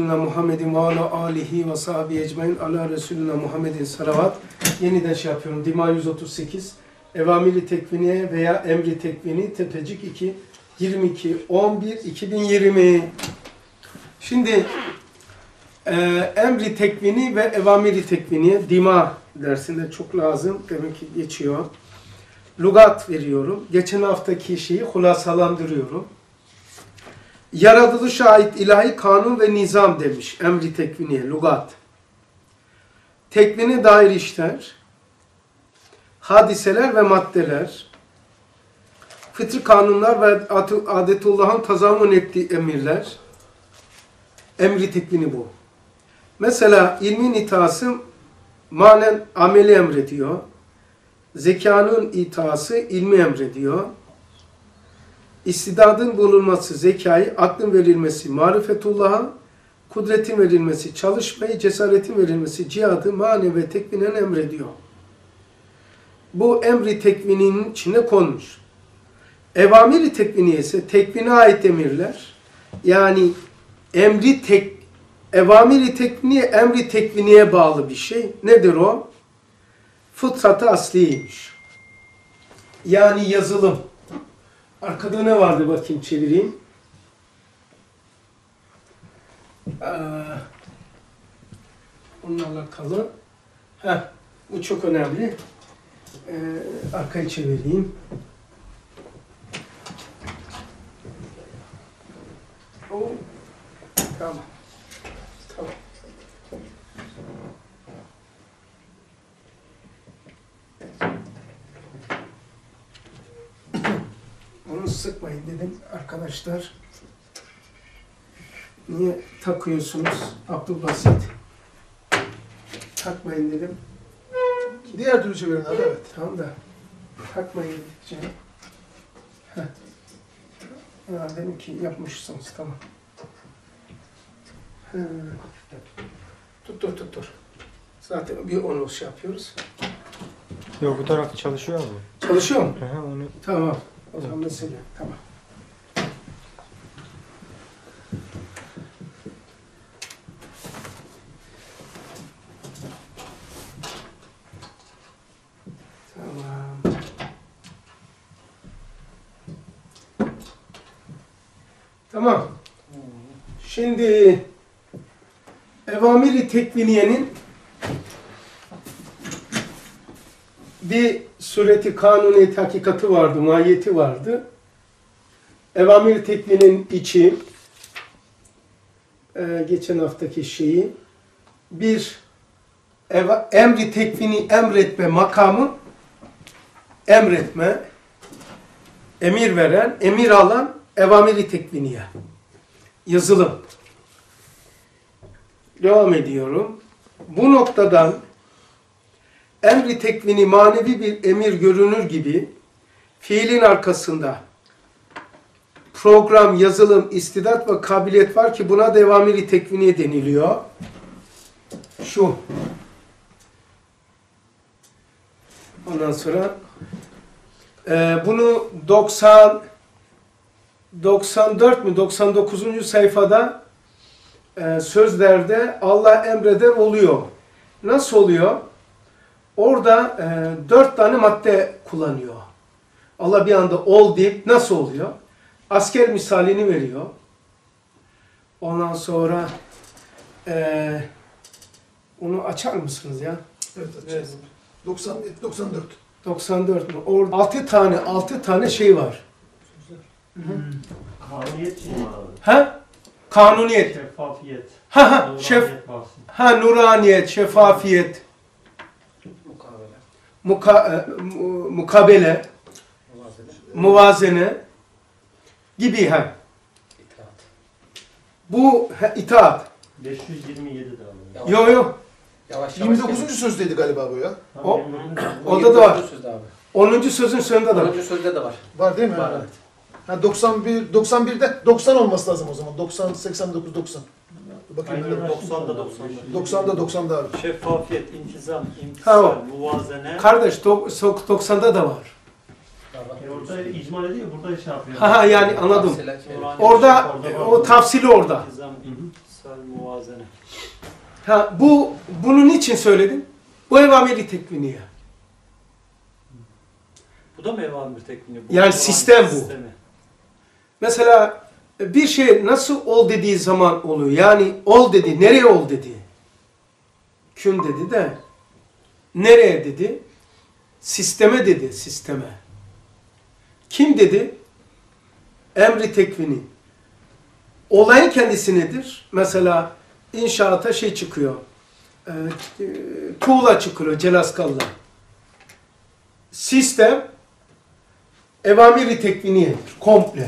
Resulina Muhammedin ve ala alihi ve sahibi ecmain ala Resulina Muhammedin salavat. Yeniden şey yapıyorum. Dima 138. Evamiri tekviniye veya emri tekvini tepecik 2 22-11-2020. Şimdi emri tekvini ve evamiri tekviniye Dima dersinde çok lazım. Demek ki geçiyor. Lugat veriyorum. Geçen haftaki şeyi hulasalandırıyorum. Yaratılışa ait ilahi kanun ve nizam demiş emri tekviniye, lugat. Tekvine dair işler, hadiseler ve maddeler, fıtri kanunlar ve adetullah'ın tazamun ettiği emirler, emri tekvini bu. Mesela ilmin itaası manen ameli emrediyor. Zekanın itaası ilmi emrediyor. İstidadın bulunması zekayı, aklın verilmesi marifetullah'a, kudretin verilmesi çalışmayı, cesaretin verilmesi cihadı mane ve tekvinen emrediyor. Bu emri tekvininin içine konmuş. Evamiri tekviniye ise tekvine ait emirler, yani evamiri tekviniye emri tekviniye bağlı bir şey. Nedir o? Fıtrat-ı asliymiş. Yani yazılım. Arkada ne vardı bakayım çevireyim. Onunla alakalı. Bu çok önemli. Arkayı çevireyim. Tamam. Tamam. Onu sıkmayın dedim arkadaşlar. Niye takıyorsunuz? Abdülbasit. Takmayın dedim. Diğer türlü çevirin abi, evet. Tamam da takmayın dedim. Dedim ki yapmışsınız, tamam. Dur. Zaten bir onu şey yapıyoruz. Yok, bu tarafta çalışıyor mu? Çalışıyor mu? Onu... Tamam. O zaman mesela, tamam. Tamam. Tamam. Şimdi evamiri tekviniyenin bir sureti kanuniyet hakikati vardı, mahiyeti vardı. Evamir tekvinin içi, geçen haftaki şeyi, bir emri tekvini emretme makamı, emretme, emir veren, emir alan evamiri tekviniye. Yazılım. Devam ediyorum. Bu noktadan emri tekvini manevi bir emir görünür gibi fiilin arkasında program, yazılım, istidat ve kabiliyet var ki buna devamiri tekviniye deniliyor. Şu. Ondan sonra bunu 94 mü 99. sayfada sözlerde Allah emreder oluyor. Nasıl oluyor? Orada 4 tane madde kullanıyor. Allah bir anda ol deyip nasıl oluyor? Asker misalini veriyor. Ondan sonra onu açar mısınız ya? Evet, açacağız. Evet. 94. 94 mü? Orada 6 tane şey var. Kanuniyet mi var? Ha? Kanuniyet. Şeffafiyet. Nuraniyet, şeffafiyet. Mukabele. Muvazene. Gibi ha. Bu itaat. 527 de alıyor. Yok. Yavaş 29. sözdeydi galiba bu ya. Orada da var. 10. sözün sonunda da var. 10. sözde de var. Var değil mi? Var, evet. Ha, 91'de 90 olması lazım o zaman. 90, 89, 90. Bakayım. 90'da 90'da abi. Şeffafiyet, intizam, Ha, imtisal, o. muvazene. Kardeş 90'da da var. Orada icmal ediyor, burada şey yapıyor. Yani anladım. Orada o tafsili orada. İmtisal muvazene. Ha, bunun için söyledim. Bu evamiri tekviniye. Bu da mı evamir tekvini? Bu Yani evamir sistem bu. sistemi. Mesela bir şey nasıl ol dediği zaman oluyor. Yani ol dedi. Nereye ol dedi? Kün dedi de nereye dedi? Sisteme dedi. Sisteme. Kim dedi? Emri tekvini. Olayın kendisi nedir? Mesela inşaata şey çıkıyor. Tuğla çıkıyor Celaskal'la. Sistem evamiri tekviniyedir. Komple.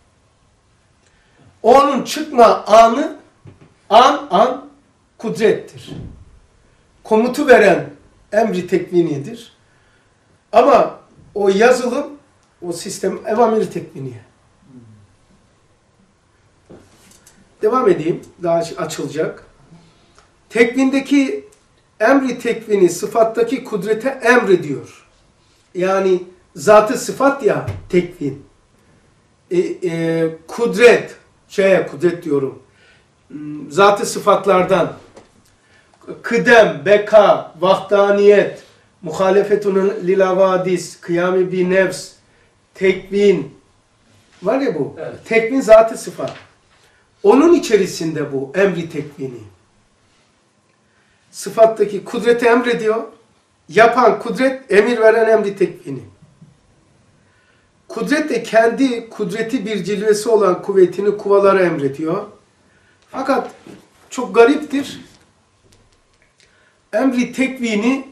Onun çıkma anı an kudrettir. Komutu veren emri tekvinidir. Ama o yazılım, o sistem evamiri tekviniye. Devam edeyim. Daha açılacak. Tekvindeki emri tekvini sıfattaki kudrete emrediyor. Yani zatı sıfat ya tekvin. Kudret, kudret diyorum. Zatı sıfatlardan kıdem, beka, vahdaniyet, muhalefetun lil avadis, kıyami bi nefs, tekvin var ya bu. Evet. Tekvin zatı sıfat. Onun içerisinde bu emri tekvini. Sıfattaki kudreti emrediyor. Yapan kudret, emir veren emri tekvini. Kudret de kendi kudreti bir cilvesi olan kuvvetini kuvalara emrediyor. Fakat çok gariptir. Emri tekvini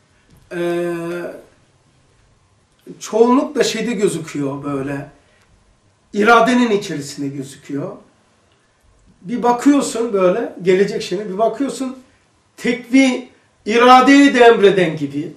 çoğunlukla şeyde gözüküyor böyle. İradenin içerisinde gözüküyor. Bir bakıyorsun böyle, gelecek şeyine bir bakıyorsun, tekvi iradeyi de emreden gibi.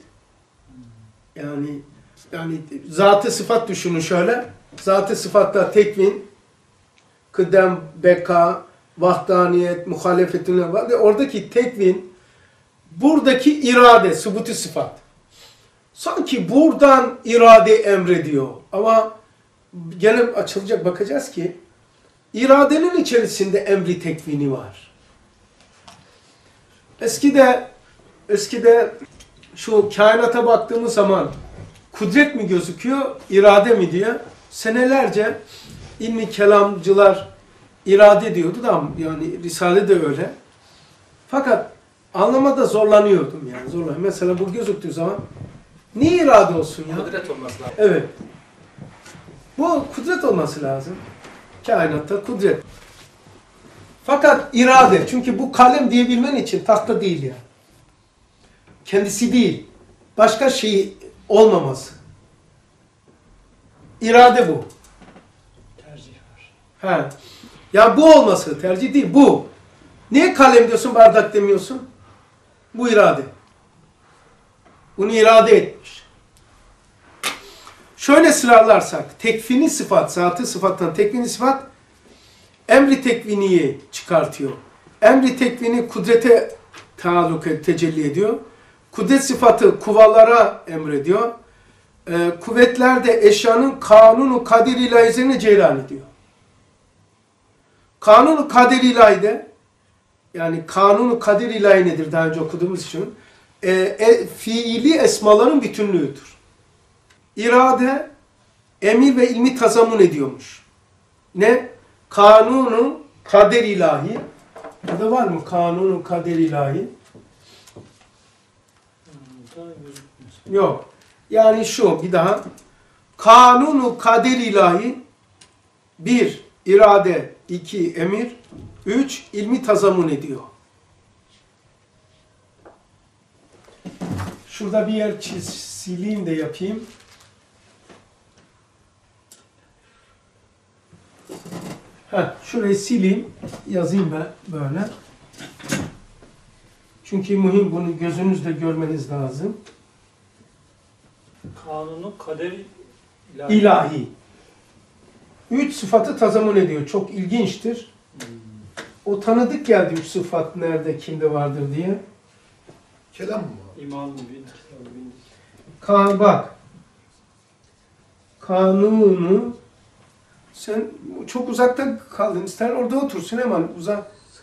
Yani zat-ı sıfat düşünün şöyle. Zat-ı sıfatta tekvin, kıdem, beka, vahdaniyet, muhalefetine var. Oradaki tekvin, buradaki irade, sübut-ı sıfat. Sanki buradan irade emrediyor. Ama gene açılacak, bakacağız ki iradenin içerisinde emri tekvini var. Eskide şu kainata baktığımız zaman kudret mi gözüküyor, irade mi diye senelerce ilmi kelamcılar irade diyordu da yani Risale de öyle. Fakat anlamada zorlanıyordum yani zorlanıyordum. Mesela bu gözüktüğü zaman niye irade olsun ya? Kudret olması lazım. Evet. Bu kudret olması lazım. Kainatta kudret. Fakat irade. Çünkü bu kalem diyebilmen için tahta değil ya. Kendisi değil. Başka şey olmaması. İrade bu. Tercih var. Ha. Ya bu olması tercih değil. Bu. Niye kalem diyorsun, bardak demiyorsun? Bu irade. Bunu irade etmiş. Şöyle sıralarsak, tekvini sıfat, zatı sıfattan tekvini sıfat, emri tekviniyi çıkartıyor. Emri tekvini kudrete taalluk tecelli ediyor. Kudret sıfatı kuvalara emrediyor. Kuvvetler de eşyanın kanunu kader ilahizini cereyan ediyor. Kanunu kader ilahide, yani kanunu kader ilahi nedir daha önce okuduğumuz için? Fiili esmaların bütünlüğüdür. İrade, emir ve ilmi tazamun ediyormuş. Ne? Kanunu kader ilahi. Burada var mı? Kanunu kader ilahi. Yok. Yani şu bir daha. Kanunu kader ilahi 1. irade 2. emir 3. ilmi tazamun ediyor. Şurada bir yer sileyim de yapayım. Şurayı sileyim. Yazayım ben böyle. Çünkü mühim, bunu gözünüzle görmeniz lazım. Kanunu kader İlahi. 3 sıfatı tazamun ediyor. Çok ilginçtir. O tanıdık geldi 3 sıfat nerede, kimde vardır diye. Kelam mı? İman bin. Bak. Kanunu sen çok uzakta kaldın. İster orada otur Süleyman. Uzak.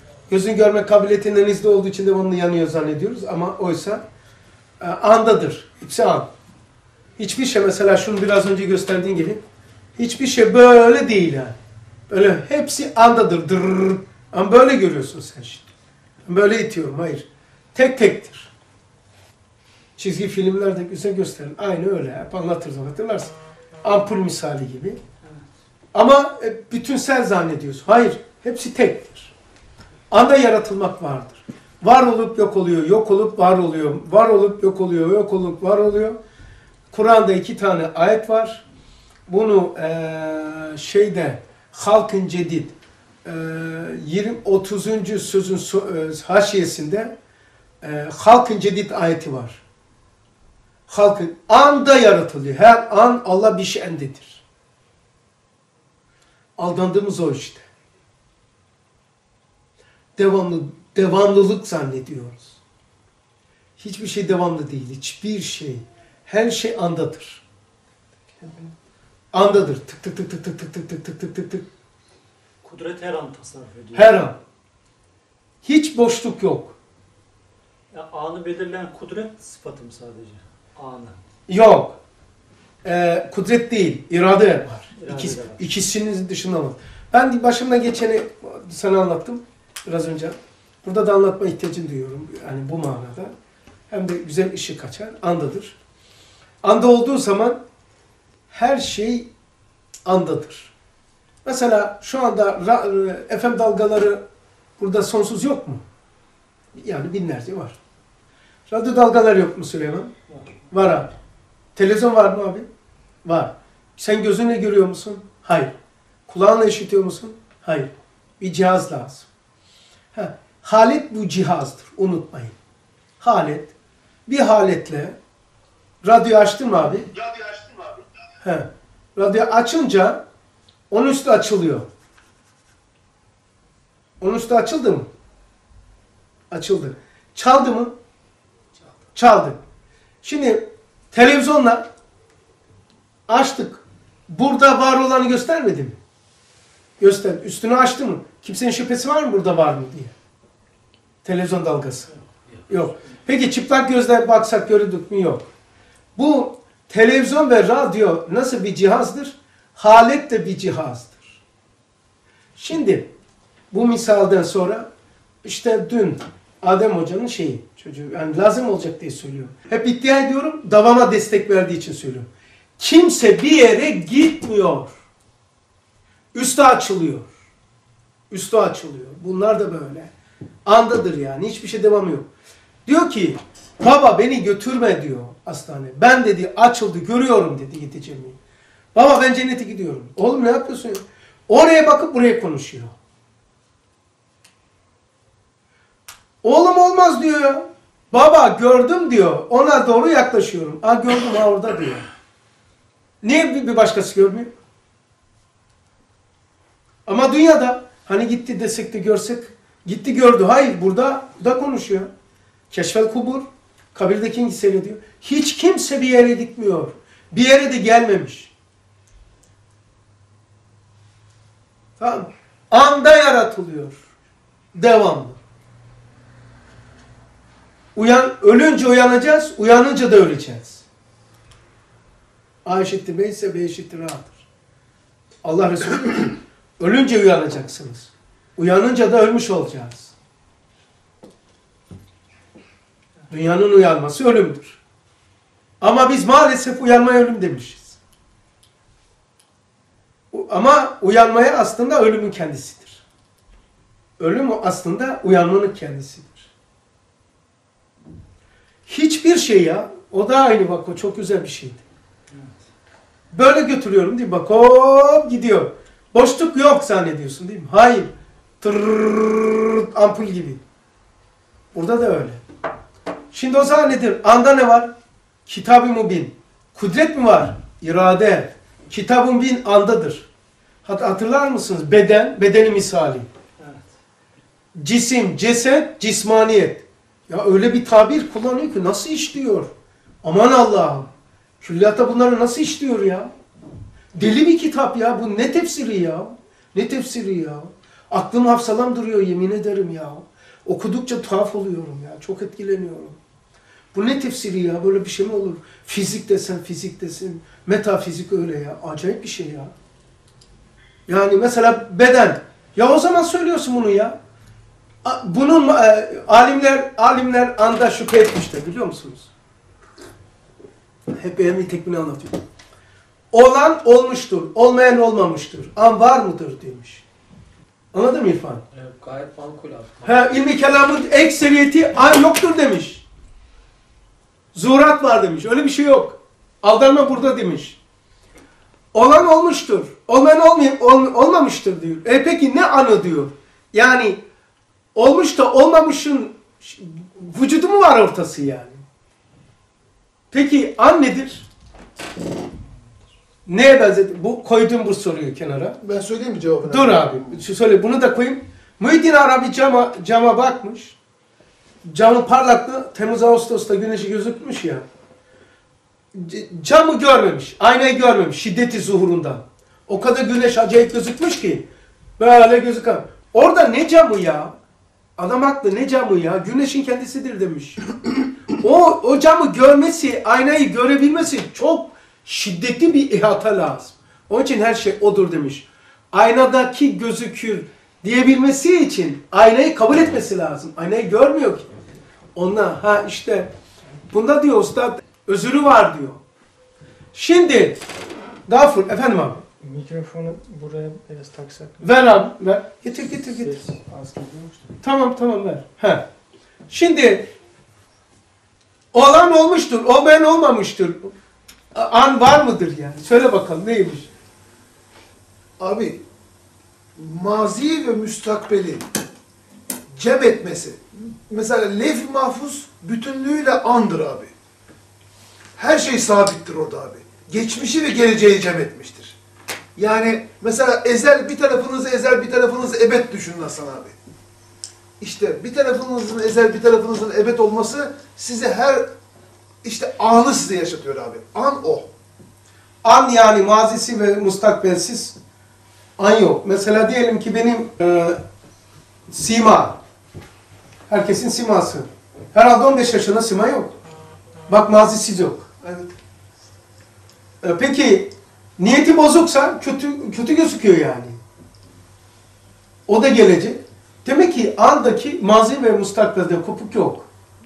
Gözün görme kabiliyetinden izli olduğu için de onun yanıyor zannediyoruz ama oysa andadır. Hepsi an. Hiçbir şey mesela şunu biraz önce gösterdiğin gibi hiçbir şey böyle değil yani. Böyle hepsi andadır. Dırrrr. Ama böyle görüyorsun sen şimdi. Böyle itiyorum. Hayır. Tek tektir. Çizgi filmlerde güzel gösterir. Aynı öyle. Hep anlatırız. Hatırlarsın. Ampul misali gibi. Ama bütünsel zannediyorsun. Hayır. Hepsi tektir. Anda yaratılmak vardır. Var olup yok oluyor. Yok olup var oluyor. Var olup yok oluyor. Yok olup var oluyor. Kur'an'da 2 tane ayet var. Bunu Halk-ın Cedid 30. sözün haşiyesinde Halk-ın Cedid ayeti var. halkın anda yaratılıyor. Her an Allah bir şeyindedir. Aldandığımız o işte. Devamlılık zannediyoruz. Hiçbir şey devamlı değil. Hiçbir şey. Her şey andadır. Andadır. Tık tık tık tık tık tık tık tık tık tık tık tık. Kudret her an tasarruf ediyor. Her an. Hiç boşluk yok. Ya, anı belirleyen kudret sıfatı mı sadece? Anı. Yok. Kudret değil. İrade var. İrade de var. İkisinin dışında var. Ben başımdan geçeni sana anlattım biraz önce. Burada da anlatma ihtiyacını duyuyorum. Yani bu manada. Hem de güzel ışık açar. Andadır. Anda olduğu zaman her şey andadır. Mesela şu anda FM dalgaları burada sonsuz yok mu? Yani binlerce var. Radyo dalgaları yok mu Süleyman? Var abi. Televizyon var mı abi? Var. Sen gözünle görüyor musun? Hayır. Kulağınla işitiyor musun? Hayır. Bir cihaz lazım. Halet bu cihazdır. Unutmayın. Halet. Bir haletle radyo açtın mı abi? Radyo açtın mı abi? Radyo açınca onun üstü açılıyor. Onun üstü açıldı mı? Açıldı. Çaldı mı? Çaldı. Şimdi televizyonla açtık. Burada var olanı göstermedi mi? Göster. Üstünü açtı mı? Kimsenin şüphesi var mı burada var mı diye? Televizyon dalgası. Yok. Peki çıplak gözle baksak gördük mü? Yok. Bu televizyon ve radyo nasıl bir cihazdır? Halet de bir cihazdır. Şimdi bu misalden sonra işte dün Adem Hoca'nın çocuğu yani lazım olacak diye söylüyorum. Hep iddia ediyorum, davama destek verdiği için söylüyorum. Kimse bir yere gitmiyor. Üstü açılıyor. Üstü açılıyor. Bunlar da böyle. Andadır yani. Hiçbir şey devamı yok. Diyor ki baba beni götürme diyor hastane. Ben dedi açıldı görüyorum dedi gideceğimi. Baba ben cennete gidiyorum. Oğlum ne yapıyorsun? Oraya bakıp buraya konuşuyor. Oğlum olmaz diyor. Baba gördüm diyor. Ona doğru yaklaşıyorum. Gördüm orada diyor. Niye bir başkası görmüyor? Ama dünyada hani gitti desek de görsek gitti gördü. Hayır burada da konuşuyor. Keşfel kubur. Kabirdeki seyrediyor. Hiç kimse bir yere gitmiyor. Bir yere de gelmemiş. Tamam. Anda yaratılıyor. Devamlı. Ölünce uyanacağız. Uyanınca da öleceğiz. A eşittir B ise B eşittir A'dır. Allah Resulü diyor ki, ölünce uyanacaksınız. Uyanınca da ölmüş olacağız. Dünyanın uyanması ölümdür. Ama biz maalesef uyanmaya ölüm demişiz. Ama uyanmaya aslında ölümün kendisidir. Ölüm aslında uyanmanın kendisidir. Hiçbir şey ya, o da aynı bak o çok güzel bir şeydi. Böyle götürüyorum değil mi? Bak hop gidiyor. Boşluk yok zannediyorsun değil mi? Hayır. Tırrrr, ampul gibi. Burada da öyle. Şimdi o zaman nedir? Anda ne var? Kitab-ı Mubin. Kudret mi var? İrade. Kitab-ı Mubin andadır. Hatırlar mısınız? Bedeni misali. Evet. Cisim, ceset, cismaniyet. Ya öyle bir tabir kullanıyor ki nasıl işliyor? Aman Allah'ım. Külliyatta bunları nasıl işliyor ya? Deli bir kitap ya. Bu ne tefsiri ya? Ne tefsiri ya? Aklım hafsalam duruyor yemin ederim ya. Okudukça tuhaf oluyorum ya. Çok etkileniyorum. Bu ne tefsiri ya? Böyle bir şey mi olur? Fizik desen fizik desin. Metafizik öyle ya. Acayip bir şey ya. Yani mesela beden. Ya o zaman söylüyorsun bunu ya. Bunun alimler anda şüphe etmişler biliyor musunuz? Hep benim tekmini anlatıyor. Olan olmuştur, olmayan olmamıştır. An var mıdır demiş. Anladın mı İrfan? Evet, gayet makul abi. İlmi kelamın ekseriyeti an yoktur demiş. Zuhurat var demiş. Öyle bir şey yok. Aldanma burada demiş. Olan olmuştur. Olmayan olmamıştır diyor. Peki ne anı diyor? Yani olmuş da olmamışın vücudu mu var ortası yani? Peki an nedir? Neye benzetir? Bu koydum bu soruyu kenara. Ben söyleyeyim mi cevabını? Dur abi. Şu söyle bunu da koyayım. Muhyiddin Arabi cama bakmış. Camın parlaklığı Temmuz Ağustos'ta güneşi gözükmüş ya. Camı görmemiş. Aynayı görmemiş. Şiddeti zuhurundan. O kadar güneş acayip gözükmüş ki. Böyle gözüken. Orada ne camı ya? Adam haklı, ne camı ya? Güneşin kendisidir demiş. O camı görmesi, aynayı görebilmesi çok şiddetli bir ihata lazım. Onun için her şey odur demiş. Aynadaki gözükür diyebilmesi için aynayı kabul etmesi lazım. Aynayı görmüyor ki. Onunla işte bunda diyor ustad özürü var diyor. Şimdi Gafur efendim abi. Mikrofonu buraya biraz taksak. Ver abi ver. Getir. Ses az gidiyormuş da. Tamam ver. Şimdi olan olmuştur, olmayan olmamıştır. An var mıdır yani? Söyle bakalım neymiş? Abi mazi ve müstakbeli cem etmesi. Mesela levh-i mahfuz bütünlüğüyle andır abi. Her şey sabittir orada abi. Geçmişi ve geleceği cem etmiştir. Yani mesela ezel bir tarafınızı ezel bir tarafınızı ebed düşünün Hasan abi. İşte bir tarafınızın ezel bir tarafınızın ebed olması size her işte anı size yaşatıyor abi. An o. An yani mazisi ve mustakbelsiz an yok. Mesela diyelim ki benim sima. Herkesin siması. Herhalde 15 yaşında sima yok. Bak mazisiz yok. Evet. Peki niyeti bozuksa kötü gözüküyor yani. O da gelecek. Demek ki andaki mazi ve mustakbelde kopuk yok.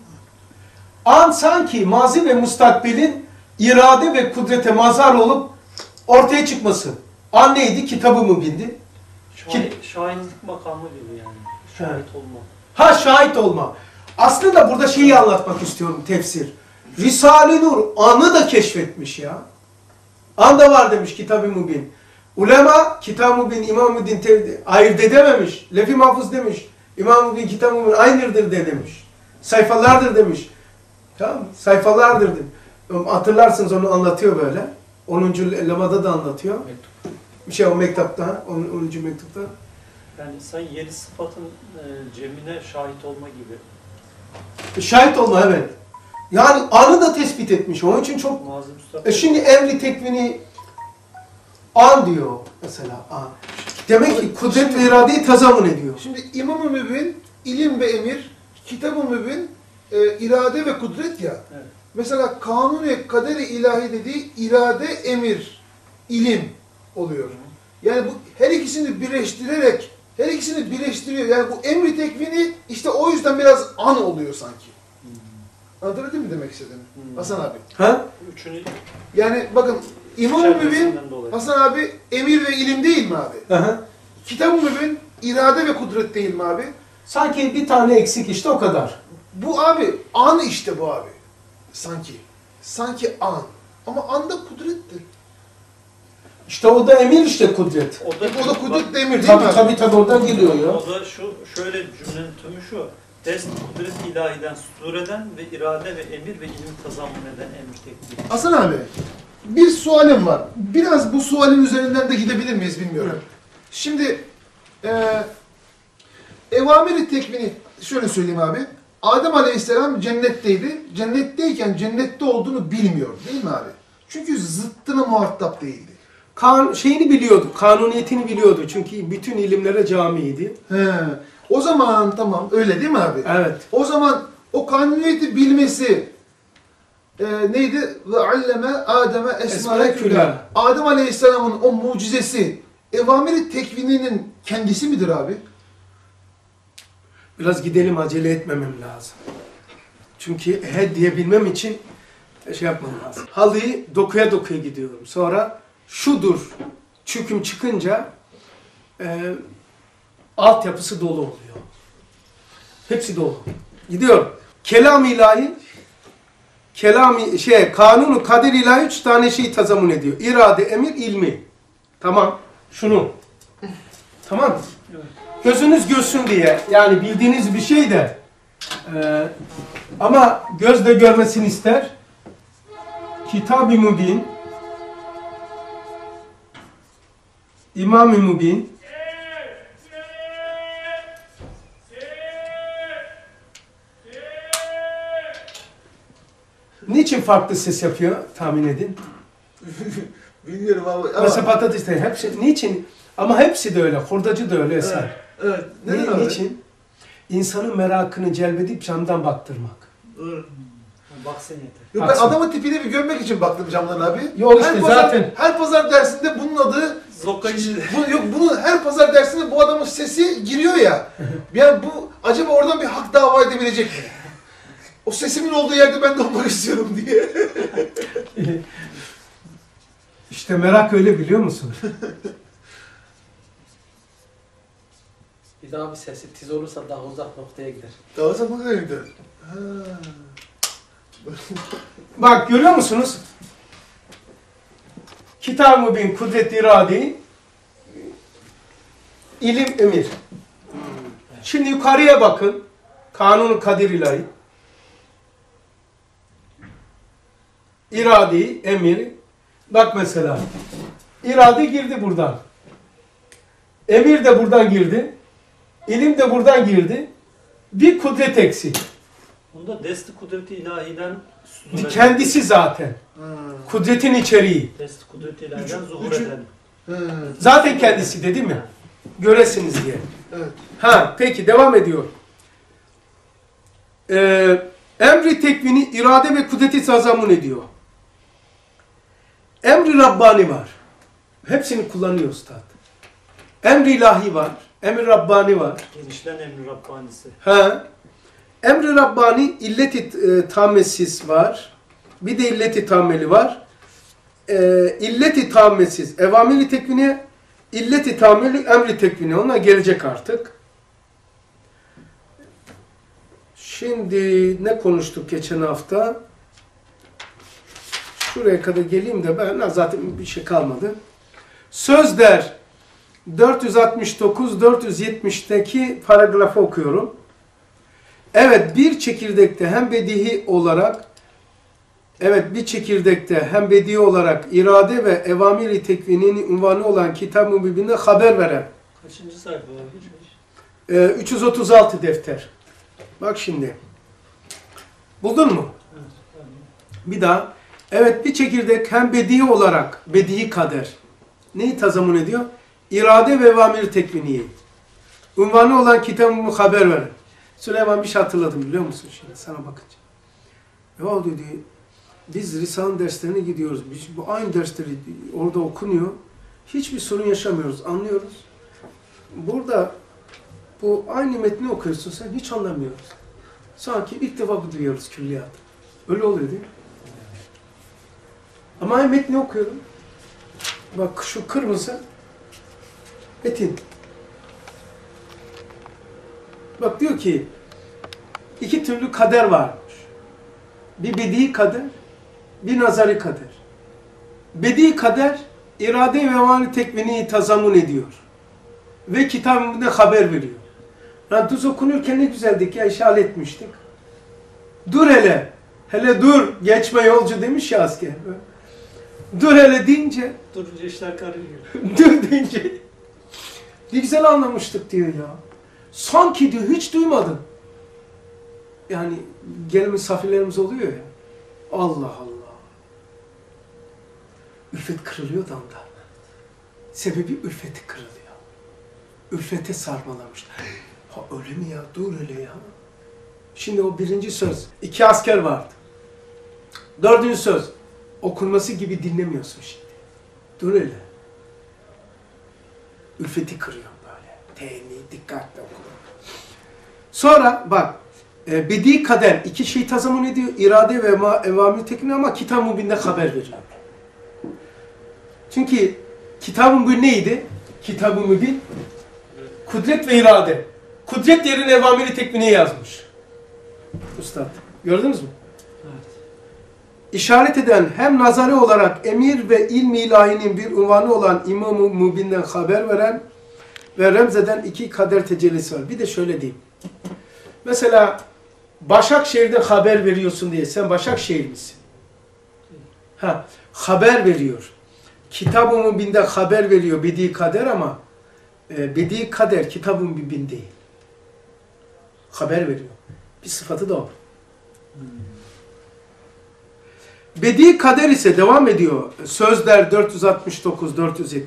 An sanki mazi ve mustakbelin irade ve kudrete mazhar olup ortaya çıkması. An neydi? Kitab-ı Mübin'di. Şahitlik makamı gibi yani. Şahit olma. Şahit olma. Aslında burada şeyi anlatmak istiyorum tefsir. Risale-i Nur anı da keşfetmiş ya. An da var demiş Kitab-ı Mübin. Ulema Kitab-ı Mübin, İmam-ı Mübin ayırt edememiş. Lef-i Mahfuz demiş. İmam-ı Mübin, Kitab-ı Mübin aynıdır de demiş. Sayfalardır demiş. Tamam mı? Sayfalardır demiş. Hatırlarsınız onu anlatıyor böyle. 10. lemada da anlatıyor. O mektupta, 10. mektupta. Yani sen yedi sıfatın cemine şahit olma gibi. Şahit olma evet. Yani anı da tespit etmiş. Onun için çok... Mazi müstakbel. Şimdi emri tekvini an diyor mesela an. Demek ki kudret ve iradeyi tazamun ediyor. Şimdi İmam-ı Mübin, ilim ve emir, Kitab-ı Mübin, irade ve kudret ya. Evet. Mesela kanun-i kader-i ilahi dediği irade, emir, ilim oluyor. Yani bu her ikisini birleştirerek, her ikisini birleştiriyor. Yani bu emri tekvini işte o yüzden biraz an oluyor sanki. Anlatabildim mi demek istediğimi? Hasan abi. Ha? Üçünü Yani bakın İmam-ı Mübin, içerisinden dolayı. Hasan abi emir ve ilim değil mi abi? Aha. Kitab-ı Mübin irade ve kudret değil mi abi? Sanki bir tane eksik işte o kadar. Bu abi an işte bu abi. Sanki. Sanki an. Ama an da kudrettir. İşte o da emir işte kudret. O da kudret de emir değil mi abi? Tabii oradan geliyor ya. O da şöyle cümlenin tümü şu. Dest kudret ilahiden sudur eden ve irade ve emir ve ilim tazamun eden emir tekniği. Hasan abi, bir sualim var. Biraz bu sualin üzerinden de gidebilir miyiz bilmiyorum. Evet. Şimdi evamir-i tekvini şöyle söyleyeyim abi. Adem Aleyhisselam cennetteydi. Cennetteyken cennette olduğunu bilmiyor değil mi abi? Çünkü zıttına muhatap değildi. Şeyini biliyordu, kanuniyetini biliyordu. Çünkü bütün ilimlere camiydi. He. O zaman tamam öyle değil mi abi? Evet. O zaman o kanuniyeti bilmesi neydi? Ve alleme Adem'e esmâ'e külâ. Adem Aleyhisselam'ın o mucizesi evamir-i tekvininin kendisi midir abi? Biraz gidelim, acele etmemem lazım. Çünkü diyebilmem için şey yapmam lazım. Halıyı dokuya gidiyorum. Sonra şudur çüküm çıkınca altyapısı dolu oluyor. Hepsi dolu. Gidiyorum. Kelam ilahi kanunu kader ilahi 3 tane şey tazamun ediyor. İrade, emir, ilmi. Tamam. Şunu. Tamam mı? Evet. Gözünüz görsün diye. Yani bildiğiniz bir şey de ama göz de görmesini ister. Kitab-ı Mübin, İmam-ı Mübin, niçin farklı ses yapıyor? Tahmin edin. Bilmiyorum abi. Ama, Mesela patates de hepsi, niçin? Ama hepsi de öyle, hurdacı da öyle eser. evet. Neden abi? Niçin? İnsanın merakını celbedip camdan baktırmak. Evet. Baksın yeter. Yok, ben Baksana. adamın tipini bir görmek için baktım camdan abi. Yok işte zaten. Her pazar dersinde bunun adı Zokkacı. yok bunun her pazar dersinde bu adamın sesi giriyor ya. Yani bu acaba oradan bir hak dava edebilecek mi? O sesimin olduğu yerde ben de olmak istiyorum diye. İşte merak öyle, biliyor musun? Bir daha bir sesi tiz olursa daha uzak noktaya gider. Daha sapık evde. Bak görüyor musunuz? Kitab-ı Mübin, kudret iradi, ilim emir. Şimdi yukarıya bakın. Kanun-u kadir ilahi. İradi, emir. Bak mesela. İradi girdi buradan. Emir de buradan girdi. İlim de buradan girdi. Bir kudret eksik. Bunda desti kudreti ilahiden Kendisi zaten. Kudretin içeriği. desti kudreti ilahiden zuhur üçü- eden. Zaten kendisi de değil mi? Göresiniz diye. Evet. Ha, peki devam ediyor. Emri tekvini irade ve kudreti tazamun ediyor. Emri Rabbani var. Hepsini kullanıyor Üstad. Emri ilahi var. Emri Rabbani var. Genişlen emri Rabbanisi. Ha. Emri Rabbani illeti tammesiz var. Bir de illeti tammeli var. İlleti tammesiz evamili tekvini, illeti tammeli emri tekvini. Ona gelecek artık. Şimdi ne konuştuk geçen hafta? Şuraya kadar geleyim de ben zaten bir şey kalmadı. Sözler 469-470'teki paragrafı okuyorum. Evet, bir çekirdekte hem bedihi olarak irade ve evamiri tekvininin unvanı olan Kitab-ı Mübin'e haber veren Kaçıncı sayfa var? 336 defter. Bak şimdi. Buldun mu? Evet. Tamam. Bir daha. Evet, bir çekirdek hem bedihi olarak, bedihi kader. Neyi tazamun ediyor? İrade ve evamiri tekviniyi. Unvanı olan Kitab-ı haber veren. Süleyman bir şey hatırladım biliyor musun şimdi sana bakınca. Ya dedi, biz Risale derslerine gidiyoruz. Biz bu aynı dersleri orada okunuyor. Hiçbir sorun yaşamıyoruz, anlıyoruz. Burada bu aynı metni okuyorsun sen, hiç anlamıyoruz. Sanki ilk defa bu duyuyoruz külliyat. Öyle oluyor değil mi? Ama aynı metni okuyorum. Bak şu kırmızı metin. Bak diyor ki iki türlü kader varmış. Bir bedi kader, bir nazari kader. Bedi kader irade ve evani tekvini tazamun ediyor. Ve kitabında haber veriyor. Yani tuz okunurken ne güzeldik ya, işaret etmiştik. Dur hele, hele dur, geçme yolcu demiş ya asker. Dur hele deyince, Durunca işler karışıyor. dur deyince, ne güzel anlamıştık diyor ya. Sanki diyor hiç duymadım. Yani gelen misafirlerimiz oluyor ya. Allah Allah. Ülfet kırılıyor da onda. Sebebi ülfeti kırılıyor. Ülfete sarmalamışlar. Ha öyle mi ya? Dur öyle ya. Şimdi o birinci söz. 2 asker vardı. 4. söz. Okunması gibi dinlemiyorsun şimdi. Dur öyle. Ülfeti kırıyor böyle. Teni, dikkatle oku. Sonra bak. Bedi kader 2 şey tazamun ediyor. İrade ve evamir tekini ama Kitab-ı Mübin'de haber veriyor. Çünkü Kitab-ı Mübin neydi? Kitab-ı Mübin kudret ve irade. Kudret yerine evamiri tekvini yazmış. Üstad. Gördünüz mü? Evet. İşaret eden hem nazari olarak emir ve ilmi ilahinin bir unvanı olan İmam-ı Mübin'den haber veren ve remzeden 2 kader tecellisi var. Bir de şöyle diyeyim. Mesela Başakşehir'den haber veriyorsun diye sen Başakşehir misin? Haber veriyor. Kitab-ı Mübin'de haber veriyor bedi kader ama bedi kader Kitab-ı Mübin değil. Haber veriyor. Bir sıfatı da o. Bedi kader ise devam ediyor. Sözler 469-470.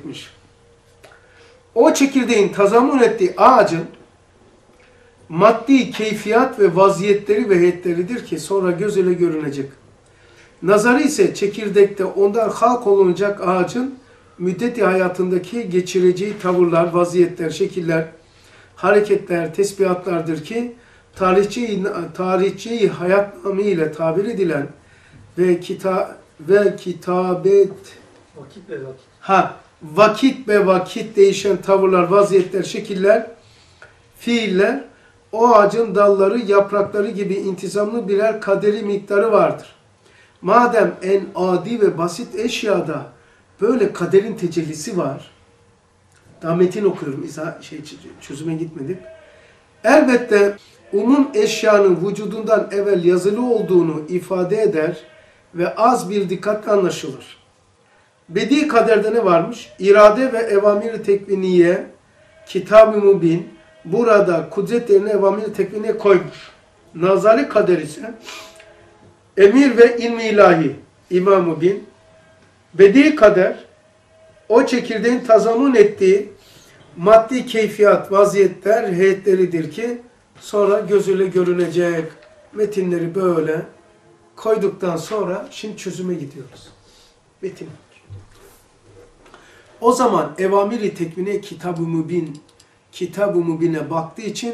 O çekirdeğin tazammun ettiği ağacın maddi keyfiyat ve vaziyetleri ve heyetleridir ki sonra göz ile görünecek. Nazarı ise çekirdekte ondan halk olunacak ağacın müddeti hayatındaki geçireceği tavırlar, vaziyetler, şekiller, hareketler, tesbihatlardır ki tarihçi hayat namı ile tabir edilen ve kitabet Vakit ve vakit. vakit ve vakit değişen tavırlar, vaziyetler, şekiller, fiiller, o ağacın dalları, yaprakları gibi intizamlı birer kaderi miktarı vardır. Madem en adi ve basit eşyada böyle kaderin tecellisi var, daha metin okuyorum, çözüme gitmedik. Elbette umum eşyanın vücudundan evvel yazılı olduğunu ifade eder ve az bir dikkatle anlaşılır. Bedi kaderde ne varmış? İrade ve evamir-i tekviniye, Kitab-ı Mübin, burada kudret yerine evamir-i tekviniye koymuş. Nazari kader ise emir ve ilmi ilahi, İmam-ı Mübin, bedi kader, o çekirdeğin tazammun ettiği maddi keyfiyat, vaziyetler, heyetleridir ki sonra gözüyle görünecek. Metinleri böyle koyduktan sonra şimdi çözüme gidiyoruz. Metin. O zaman evamir-i tekvine Kitab-ı Mübin, Kitab-ı Mübin'e baktığı için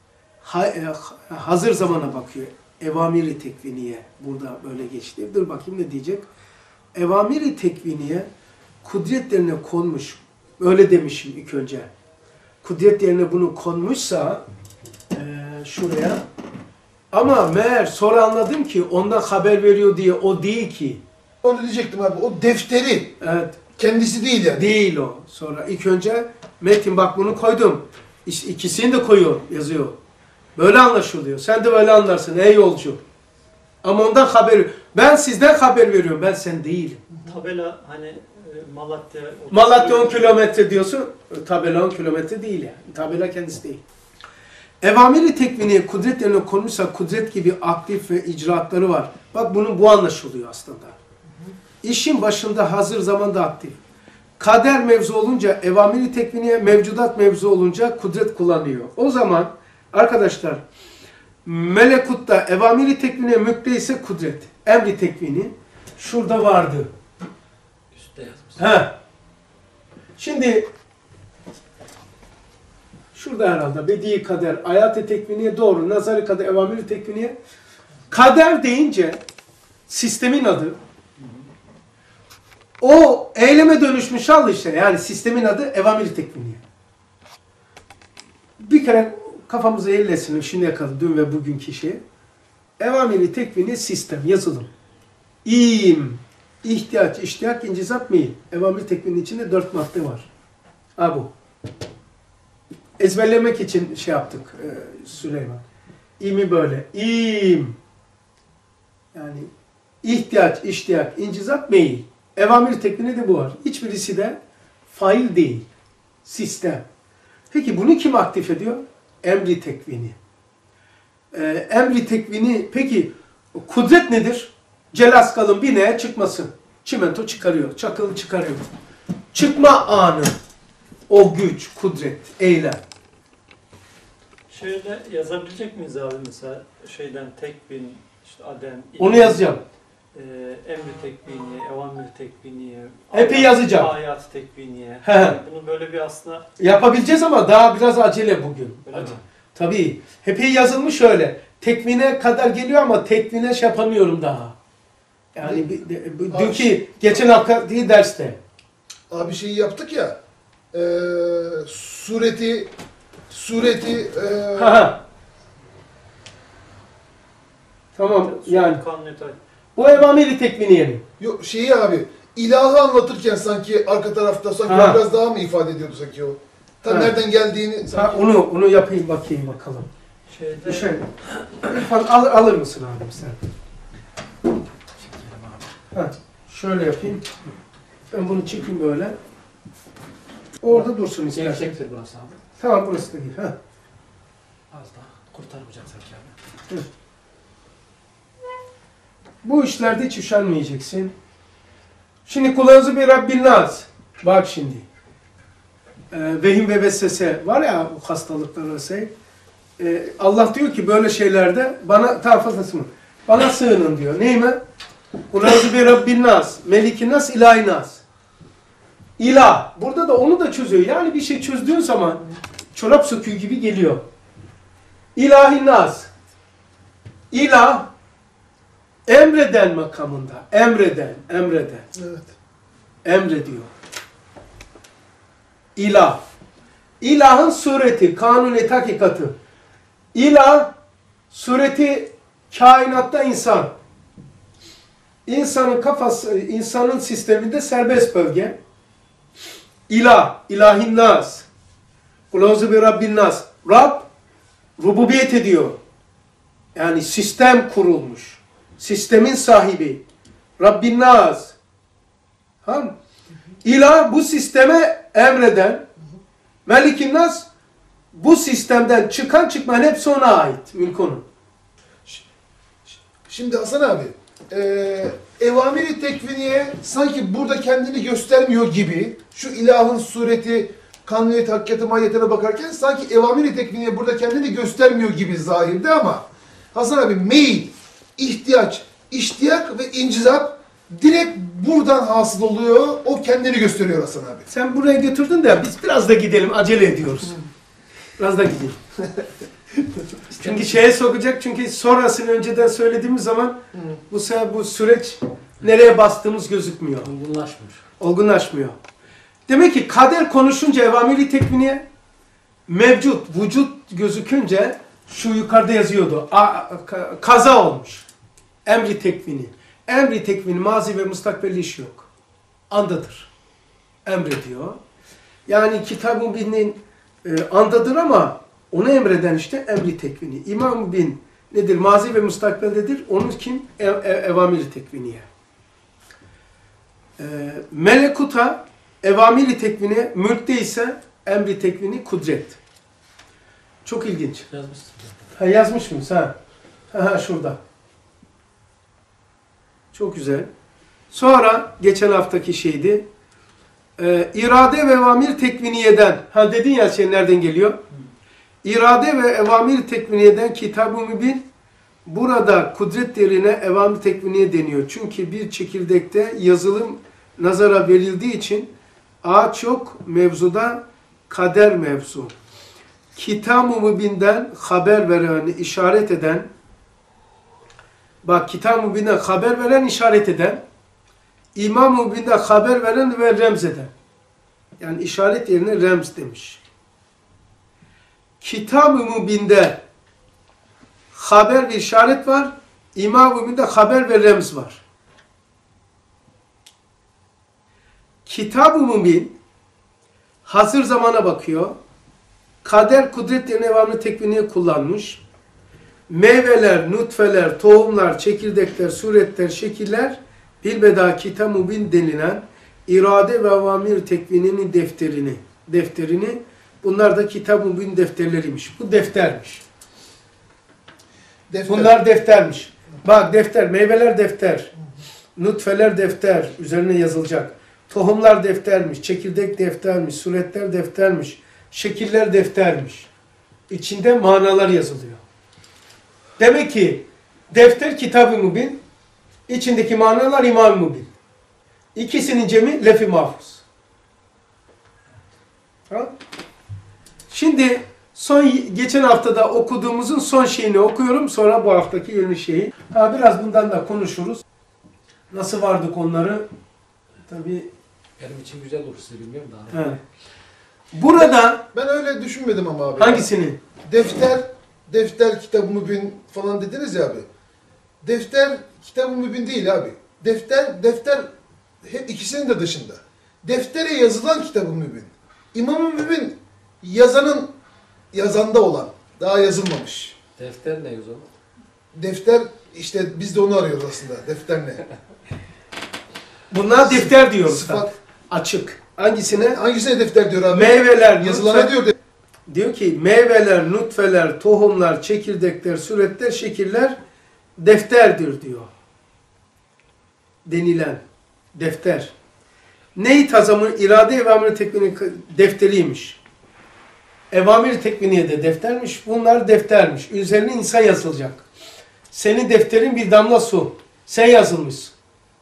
hazır zamana bakıyor. Evamir-i tekviniye burada böyle geçti. Dur bakayım ne diyecek. Evamir-i tekviniye kudret yerine konmuş. Öyle demişim ilk önce. Kudret yerine bunu konmuşsa şuraya. Ama meğer sonra anladım ki ondan haber veriyor diye o değil ki. Onu diyecektim abi. O defteri. Evet. Kendisi değil yani. Değil o. Sonra ilk önce metin bak bunu koydum. İkisini de koyuyor, yazıyor. Böyle anlaşılıyor. Sen de böyle anlarsın ey yolcu. Ama ondan haber. Ben sizden haber veriyorum. Ben sen değilim. Tabela hani Malatya 10 kilometre diyorsun. Tabela 10 kilometre değil yani. Tabela kendisi değil. Evamir-i tekviniye kudret yerine konmuşsa kudret gibi aktif ve icraatları var. Bak bunun bu anlaşılıyor aslında. İşin başında hazır zamanda aktif. Kader mevzu olunca, evamir-i tekviniye mevcudat mevzu olunca kudret kullanıyor. O zaman arkadaşlar melekutta evamir-i tekviniye mükte ise kudret. Emri tekvini şurada vardı. Üstte yazmış. Şimdi şurada herhalde bedi kader, ayat-ı tekviniye doğru, nazar-ı kader, evamir-i tekviniye. Kader deyince sistemin adı. O eyleme dönüşmüş hal işte. Yani sistemin adı evamir-i tekviniye. Bir kere kafamıza yerleşsin şimdiye kadar dün ve bugünkü şey. Evamir-i tekviniye sistem, yazılım. İyiyim. İhtiyaç, iştiyak, incizat, meyil. Evamir-i tekvinin içinde 4 madde var. Bu. Ezberlemek için şey yaptık Süleyman. İmi böyle. İyiyim. Yani ihtiyaç, iştiyak, incizat, meyil. Evamir-i tekvini de bu var. Hiçbirisi de fail değil. Sistem. Peki bunu kim aktif ediyor? Emri tekvini. Emri tekvini, peki kudret nedir? Celaskalın bineğe çıkması. Çimento çıkarıyor, çakılı çıkarıyor. Çıkma anı. O güç, kudret, eylem. Şöyle yazabilecek miyiz abi mesela şeyden tekvin, işte adem, Onu yazacağım. Emri tekviniye, evamir tekviniye, Epey yazacağım. Ayat tekviniye. He. Bunu böyle bir aslında Yapabileceğiz ama daha biraz acele bugün. öyle mi? Tabii. Epey yazılmış öyle. Tekvine kadar geliyor ama tekvine şey yapamıyorum daha. Yani dünkü, geçen haftaki derste. Abi şeyi yaptık ya. Sureti Tamam yani. Kanun detay. Bu evamiri tekviniye mi? yok şeyi abi ilahı anlatırken sanki arka tarafta sanki Ha. biraz daha mı ifade ediyordu sanki o? Tam Ha. nereden geldiğini sanki. Onu yapayım bakayım bakalım. Şeyde Şöyle. İrfan alır mısın abim sen? Şöyle yapayım. Ben bunu çekeyim böyle. Orada dursun istersen. Gevşektir burası abi. Tamam burası da değil. Ha. Az daha kurtarmayacak sanki abi. Bu işlerde hiç üşenmeyeceksin. Şimdi kulağınızı bir Rabbin Nas. Bak şimdi. Vehim ve vesvese var ya bu hastalıklar arası. Allah diyor ki böyle şeylerde bana tafazlasın. Bana sığının diyor. Neyime? Kulağınızı bir Rabbin Nas. Melikin Nas, ilahi Nas. İlah. Burada da onu da çözüyor. Yani bir şey çözdüğün zaman çorap söküğü gibi geliyor. İlahi Nas. İlah emreden makamında. Emreden. Evet. Emrediyor. İlah. İlahın sureti, kanuniyet, hakikati. İlah, sureti kainatta insan. İnsanın kafası, insanın sisteminde serbest bölge. İlah, ilahin nas. Kulauzu bi Rabbin nas. Rab, rububiyet ediyor. Yani sistem kurulmuş. Sistemin sahibi. Rabbin nas. Tamam. İlah bu sisteme emreden. Melikin nas bu sistemden çıkan çıkmayan hepsi ona ait. Mülk onun. Şimdi Hasan abi, evamiri tekviniye sanki burada kendini göstermiyor gibi, şu ilahın sureti, kanuniyet, hakikati, mahiyetine bakarken sanki evamiri tekviniye burada kendini göstermiyor gibi zahirde ama Hasan abi meyil, ihtiyaç, iştiyak ve incizap direkt buradan hasıl oluyor, o kendini gösteriyor Hasan abi. Sen buraya götürdün de biz biraz da gidelim. Acele ediyoruz. Biraz da gidelim. Çünkü şeye sokacak. Çünkü sonrasını önceden söylediğimiz zaman bu sefer bu süreç nereye bastığımız gözükmüyor. Olgunlaşmış. Olgunlaşmıyor. Demek ki kader konuşunca evamiri tekviniye mevcut, vücut gözükünce şu yukarıda yazıyordu. Kaza olmuş. Emri tekvini. Emri tekvini mazi ve mustakbeli iş yok. Andadır. Emrediyor. Yani Kitab-ı Bin'in andadır ama onu emreden işte emri tekvini. İmam-ı Bin nedir? Mazi ve mustakbeldedir. Onun kim? Evamiri tekviniye. Melekuta evamiri tekvini, mülkte ise emri tekvini kudret. Çok ilginç. Yazmışsın. Ha, yazmış mıyız? Ha, şurada. Çok güzel. Sonra geçen haftaki şeydi. İrade ve evamir tekviniyeden. Ha dedin ya şey nereden geliyor? İrade ve evamir tekviniyeden Kitab-ı Mübin burada kudret yerine evamir tekviniye deniyor. Çünkü bir çekirdekte yazılım nazara verildiği için ağaç yok mevzuda kader mevzu. Kitab-ı Mübin'den haber veren, işaret eden bak Kitab-ı Mübin'den haber veren, işaret eden İmam-ı Mübin'den haber veren ve remz eden. Yani işaret yerine remz demiş. Kitab-ı Mübin'de haber ve işaret var. İmam-ı Mübin'de haber ve remz var. Kitab-ı Mübin hazır zamana bakıyor. Kader, kudret yerine evamlı tekviniye kullanmış. Meyveler, nutfeler, tohumlar, çekirdekler, suretler, şekiller bilbeda Kitab-ı Mübin denilen irade ve evamir tekvininin defterini bunlar da Kitab-ı Mübin defterleriymiş. Bu deftermiş. Defter. Bunlar deftermiş. Bak defter, meyveler defter, nutfeler defter, üzerine yazılacak. Tohumlar deftermiş, çekirdek deftermiş, suretler deftermiş, şekiller deftermiş. İçinde manalar yazılıyor. Demek ki defter Kitab-ı Mübin, içindeki manalar İmam-ı Mübin. İkisinin cemi lef-i mahfuz. Tamam. Şimdi geçen haftada okuduğumuzun son şeyini okuyorum. Sonra bu haftaki yeni şeyi. Biraz bundan da konuşuruz. Nasıl vardık onları? Tabii. Benim için güzel olur, sizi bilmiyorum daha. He. Burada Ben öyle düşünmedim ama abi. hangisini? Defter Kitab-ı Mübin falan dediniz ya abi. Defter Kitab-ı Mübin değil abi. Defter hep ikisinin de dışında. Deftere yazılan Kitab-ı Mübin. İmam-ı Mübin yazanda olan. Daha yazılmamış. Defter ne o zaman? Defter işte biz de onu arıyoruz aslında. Defter ne? Bunlar defter diyor usta. Sıfat. Açık. Hangisine? Hangisine defter diyor abi? Meyveler, Yazılana nutfe- diyor. Diyor ki meyveler, nutfeler, tohumlar, çekirdekler, süretler, şekiller defterdir diyor. Denilen defter. Ney tazamın irade evamiri tekvini defteriymiş. Evamiri tekviniye de deftermiş. Bunlar deftermiş. Üzerine insan yazılacak. Senin defterin bir damla su. Sen yazılmışsın.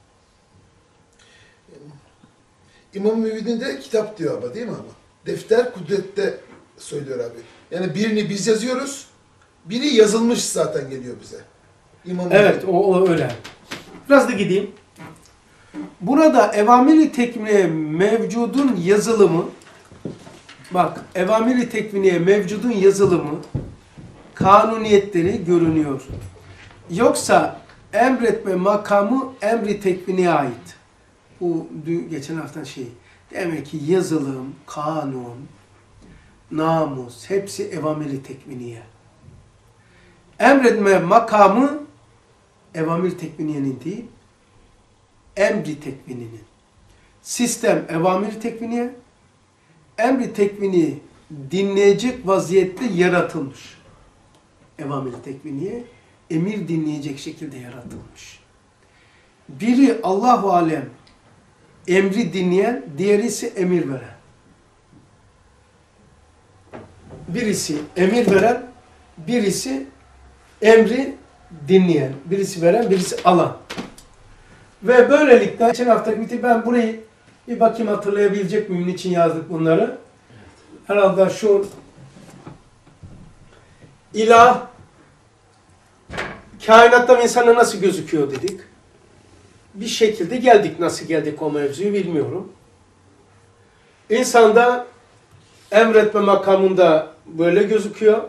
İmam Müvidin de kitap diyor ama değil mi ama? Defter kudrette söylüyor abi. Yani birini biz yazıyoruz, biri yazılmış zaten geliyor bize. İmam Evet, Müvidin. o öyle. Biraz da gideyim. Burada evamiri tekviniye mevcudun yazılımı, bak evamiri tekviniye mevcudun yazılımı, kanuniyetleri görünüyor. Yoksa emretme makamı emri tekviniye ait. Bu geçen hafta şey. Demek ki yazılım, kanun, namus hepsi evamiri tekviniye. Emretme makamı evamir tekviniyenin değil, emri tekvininin. Sistem evamir tekviniye, emri tekvini dinleyecek vaziyette yaratılmış. Evamir tekviniye, emir dinleyecek şekilde yaratılmış. Biri Allahu alem emri dinleyen, diğerisi emir veren. Birisi emir veren, birisi emri dinleyen. Birisi veren, birisi alan. Ve böylelikle geçen hafta bitti. Ben burayı bir bakayım hatırlayabilecek miyim? Niçin yazdık bunları? Herhalde şu ilah kainatta insana nasıl gözüküyor dedik. Bir şekilde geldik. Nasıl geldik o mevzuyu bilmiyorum. İnsanda emretme makamında böyle gözüküyor.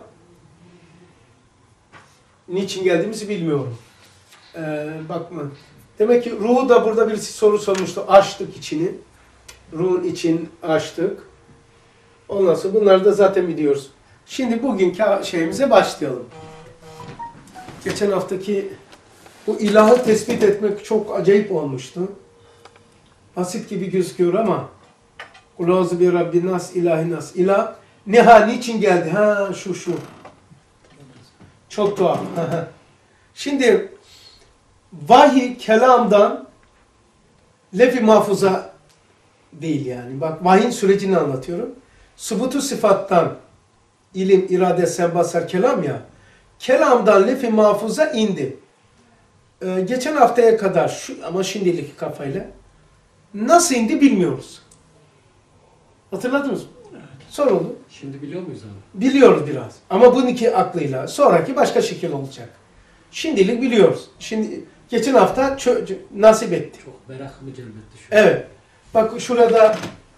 Niçin geldiğimizi bilmiyorum. Bakma. Demek ki ruhu da burada birisi soru sormuştu. Açtık içini. Ruhun için açtık. Ondan sonra bunları da zaten biliyoruz. Şimdi bugünkü şeyimize başlayalım. Geçen haftaki bu ilahı tespit etmek çok acayip olmuştu. Basit gibi gözüküyor ama Kulâzu bi Rabbin nas ilahi nas. İlah niçin geldi? Ha şu. Çok tuhaf. Şimdi vahiy kelamdan lef-i mahfuza değil yani. Bak vahyin sürecini anlatıyorum. Subutu sıfattan ilim, irade, sem, basar, kelam ya. Kelamdan lef-i mahfuza indi. Geçen haftaya kadar ama şimdilik kafayla nasıl indi bilmiyoruz. Hatırladınız mı? Soruldu. Şimdi biliyor muyuz abi? Biliyoruz biraz. Ama bununki aklıyla. Sonraki başka şekil olacak. Şimdilik biliyoruz. Şimdi geçen hafta nasip etti. Çok merakımı celbetti şu an. Evet. Bak şurada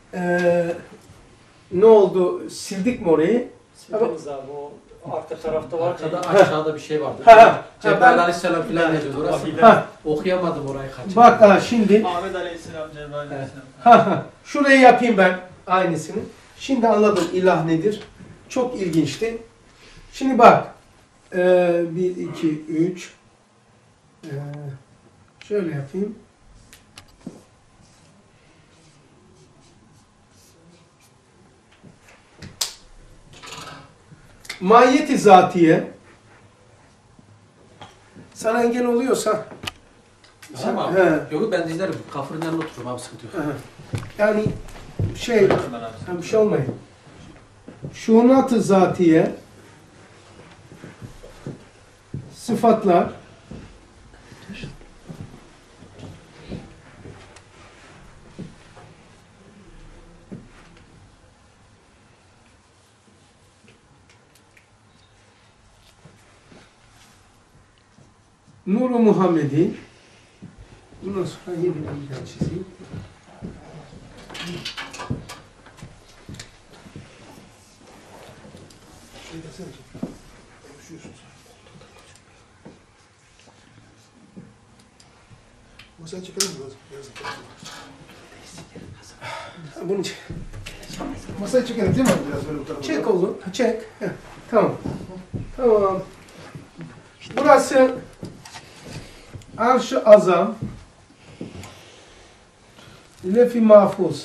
ne oldu? Sildik mi orayı? Sildiniz abi o arka tarafta var. Aşağıda bir şey vardı. Ha. Cebrail Aleyhisselam filan yazıyordu orası. Ha. Okuyamadım orayı kaçırdım. Bak şimdi. Ahmet Aleyhisselam, Cebrail Aleyhisselam. Şurayı yapayım ben aynısını. Şimdi anladım ilah nedir. Çok ilginçti. Şimdi bak. 1, 2, 3. Şöyle yapayım. Mahiyeti zatiye. Sana engel oluyorsa. Tamam. He. Yok ben izlerim. Kafırın yanına otururum abi sıkıntı yok. Yani bir şey olmayın. Şunat-ı zatiye, sıfatlar, Nur-u Muhammedi, bundan sonra yeniden bir daha çizeyim. Masaya çekelim mi biraz? Bunu Masaya çekelim değil mi abi biraz böyle bu tarafa? çek oğlum, çek. Heh, tamam. Tamam. Burası Arş-ı Azam. Lef-i mahfuz.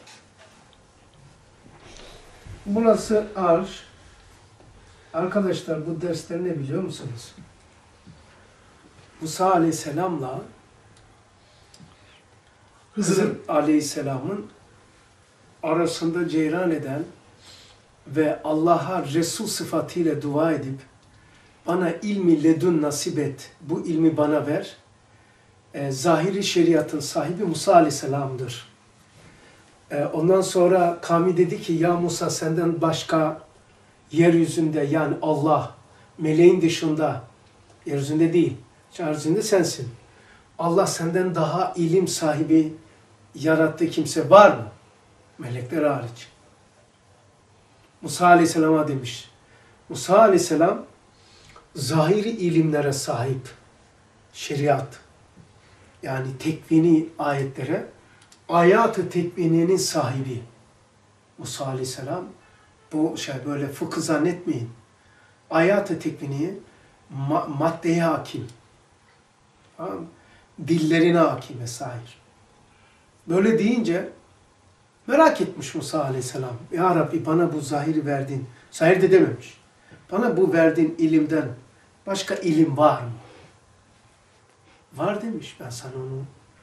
Burası arş. Arkadaşlar bu dersler ne biliyor musunuz? Musa Aleyhisselam'la Hızır Aleyhisselam'ın arasında ceyran eden ve Allah'a Resul sıfatıyla dua edip bana ilmi ledun nasip et, bu ilmi bana ver. Zahiri şeriatın sahibi Musa Aleyhisselam'dır. Ondan sonra kavmi dedi ki ya Musa senden başka yeryüzünde yani Allah, meleğin dışında, yeryüzünde değil, yeryüzünde sensin. Allah senden daha ilim sahibi yarattığı kimse var mı? Melekler hariç. Musa Aleyhisselam'a demiş. Musa Aleyhisselam zahiri ilimlere sahip, şeriat, yani tekvini ayetlere, ayat-ı tekviniyenin sahibi. Musa Aleyhisselam, bu böyle fıkıh zannetmeyin. Ayat-ı tekviniye maddeye hakim. Tamam. Dillerine hakim vesaire. Böyle deyince merak etmiş Musa Aleyhisselam. Ya Rabbi bana bu zahiri verdin. Zahir de dememiş. Bana bu verdiğin ilimden başka ilim var mı? Var demiş. Ben sana onu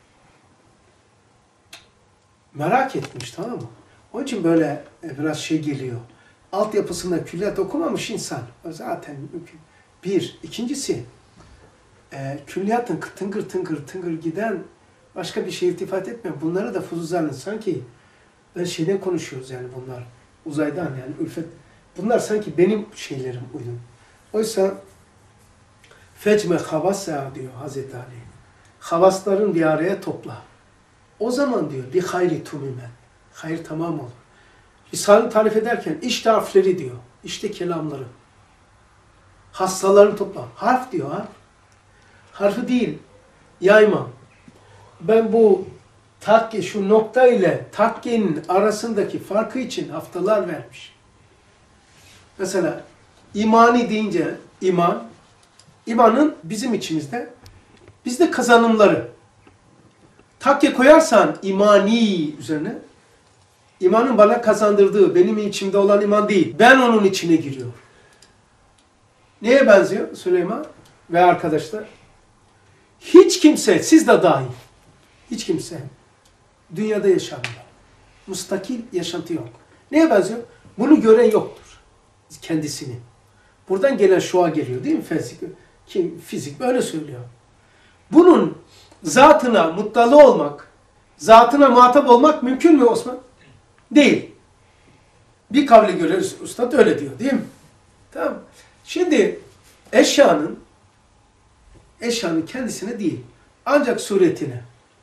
merak etmiş, tamam mı? Onun için böyle biraz şey geliyor. Altyapısında külliyat okumamış insan. O zaten mümkün. Bir. İkincisi külliyatın tıngır tıngır tıngır giden başka bir şey iltifat etmiyor. Bunları da fuzuzlarla sanki ben şeyden konuşuyoruz yani bunlar. Uzaydan yani ülfet. Bunlar sanki benim şeylerim uygun. Oysa fecme havasa diyor Hazreti Ali. Havasların bir araya topla. O zaman diyor bir hayri tumimen. Hayır tamam olur. Risale'ni tarif ederken işte harfleri diyor. İşte kelamları. Hastaların topla. Harf diyor harf. Harfi değil. Yayma. Ben bu takke şu nokta ile takkenin arasındaki farkı için haftalar vermiş. Mesela imani deyince iman, imanın bizim içimizde bizde kazanımları. Takke koyarsan imani üzerine imanın bana kazandırdığı benim içimde olan iman değil. Ben onun içine giriyorum. Neye benziyor Süleyman ve arkadaşlar? Hiç kimse, siz de dahil, hiç kimse dünyada yaşamıyor. Mustakil yaşantı yok. Neye benziyor? Bunu gören yoktur. Kendisini. Buradan gelen şua geliyor değil mi? Fizik böyle söylüyor. Bunun zatına muttali olmak, zatına muhatap olmak mümkün mü Osman? Değil. Bir kavle göre Üstad öyle diyor değil mi? Tamam. Şimdi eşyanın kendisine değil. Ancak suretine.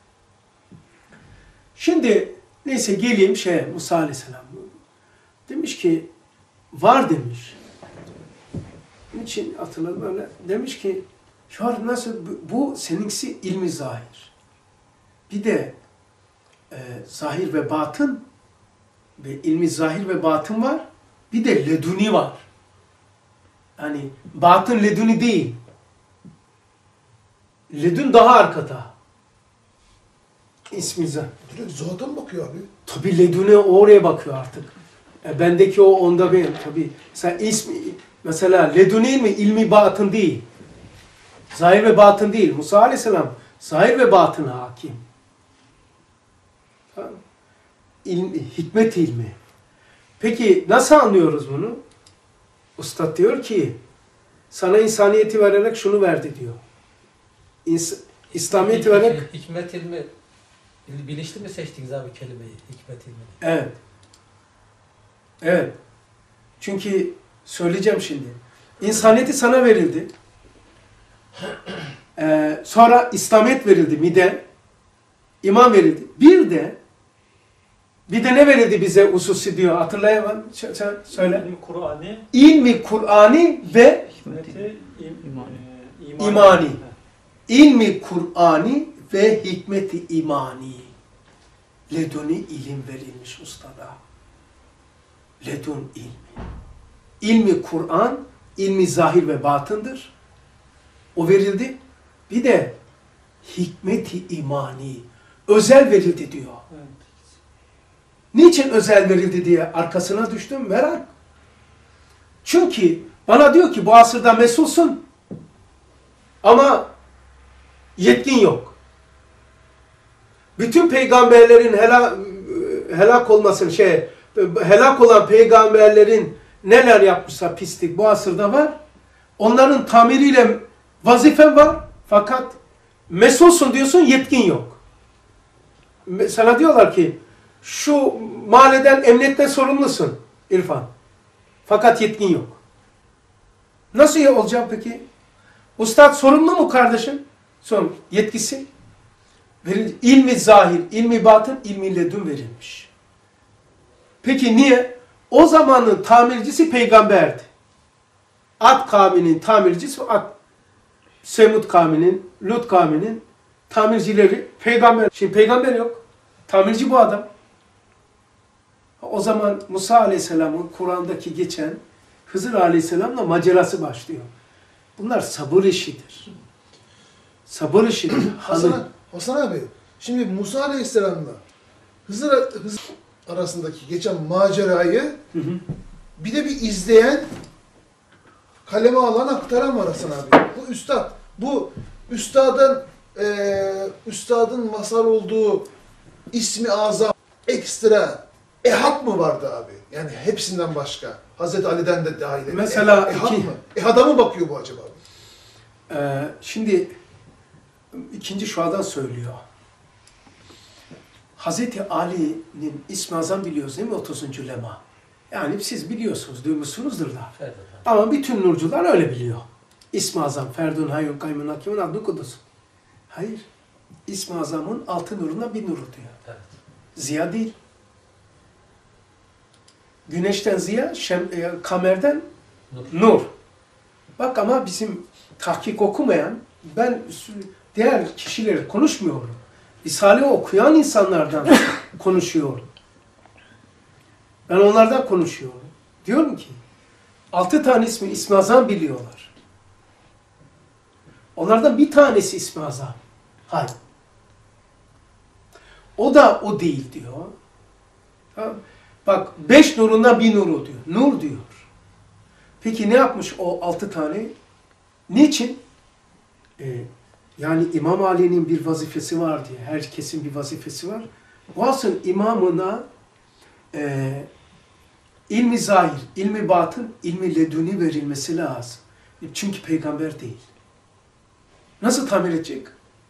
Şimdi neyse geleyim Musa Aleyhisselam. Demiş ki var demiş. Niçin hatırladım öyle? Demiş ki şu nasıl bu seninkisi ilmi zahir. Bir de zahir ve batın ve ilmi zahir ve batın var. Bir de leduni var. Yani batın leduni değil. Ledun daha arkada. İsmi zahir. Direkt zata mı bakıyor abi? Tabii ledune oraya bakıyor artık. Bendeki o onda benim tabii. Mesela leduni mi ilmi batın değil. Zahir ve batın değil. Musa Aleyhisselam zahir ve batına hakim. Tamam. Hikmet ilmi. Peki nasıl anlıyoruz bunu? Ustad diyor ki sana insaniyeti vererek şunu verdi diyor. İslamiyeti vererek... Hikmet ilmi, bilinçli mi seçtiniz abi kelimeyi? Hikmet ilmi. Evet. Evet. Çünkü söyleyeceğim şimdi. İnsaniyeti sana verildi. Sonra İslamiyet verildi. Mide. İman verildi. Bir de ne verildi bize hususi diyor. Hatırlayamam. Sen söyle. İlmi Kur'ani ve imani. İlmi Kur'ani ve hikmeti imani. Leduni ilim verilmiş ustada. Ledun ilmi. İlmi Kur'an, ilmi zahir ve batındır. O verildi. Bir de hikmeti imani. özel verildi diyor. Evet. Niçin özel verildi diye arkasına düştüm, merak. Çünkü bana diyor ki bu asırda mesulsun ama yetkin yok. Bütün peygamberlerin helak olmasın helak olan peygamberlerin neler yapmışsa pislik bu asırda var. Onların tamiriyle vazifen var fakat mesulsun diyorsun, yetkin yok. Sana diyorlar ki şu mahalleden, emniyetten sorumlusun İrfan. Fakat yetkin yok. Nasıl olacak peki? Ustad sorumlu mu kardeşim? Sorumlu. Yetkisi verilmiş. İlmi zahir, ilmi batın, ilmi ledün verilmiş. Peki niye? O zamanın tamircisi peygamberdi. Ad kavminin tamircisi Ad. Semud kavminin, Lut kavminin tamircileri peygamber. Şimdi peygamber yok. Tamirci bu adam. O zaman Musa Aleyhisselam'ın Kur'an'daki geçen Hızır Aleyhisselam'la macerası başlıyor. Bunlar sabır işidir. Sabır işidir. Hasan abi, şimdi Musa Aleyhisselam'la Hızır arasındaki geçen macerayı bir de bir izleyen, kaleme alan, aktaran var Hasan abi. Bu üstad. Bu üstadın masal olduğu ismi azam ekstra ehad mı vardı abi? Yani hepsinden başka. Hazreti Ali'den de dahil. Mesela ehad mı? Ehad'a mı bakıyor bu acaba? Şimdi ikinci şuadan söylüyor. Hazreti Ali'nin ismi azam biliyoruz değil mi? 30. lema. Yani siz biliyorsunuz, duymuşsunuzdur da. Evet. Ama bütün nurcular öyle biliyor. İsmi azam, Ferdun, Hayyun, Kaymun, Hakimun, Abdü Kudus. Hayır. İsmi azamın altı nuruna bir nuru diyor. Evet. Ziya değil. Güneşten ziya, kamerden nur. Bak ama bizim tahkik okumayan, ben diğer kişileri konuşmuyorum. Risale okuyan insanlardan konuşuyorum. Ben onlardan konuşuyorum. Diyorum ki, 6 tane ismi azam biliyorlar. Onlardan bir tanesi ismi azam. Hayır. O da o değil diyor. Tamam. Bak 5 nurundan bir nuru diyor. Nur diyor. Peki ne yapmış o 6 tane? Niçin? Yani İmam Ali'nin bir vazifesi var diye. Herkesin bir vazifesi var. O asıl imamına ilmi zahir, ilmi batın, ilmi leduni verilmesi lazım. Çünkü peygamber değil. Nasıl tamir edecek?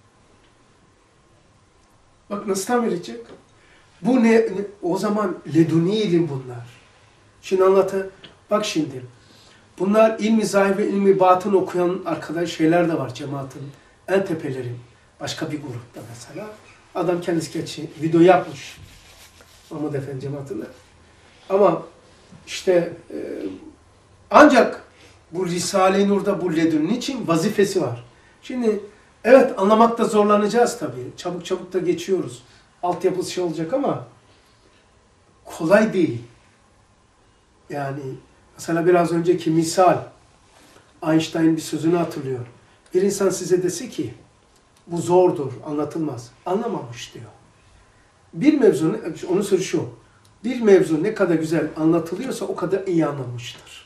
Bak nasıl tamir edecek? Bu ne? O zaman leduni ilim bunlar. Şimdi bak şimdi. Bunlar ilmi zahir ve ilmi batın okuyan şeyler de var cemaatin. En tepelerin. Başka bir grupta mesela. Adam kendisi video yapmış. Mahmud Efendi cemaatinde. Ama işte ancak bu Risale-i Nur'da bu ledünün için vazifesi var. Şimdi evet anlamakta zorlanacağız tabii. Çabuk da geçiyoruz. Altyapısı olacak ama kolay değil. Yani mesela biraz önceki misal Einstein bir sözünü hatırlıyor. Bir insan size dese ki bu zordur, anlatılmaz. Anlamamış diyor. Bir mevzu, onun sözü şu. Bir mevzu ne kadar güzel anlatılıyorsa o kadar iyi anlamıştır.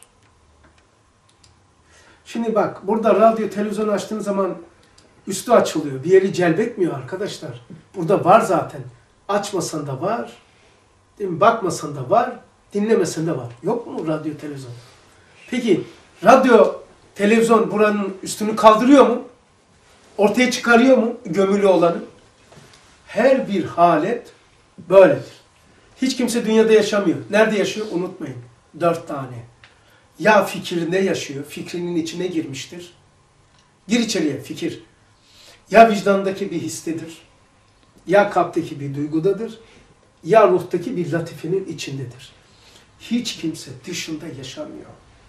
Şimdi bak burada radyo, televizyon açtığın zaman üstü açılıyor. Bir yeri celbetmiyor arkadaşlar. Burada var zaten. Açmasan da var. Değil mi? Bakmasan da var. Dinlemesen de var. Yok mu radyo, televizyon? Peki radyo, televizyon buranın üstünü kaldırıyor mu? Ortaya çıkarıyor mu gömülü olanı? Her bir halet böyledir. Hiç kimse dünyada yaşamıyor. Nerede yaşıyor? Unutmayın. 4 tane. Ya fikrinde yaşıyor, fikrinin içine girmiştir. Gir içeriye fikir. Ya vicdandaki bir histedir, ya kalpteki bir duygudadır, ya ruhtaki bir latifenin içindedir. Hiç kimse dışında yaşamıyor.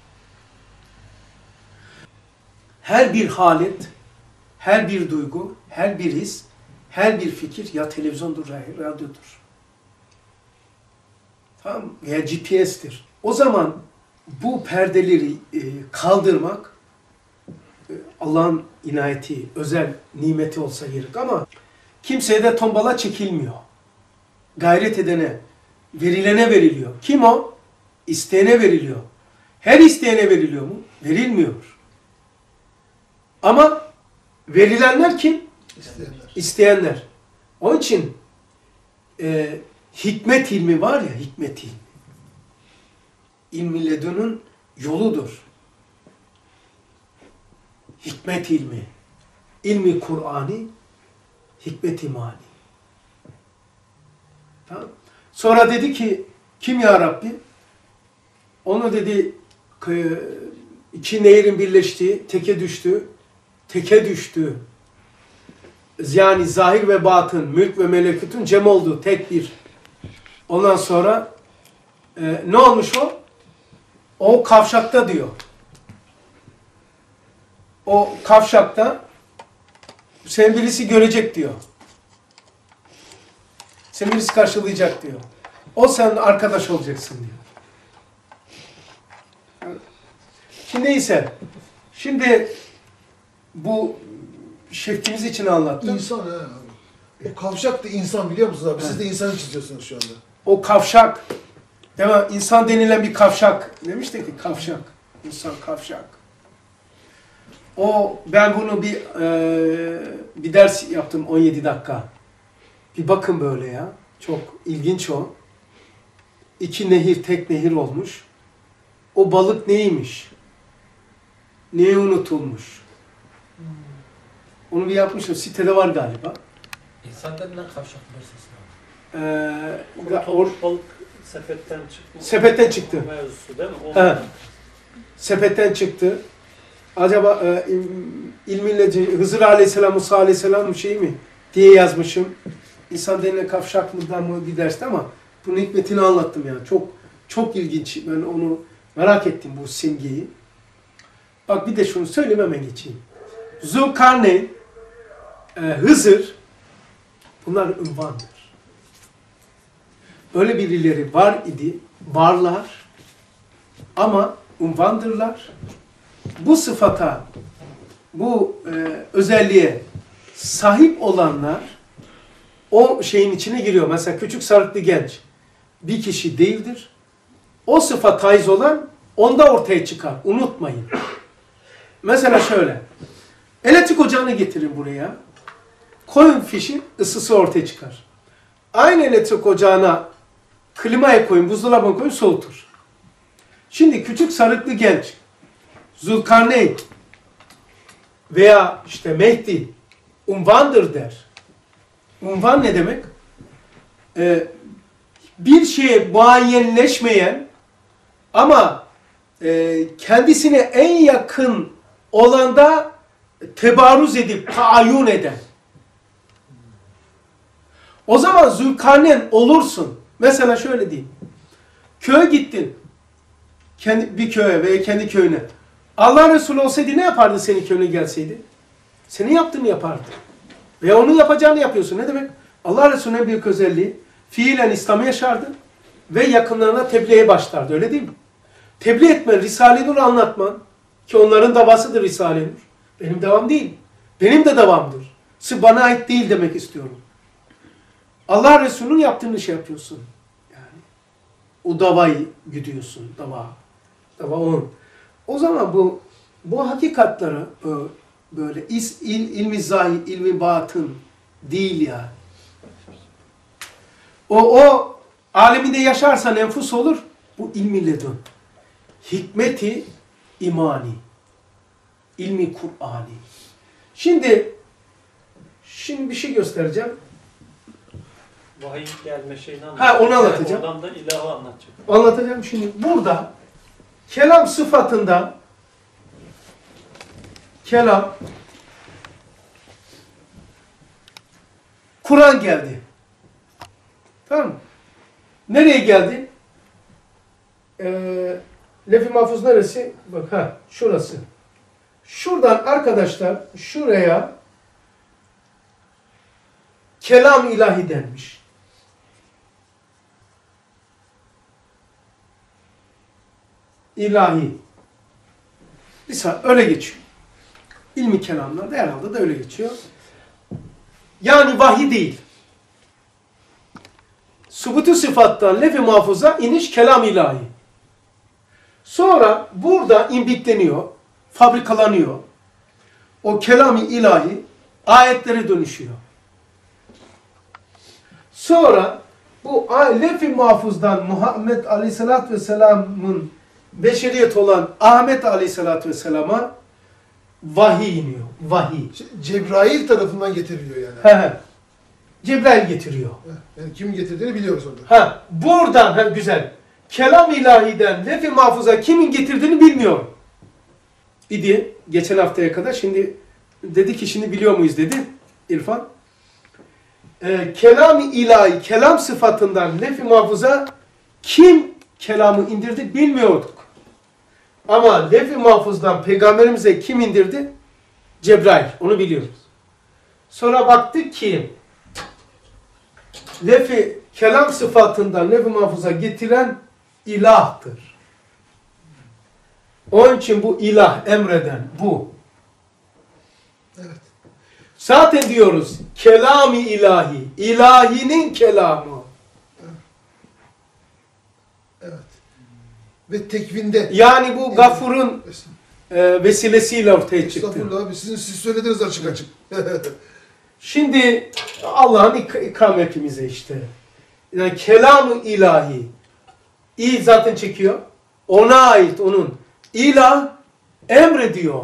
Her bir halet, her bir duygu, her bir his, her bir fikir ya televizyondur, radyodur. Tamam, veya GPS'tir. O zaman bu perdeleri Allah'ın inayeti, özel nimeti olsa gerek ama Kimseye de tombala çekilmiyor. Gayret edene, verilene veriliyor. Kim o? İsteyene veriliyor. Her isteyene veriliyor mu? Verilmiyor. Ama verilenler kim? İsteyenler. İsteyenler. Onun için hikmet ilmi var ya, hikmet ilmi. İlmi ledünün yoludur. Hikmet ilmi. İlmi Kur'ani, hikmet imani. Tamam. Sonra dedi ki, kim ya Rabbi? Onu dedi, iki nehrin birleştiği, teke düştü. Teke düştü. Yani zahir ve batın, mülk ve melekutun cem olduğu tek bir. Ondan sonra ne olmuş o? O kavşakta diyor. O kavşakta seni birisi görecek diyor. Seni birisi karşılayacak diyor. O senin arkadaş olacaksın diyor. Şimdi ise, şimdi bu şefkimiz için anlattım. İnsan he abi. O kavşak da insan biliyor musunuz abi? Siz de insanı çiziyorsunuz şu anda. O kavşak, değil mi? İnsan denilen bir kavşak. Demiştik ki kavşak. İnsan kavşak. O, ben bunu bir ders yaptım 17 dakika. Bir bakın böyle ya. Çok ilginç o. İki nehir tek nehir olmuş. O balık neymiş? Neye unutulmuş? Onu bir yapmışım. Sitede var galiba. İnsan denilen kavşak meselesi. Kurtulmuş balık sepetten çıktı. Sepetten çıktı. Mevzusu değil mi? Evet. Sepetten çıktı. Acaba ilminle Hızır Aleyhisselam, Musa Aleyhisselam şey mi diye yazmışım. İnsan denilen kavşak mıdan mı bir derste ama bunun hikmetini anlattım ya. Çok ilginç. Ben onu merak ettim, bu simgeyi. Bak bir de şunu söyleyeyim, hemen geçeyim. Zülkarneyn, Hızır, bunlar ünvandır. Öyle birileri var idi, varlar ama unvandırlar. Bu sıfata, bu özelliğe sahip olanlar o şeyin içine giriyor. Mesela küçük sarıklı genç bir kişi değildir. O sıfat haiz olan onda ortaya çıkar. Unutmayın. Mesela şöyle. Elektrik ocağını getirin buraya. Koyun fişin ısısı ortaya çıkar. Aynı elektrik ocağına klimaya koyun, buzdolabına koyun, soğutur. Şimdi küçük sarıklı genç Zülkarneyn veya işte Mehdi unvandır der. Unvan ne demek? Bir şeye muayyenleşmeyen ama kendisine en yakın olanda tebarruz edip taayyün eden. O zaman Zülkarneyn olursun. Mesela şöyle diyeyim. Köye gittin. Bir köye veya kendi köyüne. Allah Resulü olsaydı ne yapardı senin köyüne gelseydi? Senin yaptığını yapardı. Veya onun yapacağını yapıyorsun. Ne demek? Allah Resulü'nün en büyük özelliği fiilen İslam'ı yaşardı ve yakınlarına tebliğe başlardı. Öyle değil mi? Tebliğ etmen, Risale-i Nur anlatman ki onların davasıdır Risale-i Nur. Benim davam değil. Benim de davamdır. Sırf bana ait değil demek istiyorum. Allah Resulü'nün yaptığını şey yapıyorsun. Yani o davayı güdüyorsun. Dava onun. O zaman bu hakikatları böyle ilmi zahir, ilmi batın değil ya. O aleminde yaşarsan enfus olur. Bu ilmi ledun. Hikmeti imani. İlmi Kur'ani. Şimdi bir şey göstereceğim. Vahiy gelme şeyini anlatacak. Onu anlatacağım. Oradan da ilahı anlatacak. Anlatacağım şimdi. Burada kelam sıfatında Kur'an geldi. Tamam mı? Nereye geldi? Lef-i Mahfuz neresi? Bak şurası. Şuradan arkadaşlar şuraya kelam ilahi denmiş. İlahi. Öyle geçiyor. İlmi kelamlarda herhalde de öyle geçiyor. Yani vahiy değil. Subutu sıfattan lef-i mahfuza iniş kelam ilahi. Sonra burada imbikleniyor, fabrikalanıyor. O kelam-ı ilahi ayetlere dönüşüyor. Sonra bu lef-i mahfuzdan Muhammed Aleyhisselatü Vesselam'ın beşeriyet olan Ahmet Aleyhisselatü Vesselam'a vahiy iniyor. Vahiy. Cebrail tarafından getiriliyor yani. Cebrail getiriyor. Yani kim getirdiğini biliyoruz orada. Buradan güzel. Kelam ilahiden lef-i mahfuza kimin getirdiğini bilmiyorum. İdi geçen haftaya kadar. Şimdi dedi ki şimdi biliyor muyuz dedi İrfan. Kelam-ı ilahi, kelam sıfatından lef-i mahfuza kim kelamı indirdi bilmiyorduk. Ama lef-i mahfuzdan peygamberimize kim indirdi? Cebrail. Onu biliyoruz. Sonra baktık ki lef-i kelam sıfatından lef-i mahfuza getiren ilahtır. Onun için bu ilah, emreden bu. Evet. Zaten diyoruz kelam-ı ilahi, ilahinin kelamı. Evet. Ve tekvinde. Yani bu Gafur'un vesilesiyle ortaya çıktı. Estağfurullah abi siz söylediniz açık açık. Şimdi Allah'ın ikram hepimize işte. Yani kelam-ı ilahi. İl zaten çekiyor. Ona ait onun. İlah emrediyor.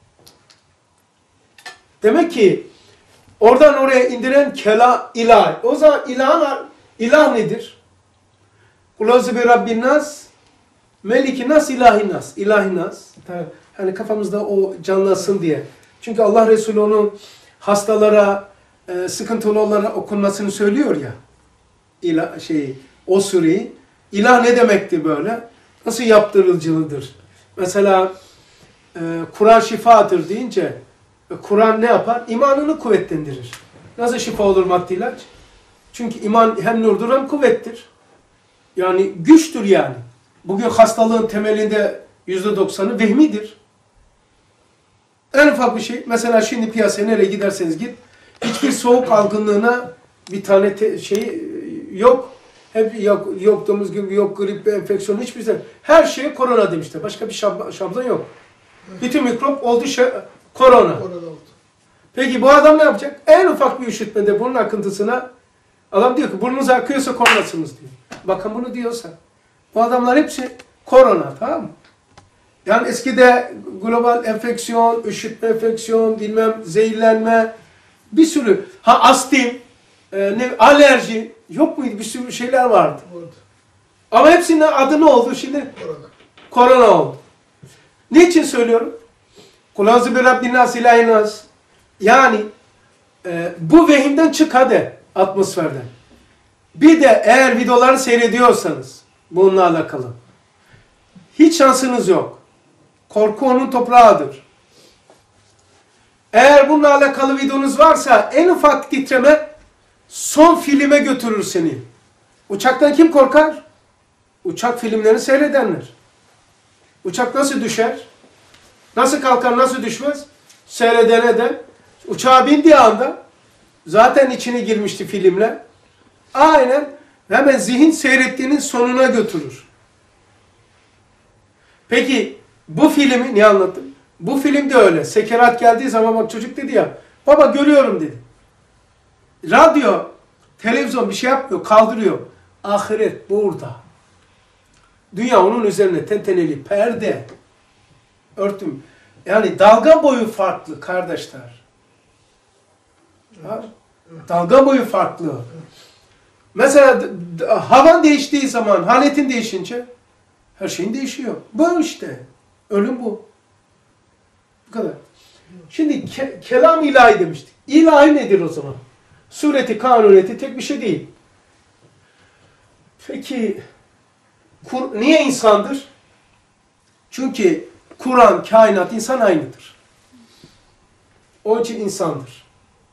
Demek ki oradan oraya indiren kelam ilah. O zaman ilah nedir? Kulazı bi Rabbin nas, Meliki nas, ilahi nas. İlahi nas. Hani kafamızda o canlansın diye. Çünkü Allah Resulü onu hastalara, sıkıntılı olanlara okunmasını söylüyor ya. O sureyi. İlah ne demekti böyle? Nasıl yaptırıcılıdır? Mesela Kur'an şifadır deyince Kur'an ne yapar? İmanını kuvvetlendirir. Nasıl şifa olur maddi ilaç? Çünkü iman hem nurdur hem kuvvettir. Yani güçtür yani. Bugün hastalığın temelinde %90'ı vehmidir. En ufak bir şey. Mesela şimdi piyasaya nereye giderseniz git. Hiçbir soğuk algınlığına bir tane yok. Hep yoktuğumuz gibi yok grip, enfeksiyon hiçbir şey. Her şeye korona demişler. Başka bir şablon yok. Bütün mikrop oldu korona. Peki bu adam ne yapacak? En ufak bir üşütmede bunun akıntısına adam diyor ki burnunuz akıyorsa koronasınız diyor. Bakın bunu diyorsa. Bu adamlar hepsi korona, tamam mı? Yani eskide global enfeksiyon, üşütme enfeksiyon, bilmem zehirlenme, bir sürü. Astim, alerji, yok muydu? Bir sürü şeyler vardı. Ama hepsinin adı ne oldu şimdi? Korona oldu. Niçin söylüyorum? Kulazı bi Rabbin nas ilahi nas. Yani bu vehimden çık hadi atmosferden. Bir de eğer videoları seyrediyorsanız bununla alakalı hiç şansınız yok. Korku onun toprağıdır. Eğer bununla alakalı videonuz varsa en ufak titreme son filme götürür seni. Uçaktan kim korkar? Uçak filmlerini seyredenler. Uçak nasıl düşer? Nasıl kalkar, nasıl düşmez? Seyredene de uçağa bindiği anda zaten içine girmişti filmle. Aynen hemen zihin seyrettiğinin sonuna götürür. Peki bu filmi niye anlattım? Bu film de öyle. Sekerat geldiği zaman bak çocuk dedi ya, baba görüyorum dedi. Radyo, televizyon bir şey yapmıyor, kaldırıyor. Ahiret burada. Dünya onun üzerine tenteneli perde. Örtüm. Yani dalga boyu farklı kardeşler. Dalga boyu farklı. Mesela havan değiştiği zaman, haletin değişince her şeyin değişiyor. Bu işte. Ölüm bu. Bu kadar. Şimdi kelam ilahi demiştik. İlahi nedir o zaman? Sureti, kanuniyeti tek bir şey değil. Peki niye insandır? Çünkü Kur'an, kainat, insan aynıdır. Onun için insandır.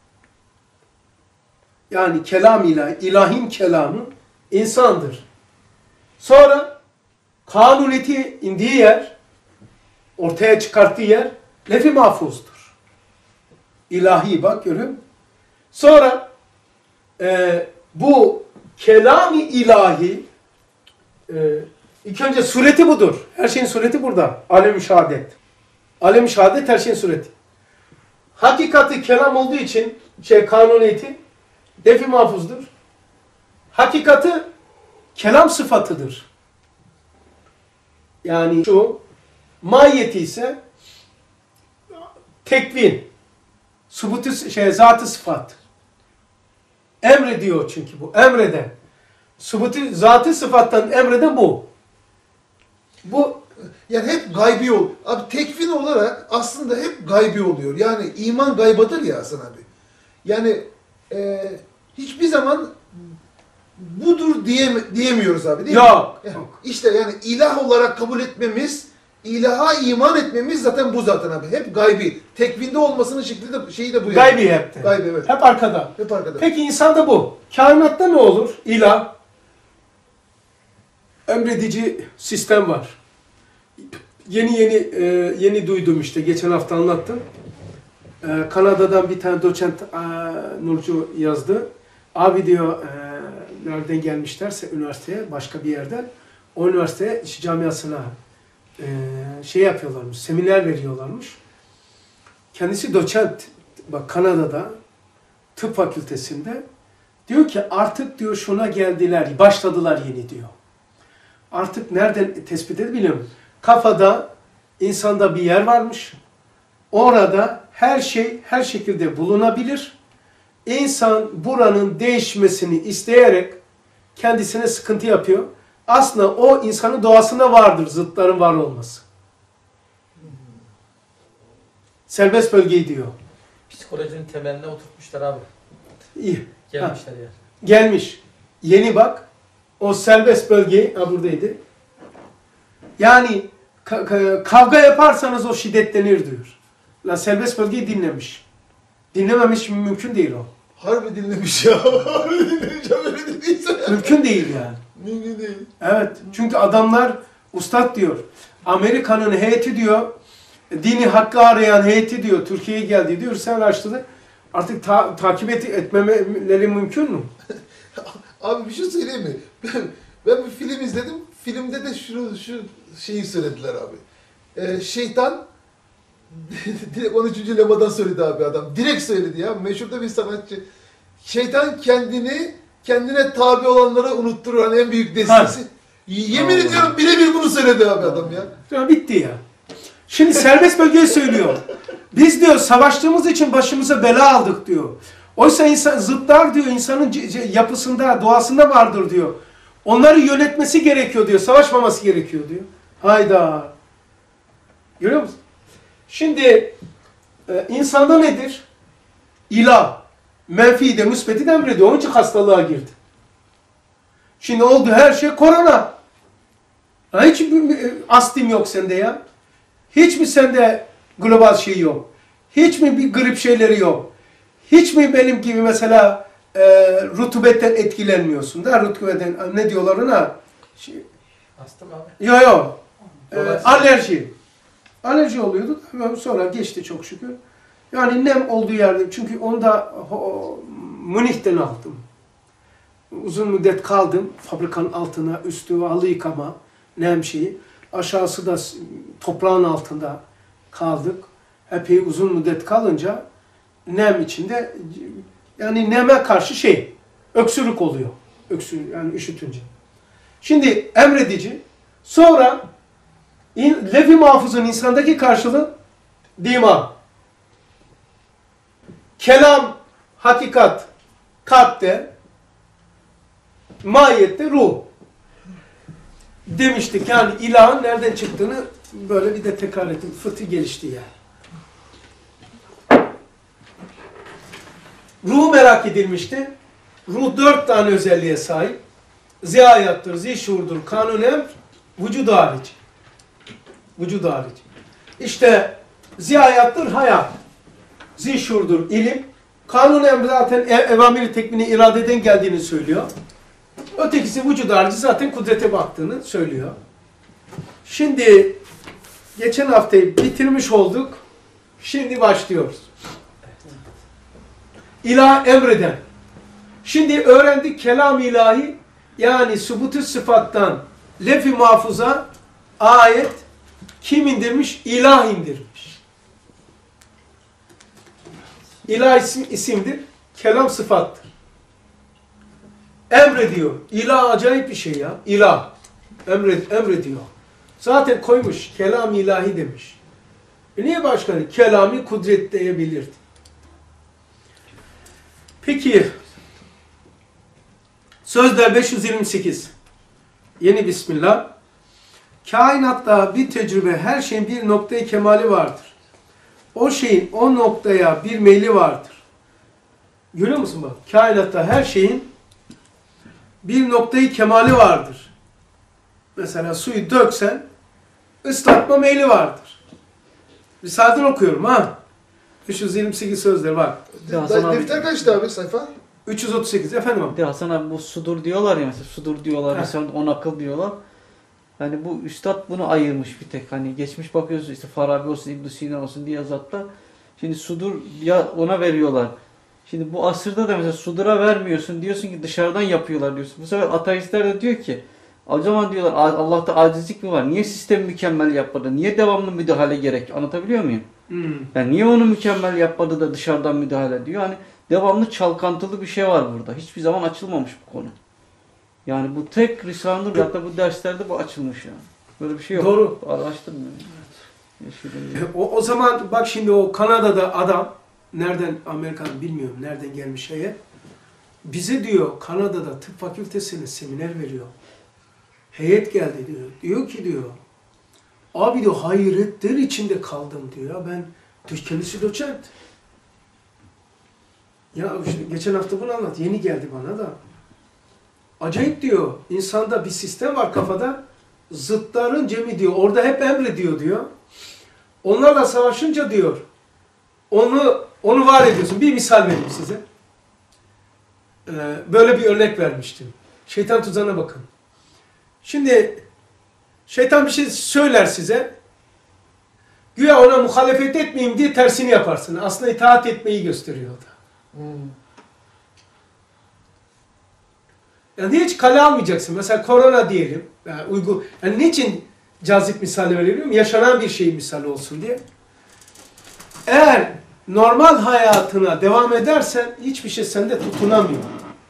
Yani kelam ilahi, ilahin kelamı insandır. Sonra kanuniyeti indiği yer, ortaya çıkarttığı yer lef-i mahfuzdur. İlahi bak görüyor musun? Sonra bu kelam-i ilahi ilk önce sureti budur. Her şeyin sureti burada. Alem-i şehadet. Alem-i şehadet her şeyin sureti. Hakikati kelam olduğu için kanuniyeti levh-i mahfuzdur. Hakikati kelam sıfatıdır. Yani şu mahiyeti ise tekvin, subutu zatı sıfat. Emrediyor çünkü bu. Emreden. Subutu zatı sıfattan emreden bu. Bu Yani hep gaybi ol. Abi tekvin olarak aslında hep gaybi oluyor. Yani iman gaybadır ya Hasan abi. Yani hiçbir zaman budur diyemiyoruz abi değil mi? yok. İşte yani ilah olarak kabul etmemiz, ilaha iman etmemiz zaten bu zaten abi. Hep gaybi. Tekvinde olmasının şekli de şeyi de bu. Gaybi hep de. Gaybi evet. Hep arkada. Hep arkada. Peki insanda bu. Kainatta ne olur? İlah. Emredici sistem var. Yeni duydum işte. Geçen hafta anlattım. Kanada'dan bir tane doçent Nurcu yazdı. Abi diyor nereden gelmişlerse üniversiteye, başka bir yerden, o üniversiteye iş camiasına şey yapıyorlarmış, seminer veriyorlarmış. Kendisi doçent, bak Kanada'da, tıp fakültesinde, diyor ki artık diyor şuna geldiler, başladılar yeni diyor. Artık nereden tespit edildi bilmiyorum. Kafada, insanda bir yer varmış. Orada her şey her şekilde bulunabilir. İnsan buranın değişmesini isteyerek kendisine sıkıntı yapıyor. Aslında o insanın doğasına vardır zıtların var olması. Serbest bölgeyi diyor. Psikolojinin temeline oturtmuşlar abi. İyi. Gelmişler yani. Gelmiş. Yeni bak. O serbest bölgeyi, buradaydı. Yani kavga yaparsanız o şiddetlenir diyor. La serbest bölgeyi dinlemiş. Dinlememiş mümkün değil o. Harbi dinlemiş ya. Harbi dinlemiş ya. Öyle dediyse. Mümkün değil yani. Mümkün değil. Evet. Çünkü adamlar ustad diyor. Amerika'nın heyeti diyor. Dini hakkı arayan heyeti diyor. Türkiye'ye geldi diyor. Sen araştırdın. Artık takip etmemeleri mümkün mü? Abi bir şey söyleyeyim mi? Ben bir film izledim. Filmde de şu şeyi söylediler abi. Şeytan direkt 13. lemadan söyledi abi adam. Direkt söyledi ya. Meşhur da bir sanatçı. Şeytan kendine tabi olanları unutturur. Hani en büyük destesi. Yemin ediyorum birebir bunu söyledi abi adam ya. Ya bitti ya. Şimdi serbest bölgeyi söylüyor. Biz diyor savaştığımız için başımıza bela aldık diyor. Oysa insan, zıtlar diyor insanın yapısında, doğasında vardır diyor. Onları yönetmesi gerekiyor diyor. Savaşmaması gerekiyor diyor. Hayda. Görüyor musun? Şimdi insanda nedir? İlah. Menfi'i de müsbeti de emrediyor. Onun için hastalığa girdi. Şimdi oldu her şey korona. Hiç astım yok sende ya. Hiç mi sende global şey yok? Hiç mi bir grip şeyleri yok? Hiç mi benim gibi mesela rutubetten etkilenmiyorsun da rutubetten ne diyorlar ona? Astım abi. Yok. Alerji. Alerji oluyordu. Sonra geçti çok şükür. Yani nem olduğu yerde. Çünkü onda Münih'ten aldım. Uzun müddet kaldım. Fabrikanın altına, üstü halı yıkama, nem şeyi. Aşağısı da toprağın altında kaldık. Epey uzun müddet kalınca nem içinde yani neme karşı öksürük oluyor. Öksürük yani üşütünce. Şimdi emredici. Sonra levh-i mahfuzun insandaki karşılığı dima. Kelam, hakikat, kalpte, mahiyette ruh. Demiştik yani ilahın nereden çıktığını böyle bir de tekrar ettim. Fıtı gelişti yani. Ruh merak edilmişti. Ruh 4 tane özelliğe sahip. Zihayattır, zişurdur, kanun emr, vücud hariç. Vücud hariç. İşte zihayattır, hayat. Zişurdur, ilim. Kanun emr zaten evamiri tekvini iradeden geldiğini söylüyor. Ötekisi vücud harici zaten kudrete baktığını söylüyor. Şimdi geçen haftayı bitirmiş olduk. Şimdi başlıyoruz. İlah emreden. Şimdi öğrendik kelam ilahi, yani subut-u sıfattan lef-i mahfuza ayet kim indirmiş? İlah indirmiş. İlah isimdir, kelam sıfattır. Emrediyor. İlah acayip bir şey ya. İlah. Emrediyor. Zaten koymuş. Kelam ilahi demiş. Niye başka? Kelami kudret diyebilirdi. Peki. Sözler 528. Yeni Bismillah. Kainatta bir tecrübe, her şeyin bir noktayı kemali vardır. O şeyin o noktaya bir meyli vardır. Görüyor musun bak? Kainatta her şeyin bir noktayı kemali vardır. Mesela suyu döksen ıslatma meyli vardır. Risale'den okuyorum ha. 328 sözler var. Defter kaçtı abi sayfa? 338 efendim abi. Bir de Hasan abi bu sudur diyorlar ya, mesela sudur diyorlar, Heh. mesela on akıl diyorlar. Hani bu üstad bunu ayırmış bir tek. Hani geçmiş bakıyorsun işte Farabi olsun, İbn Sina olsun diye zatlar. Şimdi sudur ya ona veriyorlar. Şimdi bu asırda da mesela sudura vermiyorsun, diyorsun ki dışarıdan yapıyorlar diyorsun. Bu sefer ateistler de diyor ki o zaman diyorlar Allah'ta acizlik mi var? Niye sistemi mükemmel yapmadı? Niye devamlı müdahale gerek? Anlatabiliyor muyum? Yani niye onu mükemmel yapmadı da dışarıdan müdahale ediyor? Hani devamlı çalkantılı bir şey var burada. Hiçbir zaman açılmamış bu konu. Yani bu tek Risale-i hatta bu derslerde bu açılmış yani. Böyle bir şey yok. Doğru. Araştırmıyorum. O zaman bak şimdi o Kanada'da adam, nereden Amerikan bilmiyorum nereden gelmiş şeye, bize diyor Kanada'da tıp fakültesine seminer veriyor. Heyet geldi diyor. Diyor ki diyor, abi diyor hayretler içinde kaldım diyor. Ya ben kendisi doçent. Ya işte geçen hafta bunu anlat. Yeni geldi bana da. Acayip diyor. İnsanda bir sistem var kafada. Zıtların cemi diyor. Orada hep emrediyor diyor. Onlarla savaşınca diyor. Onu var ediyorsun. Bir misal vereyim size. Böyle bir örnek vermiştim. Şeytan tuzağına bakın. Şimdi şeytan bir şey söyler size. Güya ona muhalefet etmeyeyim diye tersini yaparsın. Aslında itaat etmeyi gösteriyor o da. Yani hiç kale almayacaksın. Mesela korona diyelim. Yani niçin cazip misali veriyorum? Yaşanan bir şeyin misali olsun diye. Eğer normal hayatına devam edersen hiçbir şey sende tutunamıyor.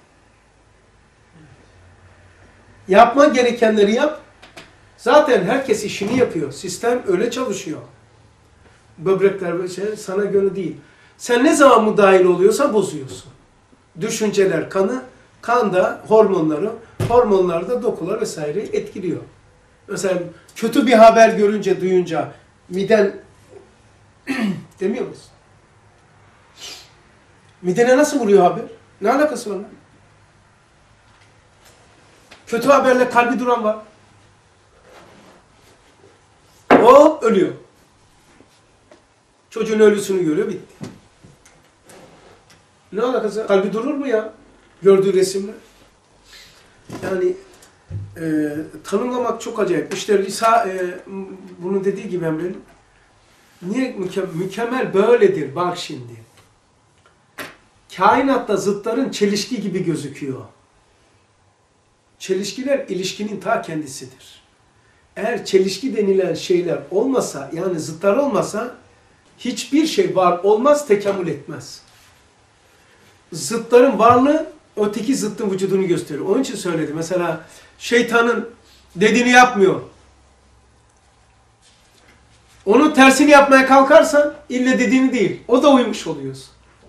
Yapman gerekenleri yap. Zaten herkes işini yapıyor. Sistem öyle çalışıyor. Böbrekler sana göre değil. Sen ne zaman müdahil oluyorsa bozuyorsun. Düşünceler kanı, kan da hormonları da dokular vesaire etkiliyor. Mesela kötü bir haber görünce, duyunca miden demiyor musun? Midene nasıl vuruyor haber? Ne alakası var lan? Kötü haberle kalbi duran var. O ölüyor. Çocuğun ölüsünü görüyor, bitti. Ne alakası var? Kalbi durur mu ya? Gördüğü resimler. Yani tanımlamak çok acayip. İşte bunun dediği gibi Emre'nin. Niye mükemmel böyledir? Bak şimdi. Kainatta zıtların çelişki gibi gözüküyor. Çelişkiler ilişkinin ta kendisidir. Eğer çelişki denilen şeyler olmasa, yani zıtlar olmasa hiçbir şey var olmaz, tekamül etmez. Zıtların varlığı öteki zıttın vücudunu gösteriyor. Onun için söyledim. Mesela şeytanın dediğini yapmıyor. Onun tersini yapmaya kalkarsan ille dediğini değil. O da uymuş oluyorsun.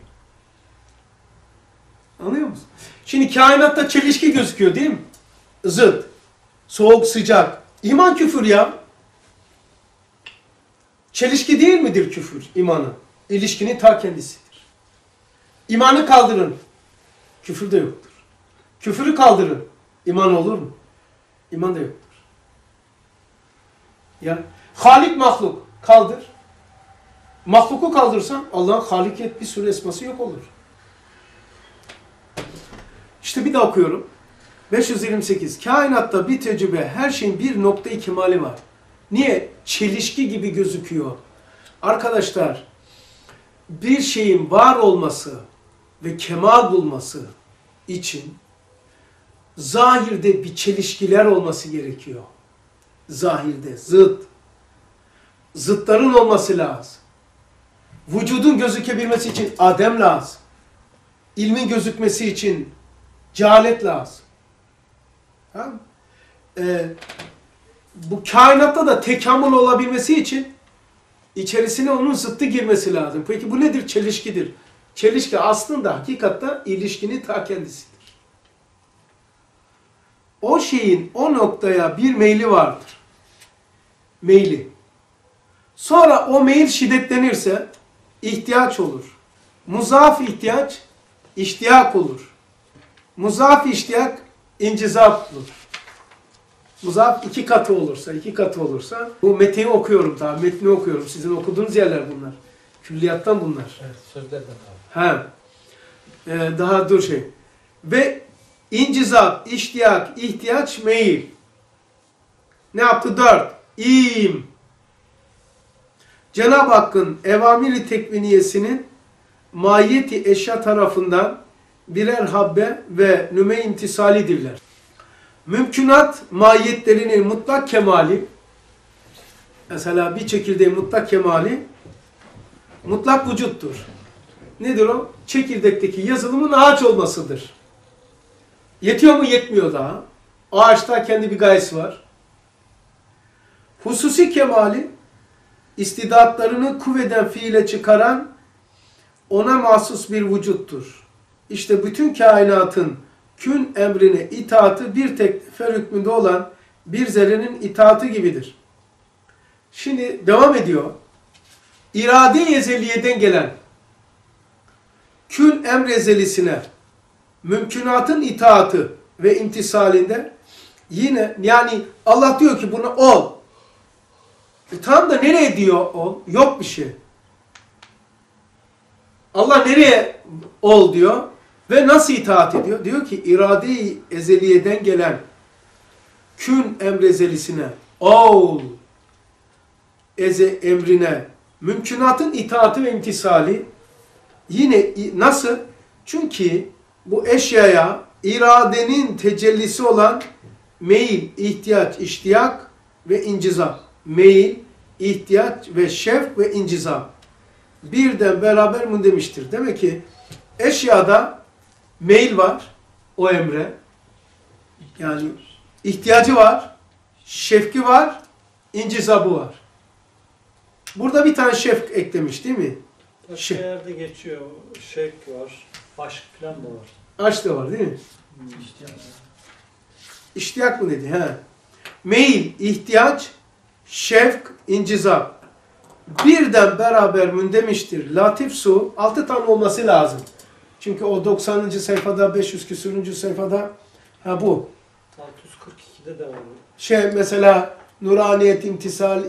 Anlıyor musun? Şimdi kainatta çelişki gözüküyor değil mi? Zıt. Soğuk, sıcak. İman küfür ya. Çelişki değil midir küfür imanı? İlişkinin ta kendisidir. İmanı kaldırın. Küfür de yoktur. Küfürü kaldırın. İman olur mu? İman da yoktur. Ya Halik mahluk kaldır. Mahluku kaldırsan Allah'ın halikiyet bir sürü esması yok olur. İşte bir daha okuyorum. 528. Kainatta bir tecrübe, her şeyin bir noktayı kemali var. Niye? Çelişki gibi gözüküyor. Arkadaşlar, bir şeyin var olması ve kemal bulması için zahirde bir çelişkiler olması gerekiyor. Zahirde zıt. Zıtların olması lazım. Vücudun gözükebilmesi için adem lazım. İlmin gözükmesi için cehalet lazım. Tamam mı? Bu kainatta da tekamül olabilmesi için içerisine onun zıttı girmesi lazım. Peki bu nedir? Çelişkidir. Çelişki aslında hakikatta ilişkinin ta kendisidir. O şeyin o noktaya bir meyli vardır. Meyli. Sonra o meyil şiddetlenirse ihtiyaç olur. Muzaf ihtiyaç, iştiyak olur. Muzaf iştiyak, incizap olur. Muzaf iki katı olursa, bu metni okuyorum daha, metni okuyorum. Sizin okuduğunuz yerler bunlar. Külliyattan bunlar. Evet, sözlerden abi. Ha. Daha dur şey. Ve incizap, iştiyak, ihtiyaç, meyil. Ne yaptı? 4. İm. Cenab-ı Hakk'ın evamiri tekviniyesinin mahiyeti eşya tarafından birer habbe ve nüme imtisalidirler. Mümkünat mahiyetlerinin mutlak kemali, mesela bir çekirdeğin mutlak kemali, mutlak vücuttur. Nedir o? Çekirdekteki yazılımın ağaç olmasıdır. Yetiyor mu? Yetmiyor daha. Ağaçta kendi bir gayesi var. Hususi kemali, istidatlarını kuvveden fiile çıkaran ona mahsus bir vücuttur. İşte bütün kainatın kün emrine itaatı bir tek nefer hükmünde olan bir zerrenin itaatı gibidir. Şimdi devam ediyor. İrade-i ezeliyeden gelen kün emr ezelisine mümkünatın itaatı ve imtisalinde yine yani Allah diyor ki buna ol. Tam da nereye diyor ol? Yok bir şey. Allah nereye ol diyor ve nasıl itaat ediyor? Diyor ki irade-i ezeliyeden gelen kün emrezelisine ol emrine mümkünatın itaati ve imtisali yine nasıl? Çünkü bu eşyaya iradenin tecellisi olan meyil, ihtiyaç, iştiyak ve incizam. Meyil, ihtiyaç ve şevk ve incizam. Birden beraber mundemiştir. Demek ki eşyada meyil var o emre. Yani ihtiyacı var, şefki var, incizabı var. Burada bir tane şefk eklemiş değil mi? Başka yerde geçiyor. Şevk var, aşk falan da var. Aşk da var değil mi? İştiyak mı dedi? He. Meyil, ihtiyaç, şevk, incizap. Birden beraber mündemiştir. Latif su 6 tane olması lazım. Çünkü o 90. sayfada 500 küsürüncü sayfada bu. 642'de de var. Mesela nuraniyet, imtisal,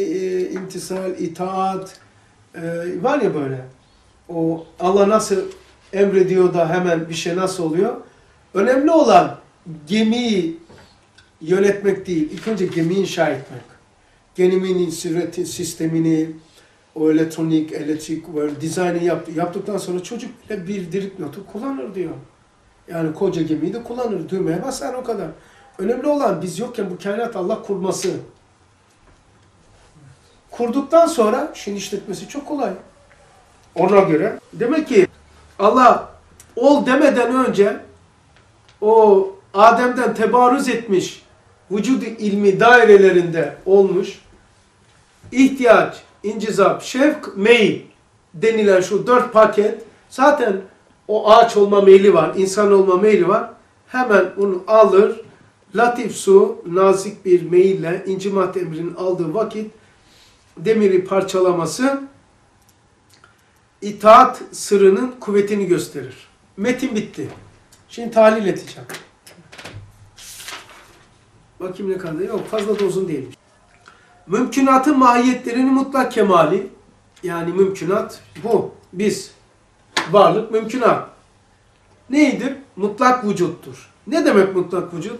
itaat var ya böyle. O Allah nasıl emrediyor da hemen bir şey nasıl oluyor? Önemli olan gemiyi yönetmek değil. İlk önce gemiyi inşa etmek. Geminin sistemini, o elektrik dizaynı yaptıktan sonra çocuk bile bildirik notu kullanır diyor. Yani koca gemiyi de kullanır. Düğmeye basar o kadar. Önemli olan biz yokken bu kainat Allah kurması. Kurduktan sonra işin işletmesi çok kolay. Ona göre. Demek ki Allah ol demeden önce o Adem'den tebarüz etmiş vücudu ilmi dairelerinde olmuş ihtiyaç, incizap, şevk, meyil denilen şu 4 paket zaten o ağaç olma meyli var, insan olma meyli var. Hemen onu alır, latif su, nazik bir meyille incimat emrinin aldığı vakit demiri parçalaması itaat sırrının kuvvetini gösterir. Metin bitti. Şimdi tahlil edeceğim. Bakayım ne kadar. Yok fazla da uzun değilmiş. Mümkünatın mahiyetlerinin mutlak kemali, yani mümkünat bu. Biz. Varlık mümkünat. Neydir? Mutlak vücuttur. Ne demek mutlak vücut?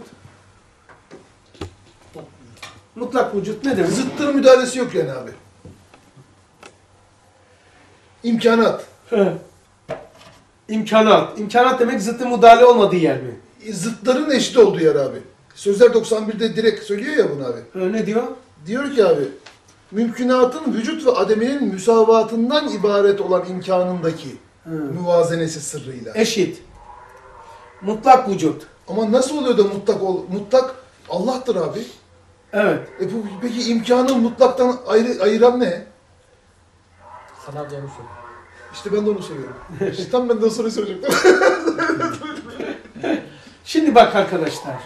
Mutlak vücut ne demek? Zıttın müdahalesi yok yani abi. İmkanat. İmkanat. İmkanat demek zıttı müdahale olmadığı yer mi? Zıtların eşit olduğu yer abi. Sözler 91'de direkt söylüyor ya bunu abi. Ne diyor? Diyor ki abi, mümkünatın vücut ve ademinin müsavatından ibaret olan imkanındaki müvazenesi sırrıyla. Eşit. Mutlak vücut. Ama nasıl oluyor da mutlak Allah'tır abi. Evet. Peki imkanı mutlaktan ayıran ne? Sana da onu söyle. İşte ben de onu soruyorum. İşte tam ben de o soruyu soracaktım. Şimdi bak arkadaşlar.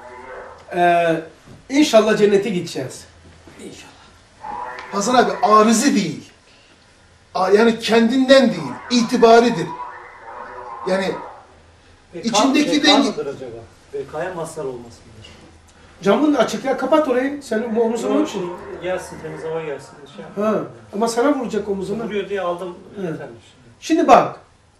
İnşallah cennete gideceğiz. İnşallah. Hasan abi arızi değil. Yani kendinden değil, itibaridir. Yani İçindeki BK dengi- mıdır acaba? BK'ya mazhar olması mıdır? Camın açık ya, kapat orayı. Senin bu omuzun Onun var. için gelsin, temiz hava gelsin. Şey yap. Ha. Ama sana vuracak omuzuna. Vuruyor diye aldım. Evet. Yetermiş. Şimdi bak.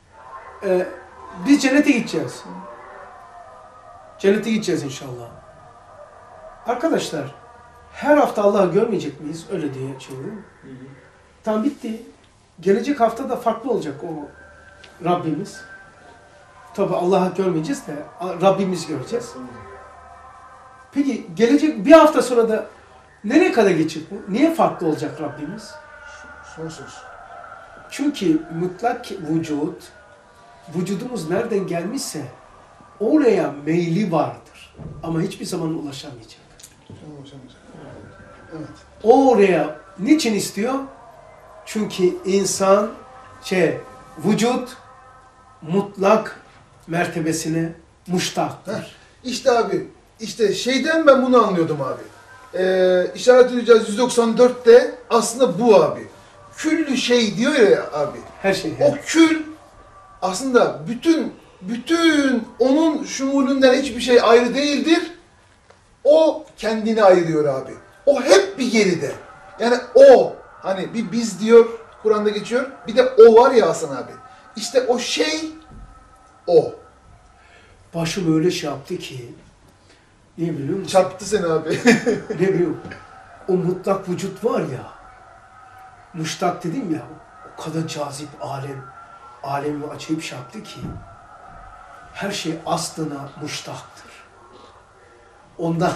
Biz cennete gideceğiz. Cennete gideceğiz inşallah. Arkadaşlar, her hafta Allah'ı görmeyecek miyiz? Öyle diye şimdi. Tam bitti. Gelecek hafta da farklı olacak o Rabbimiz. Tabi Allah'ı görmeyeceğiz de Rabbimiz göreceğiz. Peki gelecek bir hafta sonra da nereye kadar geçecek bu? Niye farklı olacak Rabbimiz? sonsuz. Çünkü mutlak vücut, vücudumuz nereden gelmişse oraya meyli vardır. Ama hiçbir zaman ulaşamayacak. Evet. O oraya niçin istiyor? Çünkü insan, vücut mutlak mertebesine muştaktır. İşte abi, işte şeyden ben bunu anlıyordum abi. İşaret edeceğiz 194'te aslında bu abi. Küllü şey diyor ya abi. Her şey. O kül aslında bütün onun şumulünden hiçbir şey ayrı değildir. O kendini ayırıyor abi. O hep bir geride. Yani o hani bir biz diyor Kur'an'da geçiyor. Bir de o var ya Hasan abi. İşte o şey o. Başım öyle şey yaptı ki, ne biliyor musun? Çarptı seni abi. Ne biliyorum? O mutlak vücut var ya, muştak dedim ya, o kadar cazip alemi acayip şey yaptı ki, her şey aslına muştaktır. Ondan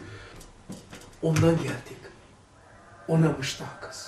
geldik. Ona muştakız.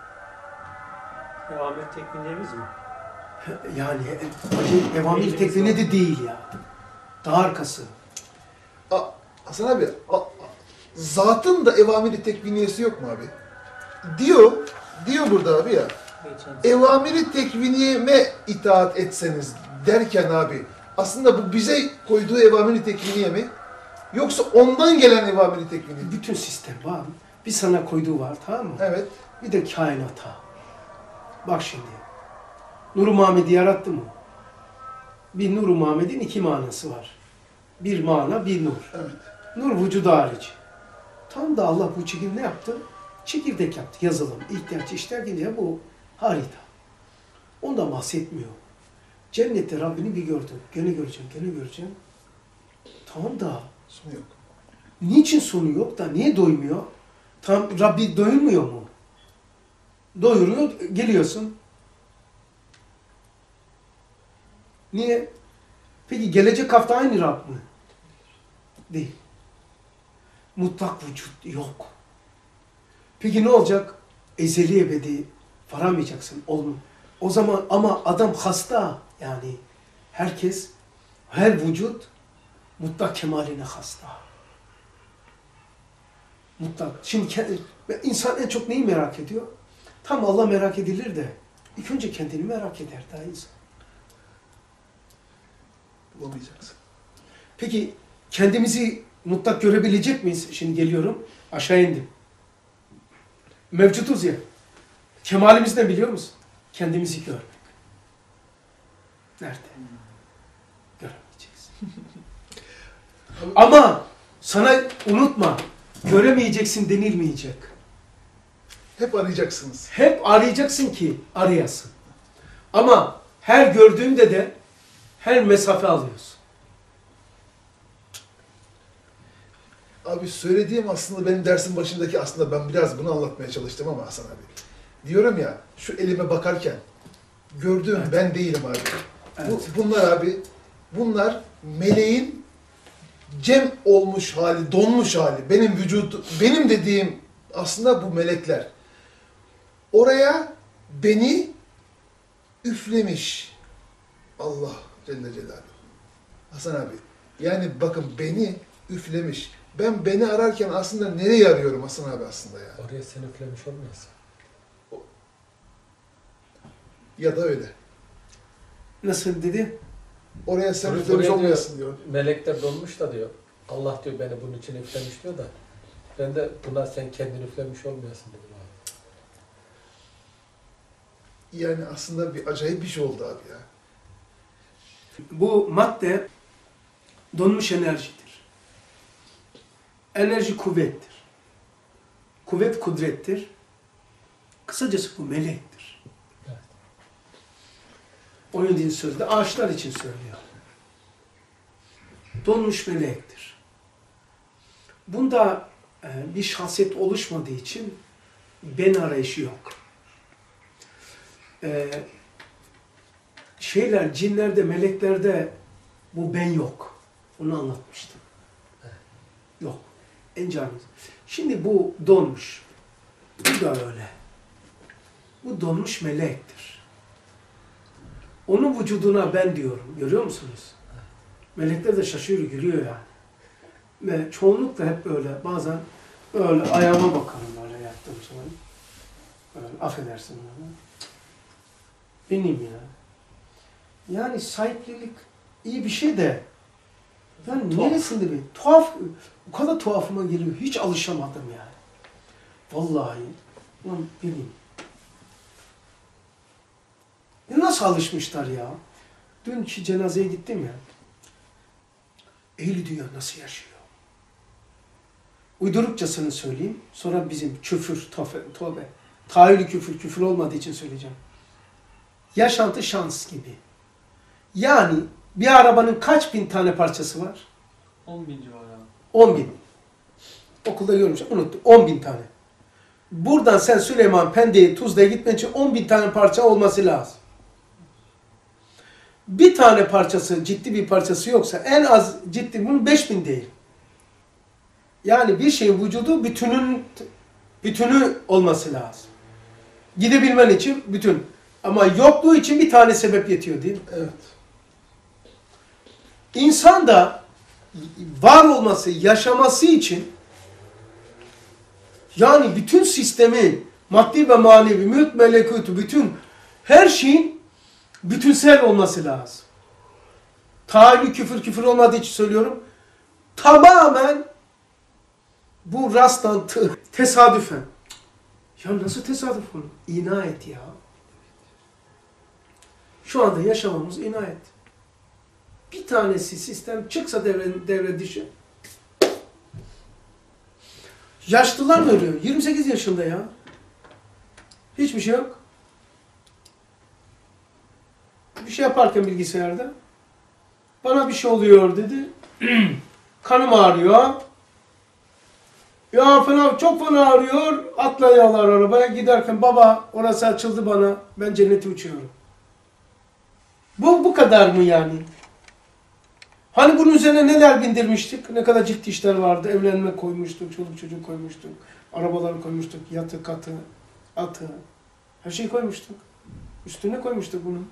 Ahmet Tekvinlerimiz mi? Yani evamir tekvini de değil ya. Daha arkası. Hasan abi, zatın da evamiri tekviniyesi yok mu abi? Diyor burada abi ya. Geçen Evamiri tekviniyeme itaat etseniz derken abi, aslında bu bize koyduğu evamiri tekviniye mi? Yoksa ondan gelen evamiri tekviniye? Bütün sistem var. Bir sana koyduğu var, tamam mı? Evet. Bir de kainata. Bak şimdi. Nur-u Muhammed'i yarattı mı? Bir Nur-u Muhammed'in iki manası var. Bir mana, bir nur. Evet. Nur vücudu hariç. Tam da Allah bu çekim ne yaptı? Çekirdek yaptı, yazılım, ihtiyaç, işler diye bu harita. Ondan bahsetmiyor. Cennette Rabbini bir gördün. Gene göreceğim. Tamam da Sonu yok. niçin sonu yok da niye doymuyor? Tam Rabbi doyurmuyor mu? Doyuruyor, geliyorsun. Niye? Peki gelecek hafta aynı Rab mı? Değil. Mutlak vücut yok. Peki ne olacak? Ezeli ebedi varamayacaksın. O zaman ama adam hasta. Yani herkes, her vücut mutlak kemaline hasta. Mutlak. Şimdi insan en çok neyi merak ediyor? Tam Allah merak edilir de ilk önce kendini merak eder daha insan. Bulamayacaksın. Peki kendimizi mutlak görebilecek miyiz? Şimdi geliyorum. Aşağı indim. Mevcutuz ya. Kemalimiz ne biliyor musun? Kendimizi görmek. Nerede? Göremeyeceksin. Ama sana unutma, göremeyeceksin denilmeyecek. Hep arayacaksınız. Hep arayacaksın ki arayasın. Ama her gördüğünde de her mesafe alıyorsun. Abi söylediğim aslında benim dersin başındaki aslında ben biraz bunu anlatmaya çalıştım ama Hasan abi. Diyorum ya şu elime bakarken gördüğüm ben değilim abi. Evet. Bunlar abi, bunlar meleğin cem olmuş hali, donmuş hali. Benim dediğim aslında bu melekler. Oraya beni üflemiş Allah Celle Celaluhu. Hasan abi, yani bakın beni üflemiş. Ben beni ararken aslında nereye arıyorum Hasan abi aslında ya? Oraya sen üflemiş olmayasın. Ya da öyle. Nasıl dedi? Oraya sen Oraya üflemiş diyor, olmayasın diyor. Melekler donmuş da diyor. Allah diyor beni bunun için üflemiş diyor da. Ben de buna sen kendini üflemiş olmayasın dedim abi. Yani aslında bir acayip bir şey oldu abi ya. Bu madde donmuş enerjidir. Enerji kuvvettir. Kuvvet kudrettir. Kısacası bu melektir. Evet. Onun din sözde ağaçlar için söylüyor. Donmuş melektir. Bunda bir şahsiyet oluşmadığı için ben arayışı yok. Cinlerde, meleklerde bu ben yok. Onu anlatmıştım. Yok. En canımız. Şimdi bu donmuş. Bu da öyle. Bu donmuş melektir. Onun vücuduna ben diyorum. Görüyor musunuz? Melekler de şaşırıyor, gülüyor yani. Ve çoğunlukla hep böyle. Bazen böyle ayağıma bakarım böyle yaptığım zaman. Böyle, affedersin bana. Benim ya. Yani sahiplilik iyi bir şey de yani neresinde bir tuhaf, o kadar tuhafıma geliyor. Hiç alışamadım yani. Vallahi. Lan bileyim. Nasıl alışmışlar ya? Dünkü cenazeye gittim ya. Ehli dünya nasıl yaşıyor? Uydurukçasını söyleyeyim. Sonra bizim küfür, tövbe. Tahayyülü küfür olmadığı için söyleyeceğim. Yaşantı şans gibi. Yani bir arabanın kaç bin tane parçası var? 10 bin civarı abi. 10 bin. Okulda görmüş, unuttum. 10 bin tane. Buradan sen Süleyman, Pendik'e, Tuzla'ya gitmen için 10 bin tane parça olması lazım. Bir tane parçası, ciddi bir parçası yoksa en az ciddi, bunun 5 bin değil. Yani bir şeyin vücudu bütünü olması lazım. Gidebilmen için bütün. Ama yokluğu için bir tane sebep yetiyor değil mi? Evet. İnsan da var olması, yaşaması için yani bütün sistemi, maddi ve manevi, mülk, melekutu, bütün her şeyin bütünsel olması lazım. Tahayyülü küfür olmadığı için söylüyorum. Tamamen bu rastlantı, tesadüfen. Ya nasıl tesadüf olur? İnayet ya. Şu anda yaşamamız inayet. Bir tanesi sistem çıksa devre dışı. Yaşlılar mı ölüyor? 28 yaşında ya. Hiçbir şey yok. Bir şey yaparken bilgisayarda bana bir şey oluyor dedi. Kanım ağrıyor. Ya fena, çok fena ağrıyor. Atlayalar arabaya giderken baba orası açıldı bana. Ben cennete uçuyorum. Bu kadar mı yani? Hani bunun üzerine neler bindirmiştik? Ne kadar ciddi işler vardı. Evlenme koymuştuk, çoluk çocuk koymuştuk. Arabaları koymuştuk, yatı, katı, atı. Her şeyi koymuştuk. Üstüne koymuştuk bunu.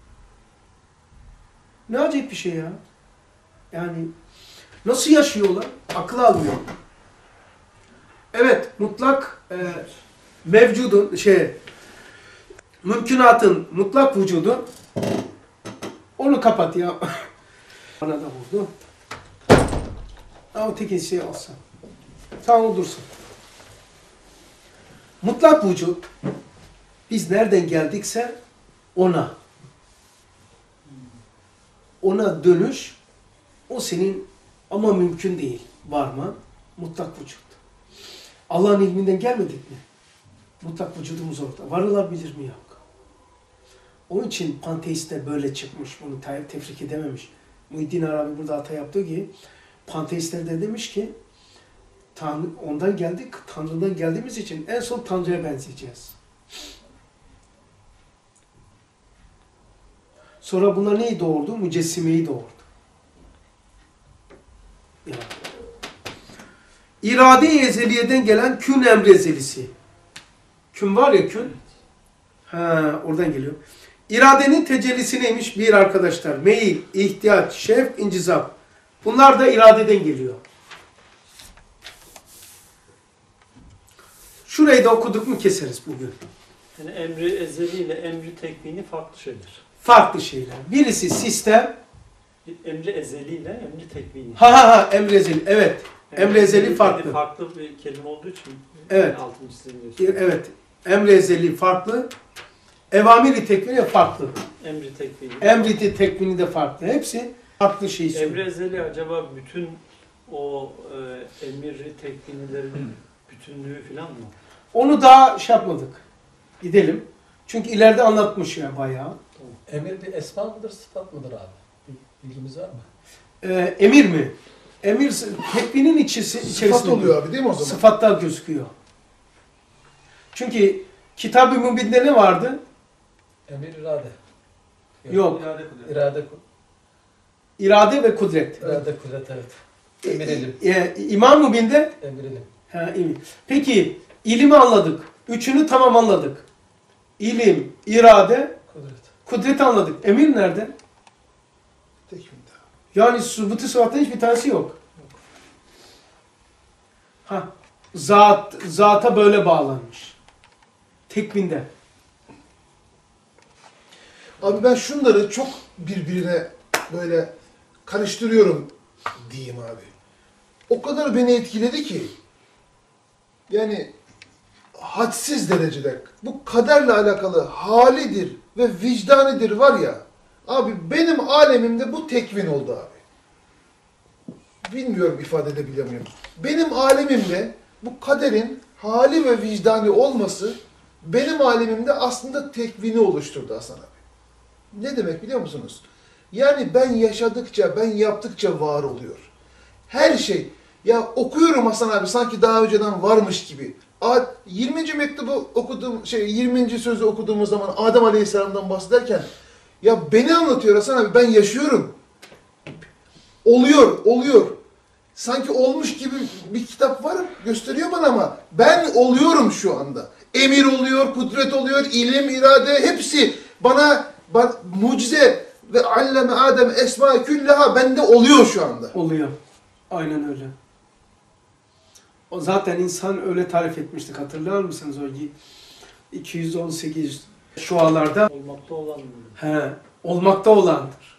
Ne acayip bir şey ya. Yani nasıl yaşıyorlar? Aklı almıyor. Evet, mutlak mevcudun, mümkünatın mutlak vücudu. Onu kapat ya. Bana da vurdu. O tek şey olsa. Tamam o dursun. Mutlak vücut, biz nereden geldikse ona dönüş, o senin ama mümkün değil. Varma, mutlak vücut. Allah'ın ilminden gelmedik mi? Mutlak vücudumuz orada. Varılabilir mi? Yok. Onun için panteistler böyle çıkmış. Bunu tefrik edememiş. Muhyiddin Arabi burada hata yaptığı gibi panteistler de demiş ki Tanrı, ondan geldik, Tanrı'dan geldiğimiz için en son Tanrı'ya benzeyeceğiz. Sonra bunlar neyi doğurdu? Mücessimeyi doğurdu. Ya. İrade-i ezeliyeden gelen kün emri ezelisi. Kün var ya kün. Ha, oradan geliyor. İradenin tecellisi neymiş? Bir arkadaşlar. Meyil, ihtiyaç, şevk, incizap. Bunlar da iradeden geliyor. Şurayı da okuduk mu keseriz bugün. Yani emri ezeli ile emri tekvini farklı şeyler. Farklı şeyler. Birisi sistem. Emri ezeli ile emri tekvini. Emri ezeli. Evet. Emri ezeli farklı. Farklı bir kelime olduğu için Evet. altını çizemiyorsun. Evet. Emri ezeli farklı. Evamiri tekvini farklı. Emri tekvini. Emri tekvini de farklı. Hepsi farklı şey Emri söylüyor. ezeli acaba bütün o emri tekvinilerin bütünlüğü falan mı? Onu daha şey yapmadık. Gidelim. Çünkü ileride anlatmış ya bayağı. Emir bir esma mıdır, sıfat mıdır abi? Bir bilgimiz var mı? Emir mi? Emir tekvinin içerisinde. Sıfat oluyor abi değil mi o zaman? Sıfatlar gözüküyor. Çünkü Kitab-ı Mübin'de ne vardı? Emir irade. Yok. İrade, İrade ve kudret. irade kudret evet. Emir ilim. İmam Mübin'de Emir ilim. ilim. Peki ilimi anladık. Üçünü tamam anladık. İlim, irade, Kudret. kudret anladık. Emir nerede? Tekvinde. Yani subutu sıfattan hiçbir tanesi yok. Zata böyle bağlanmış. Tekvinde. Abi ben şunları çok birbirine böyle karıştırıyorum diyeyim abi. O kadar beni etkiledi ki yani hadsiz derecede bu kaderle alakalı halidir ve vicdanidir var ya abi benim alemimde bu tekvin oldu abi. Bilmiyorum ifade edebiliyor muyum? Benim alemimde bu kaderin hali ve vicdani olması benim alemimde aslında tekvini oluşturdu Hasan abi. Ne demek biliyor musunuz? Yani ben yaşadıkça, ben yaptıkça var oluyor. Her şey. Ya okuyorum Hasan abi sanki daha önceden varmış gibi. 20. mektubu okuduğum 20. sözü okuduğumuz zaman Adem Aleyhisselam'dan bahsederken ya beni anlatıyor Hasan abi ben yaşıyorum. Oluyor. Sanki olmuş gibi bir kitap var gösteriyor bana ama ben oluyorum şu anda. Emir oluyor, kudret oluyor, ilim, irade hepsi bana mucize ve alleme Adem esma küllaha bende oluyor şu anda. Oluyor. Aynen öyle. O zaten insan öyle tarif etmiştik. Hatırlar mısınız o 218 şualarda? Olmakta olan mı? Olmakta olandır.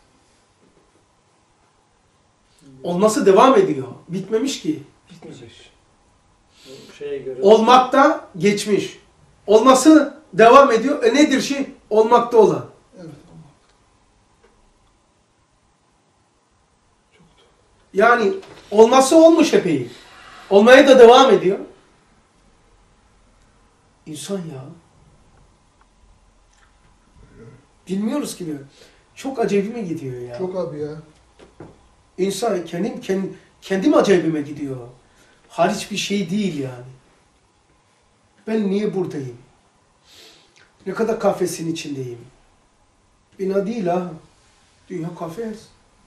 Olması devam ediyor. Bitmemiş ki. Bitmeyecek. Bu şeye göre. Olmakta geçmiş. Olması devam ediyor. Nedir şey? Olmakta olan. Evet. Yani olması olmuş epey. Olmaya da devam ediyor. İnsan ya. Bilmiyoruz ki. Çok acayibime gidiyor ya. Çok abi ya. İnsan kendim acayibime gidiyor. Hariç bir şey değil yani. Ben niye buradayım? Ne kadar kafesin içindeyim? Bina değil ha. Dünya kafes.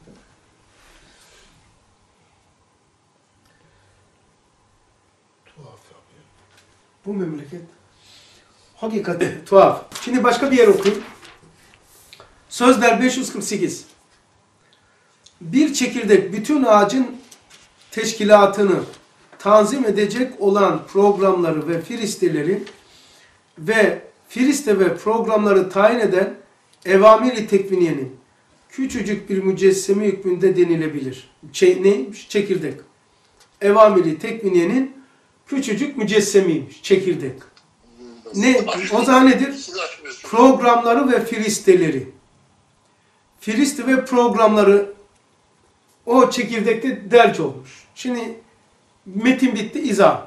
Tuhaf abi. Bu memleket hakikaten tuhaf. Şimdi başka bir yer okuyayım. Sözler 548. Bir çekirdek bütün ağacın teşkilatını tanzim edecek olan programları ve firisteleri ve firiste ve programları tayin eden evamir-i tekviniyenin küçücük bir mücesseme hükmünde denilebilir. Neymiş? Çekirdek. Evamir-i tekviniyenin küçücük mücessemiymiş. Çekirdek. Ne? O zaman nedir? Programları ve firisteleri. Firiste ve programları o çekirdekte derc olmuş. Şimdi metin bitti, izah.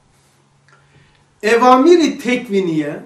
Evamir-i tekviniye,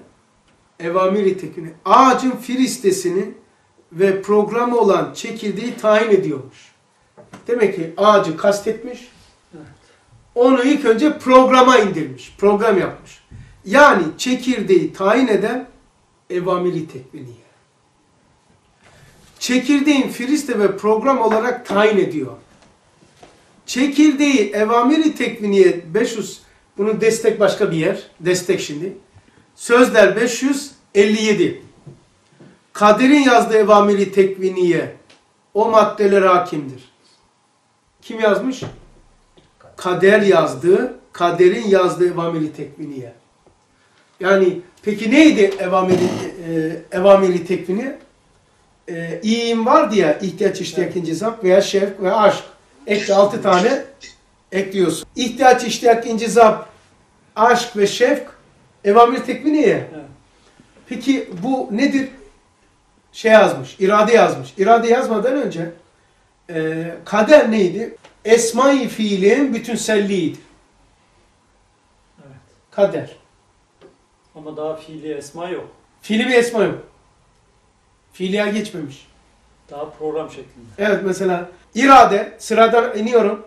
ağacın firistesini ve programı olan çekirdeği tayin ediyormuş. Demek ki ağacı kastetmiş, onu ilk önce programa indirmiş, program yapmış. Yani çekirdeği tayin eden evamir-i tekviniye. çekirdeğin firiste ve program olarak tayin ediyor. Çekirdeği evamiri tekviniye 500, bunun destek başka bir yer, destek şimdi. Sözler 557. Kader'in yazdığı evamiri tekviniye o maddelere hakimdir. Kim yazmış? Kader yazdı. Kader'in yazdığı evamiri tekviniye. Yani peki neydi evamiri tekviniye? İyiyim vardı ya, ihtiyaç, iştiyak, incizap veya şevk veya aşk. Ekle 6 tane ekliyorsun. İhtiyaç, iştiyak, incizap, aşk ve şevk evamir tekviniye. Evet. Peki bu nedir? Şey yazmış, irade yazmış. İrade yazmadan önce kader neydi? Esma-i fiilin bütünselliğiydi. Evet. Kader. Ama daha fiili esma yok. Fiili bir esma yok. Fiiliye geçmemiş. Daha program şeklinde. Evet, mesela irade, sıradan iniyorum.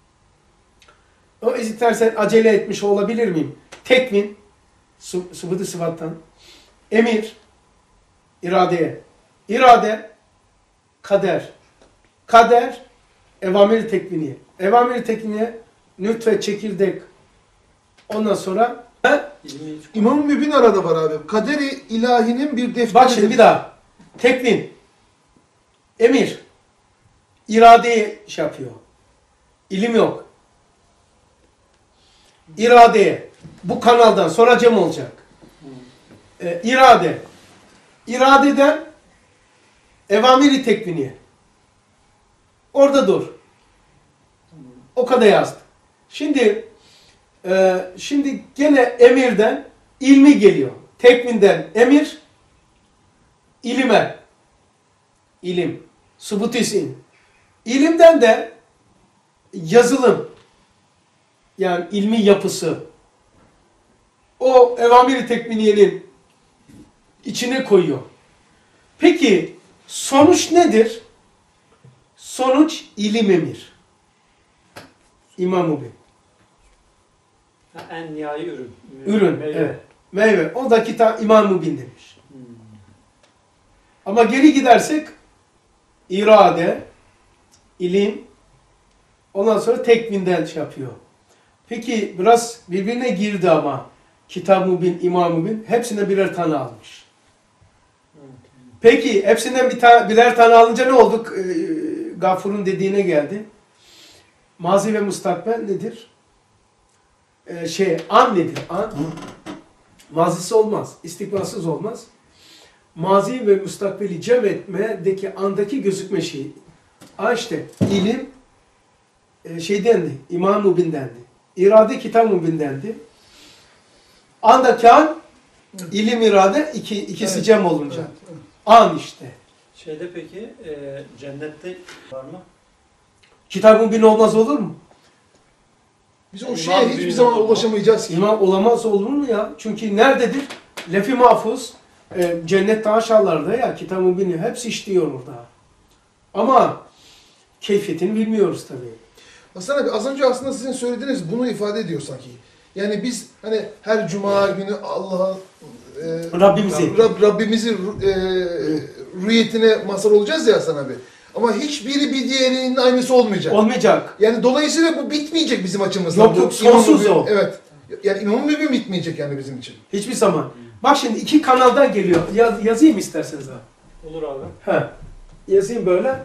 O istersen acele etmiş olabilir miyim? Tekvin, sıfatı sıfattan. Emir, iradeye. İrade, kader. Kader, evamir tekviniye. Evamir tekviniye, nütfe, çekirdek. Ondan sonra İlmi hiç İmam-ı Mübin arada var abi. Kaderi ilahinin bir defteri. bak şimdi bir daha. Tekvin, emir, iradeyi şey yapıyor. İlim yok. İradeye. Bu kanaldan sonra cem olacak. İrade. İradeden evamiri tekviniye. Orada dur. O kadar yazdı. Şimdi gene emirden ilmi geliyor. Tekvinden emir, ilime. İlim. Subut isim. İlimden de yazılım. Yani ilmi yapısı. O evamiri tekviniyenin içine koyuyor. Peki sonuç nedir? Sonuç ilim emir. İmam Mübin. en nihai ürün. Ürün. Meyve. Evet. Meyve. O da kitap İmam Mübin demiş. Hmm. Ama geri gidersek irade, ilim, ondan sonra tekvinden şey yapıyor. Peki biraz birbirine girdi ama Kitab-ı Mübin, İmam-ı Mübin hepsine birer tane almış. Peki hepsinden birer tane alınca ne oldu? Gafur'un dediğine geldi. Mazi ve mustakbel nedir? An nedir? An. Mazisi olmaz. İstikbalsız olmaz. Mazi ve mustakbeli cem etmedeki andaki gözükme şeyi. İşte ilim şeydendi. İmam-ı Mübin'dendi. İrade Kitab-ı Mübin'dendi. Andaki an ilim irade ikisi Evet. cem olunca. Evet, evet. An işte. Şeyde peki cennette var mı? Kitab-ı Mübin olmaz olur mu? Biz o İmam şeye hiçbir Mübin zaman olur mu? ulaşamayacağız ki. İmam olamaz olur mu ya? Çünkü nerededir? Lef-i Mahfuz, cennette aşağılarda ya, Kitab-ı Mübin'i hepsi işliyor orada. Ama keyfiyetini bilmiyoruz tabii. Hasan abi az önce aslında sizin söylediğiniz bunu ifade ediyor sanki. Yani biz hani her cuma günü Allah'a Rabbimizi. Rabbimizi rüyetine mazhar olacağız ya Hasan abi. Ama hiçbiri bir diğerinin aynısı olmayacak. Olmayacak. Yani dolayısıyla bu bitmeyecek bizim açımızdan. Yok, yok, Bu İmam-ı sonsuz Mübin- o. Evet. Yani İmam-ı Mübin bitmeyecek yani bizim için. Hiçbir zaman. Bak şimdi iki kanaldan geliyor. Yazayım isterseniz abi. Olur abi. Yazayım böyle.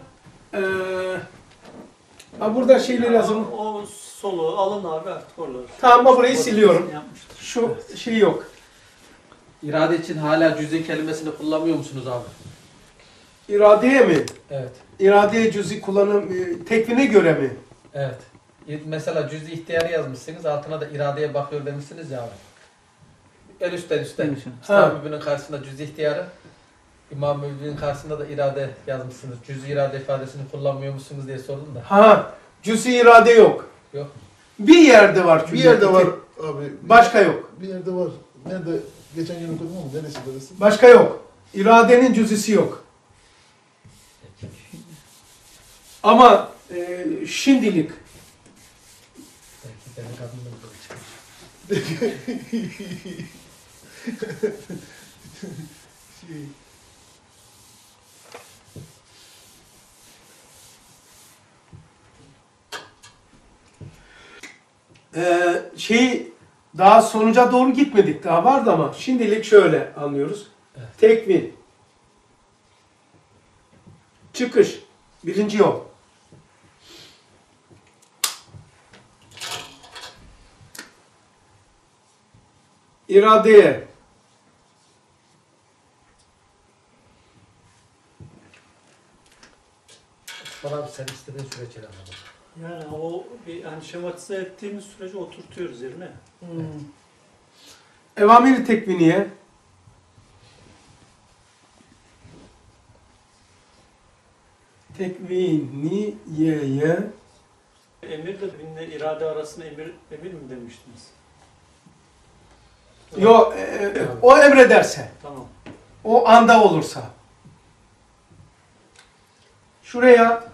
Burada şeyleri yazın. O solu alın abi artık oraları. Tamam, burayı siliyorum. Yapmıştır. Şu şey yok. İrade için hala cüz'i kelimesini kullanmıyor musunuz abi? İradeye mi? Evet. İradeye cüz'i kullanım tekvine göre mi? Evet. Mesela cüz-i ihtiyarı yazmışsınız, altına da iradeye bakıyor demişsiniz ya abi. En üstten. Kitab-ı Mübin'in karşısında cüz-i ihtiyarı, İmam-ı Mübin'in karşısında da irade yazmışsınız. Cüz-i irade ifadesini kullanmıyor musunuz diye sordum da. Cüz'i irade yok. Yok. Bir yerde var çünkü. Bir yerde var abi. Başka yok. Bir yerde var. Nerede? Geçen gün okudum ama neresi burası? Başka yok. İradenin cüz'isi yok. Ama şimdilik Belki benim kadınım da çıkmış. Daha sonuca doğru gitmedik. Daha vardı ama şimdilik şöyle anlıyoruz. Evet. Tekvin. Çıkış. Birinci yol. İradeye. Bana abi sen istediğin sürece anladım. Yani o bir hani şematize ettiğimiz sürece oturtuyoruz yerine. Evamir-i tekviniye. Tekviniyeye. Emir de binle irade arasında emir mi demiştiniz? Yo, o emrederse. Tamam. O anda olursa. Şuraya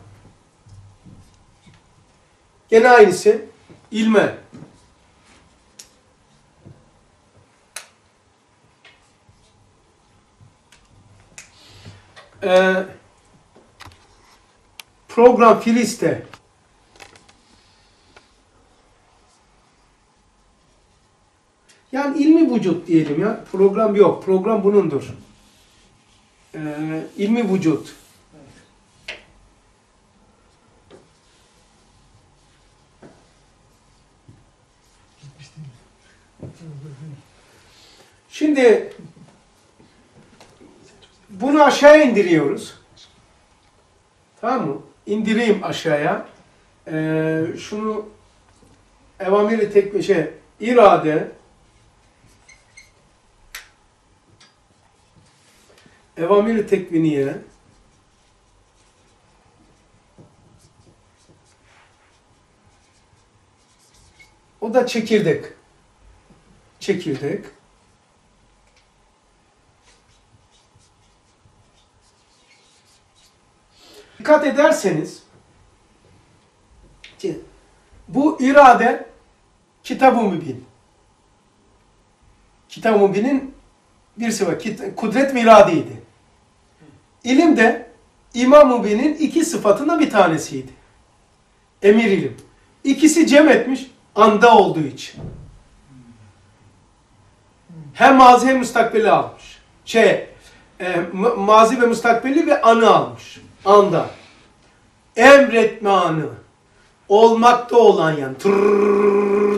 gene aynısı. İlme. Program filiste. Yani ilmi vücut diyelim ya. Program yok. Program bunundur. İlmi vücut. Şimdi bunu aşağıya indiriyoruz. Tamam mı? İndireyim aşağıya. Şunu evamiri tek irade evamiri tekviniye o da çekirdek. Çekirdek. Dikkat ederseniz bu irade Kitab-ı Mübin. Kitab-ı Mübin'in bir sıfatı kudret ve iradeydi. İlim de İmam-ı Mübin'in iki sıfatından bir tanesiydi. Emir ilim. İkisi cem etmiş anda olduğu için. Hem mazi hem müstakbeli almış. Mazi ve müstakbeli ve anı almış. Anda. Emretme anı. Olmakta olan yani. Tırrrr.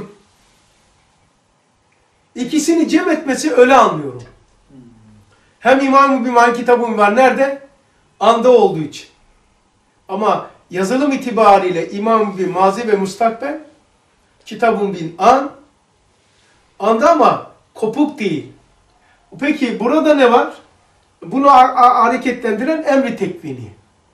İkisini cem etmesi öyle anlıyorum. Hem İmam-ı Mübin kitabım var. Nerede? Anda olduğu için. Ama yazılım itibariyle İmam-ı Mübin mazi ve müstakbel, Kitab-ı Mübin anda ama kopuk değil. Peki burada ne var? Bunu hareketlendiren emri tekvini.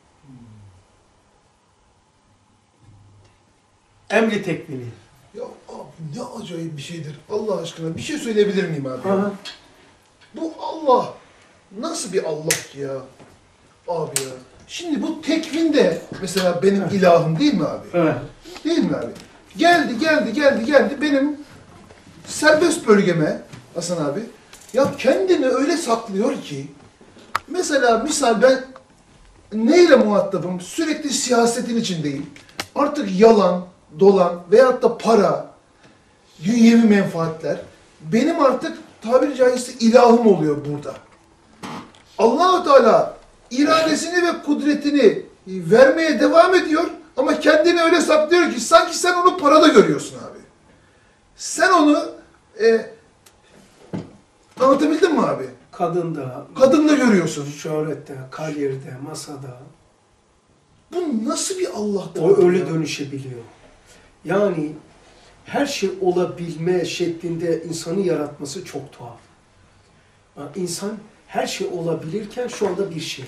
Emri tekvini. Ya abi ne acayip bir şeydir. Allah aşkına bir şey söyleyebilir miyim abi? Aha. Bu Allah nasıl bir Allah ki ya? Abi ya. Şimdi bu tekvinde mesela benim ilahım değil mi abi? Evet. Değil mi abi? Geldi benim serbest bölgeme Hasan abi. Ya kendini öyle saklıyor ki mesela misal ben neyle muhatabım? Sürekli siyasetin içindeyim. Artık yalan, dolan veyahut da para, dünyevi menfaatler benim artık tabiri caizse ilahım oluyor burada. Allah-u Teala iradesini ve kudretini vermeye devam ediyor ama kendini öyle saklıyor ki sanki sen onu parada görüyorsun abi. Sen onu anlatabildim mi abi? Kadında görüyorsun. Şöhrette, kariyerde, masada. Bu nasıl bir Allah'tır? O öyle ya? dönüşebiliyor. Yani her şey olabilme şeklinde insanı yaratması çok tuhaf. Yani insan her şey olabilirken şu anda bir şey.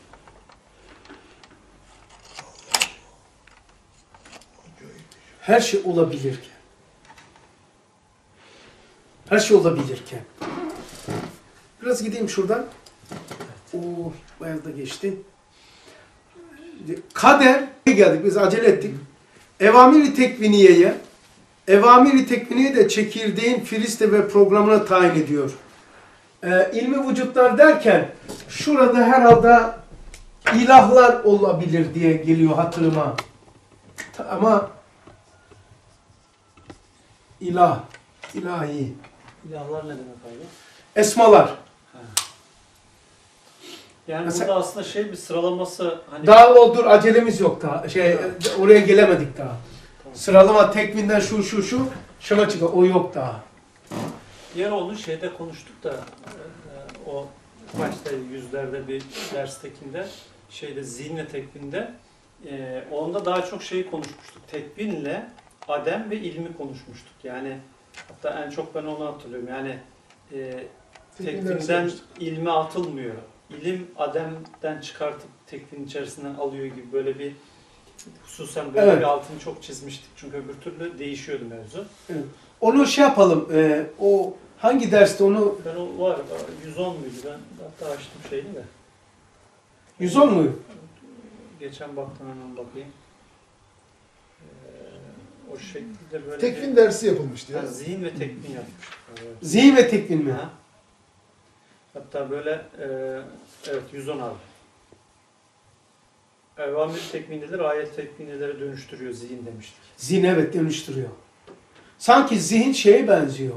Her şey olabilirken. Her şey olabilirken. Biraz gideyim şuradan. Bayağı da geçti. Kader geldik. Biz acele ettik. Evamir-i tekviniyeye Evamir-i tekviniye de çekirdeğin filiste ve programına tayin ediyor. İlmi vücutlar derken şurada herhalde ilahlar olabilir diye geliyor hatırıma. Ama İlah, ilahi. İlahlar ne demek abi? Esmalar. Yani Mesela- burada aslında şey bir sıralaması hani Daha dur acelemiz yok daha. Oraya gelemedik daha. Sıralama tekvinden şu şuna çıkıyor. O yok daha. yer onu şeyde konuştuk da o başta yüzlerde bir derstekinde şeyde zihne tekvinde onda daha çok şeyi konuşmuştuk. Tekvinle adem ve ilmi konuşmuştuk. Yani hatta en çok ben onu hatırlıyorum. Yani tekvinden ilme atılmıyor. İlim ademden çıkartıp tekvin içerisinden alıyor gibi böyle bir hususen böyle Evet. bir altını çok çizmiştik. Çünkü öbür türlü değişiyordu mevzu. Onu şey yapalım. O hangi derste onu Ben o var 110 muydu? Ben hatta açtım şeyini de. 110 mu? Geçen baktım hemen bakayım. O şekilde böyle Tekvin dersi yapılmıştı ya. zihin ve tekvin yapmış. Evet. Zihin ve tekvin mi? Ha. Hatta böyle evet 110 abi. Evamir tekvineleri ayet tekvinelere dönüştürüyor zihin demiştik. Zihin evet dönüştürüyor. Sanki zihin şeye benziyor.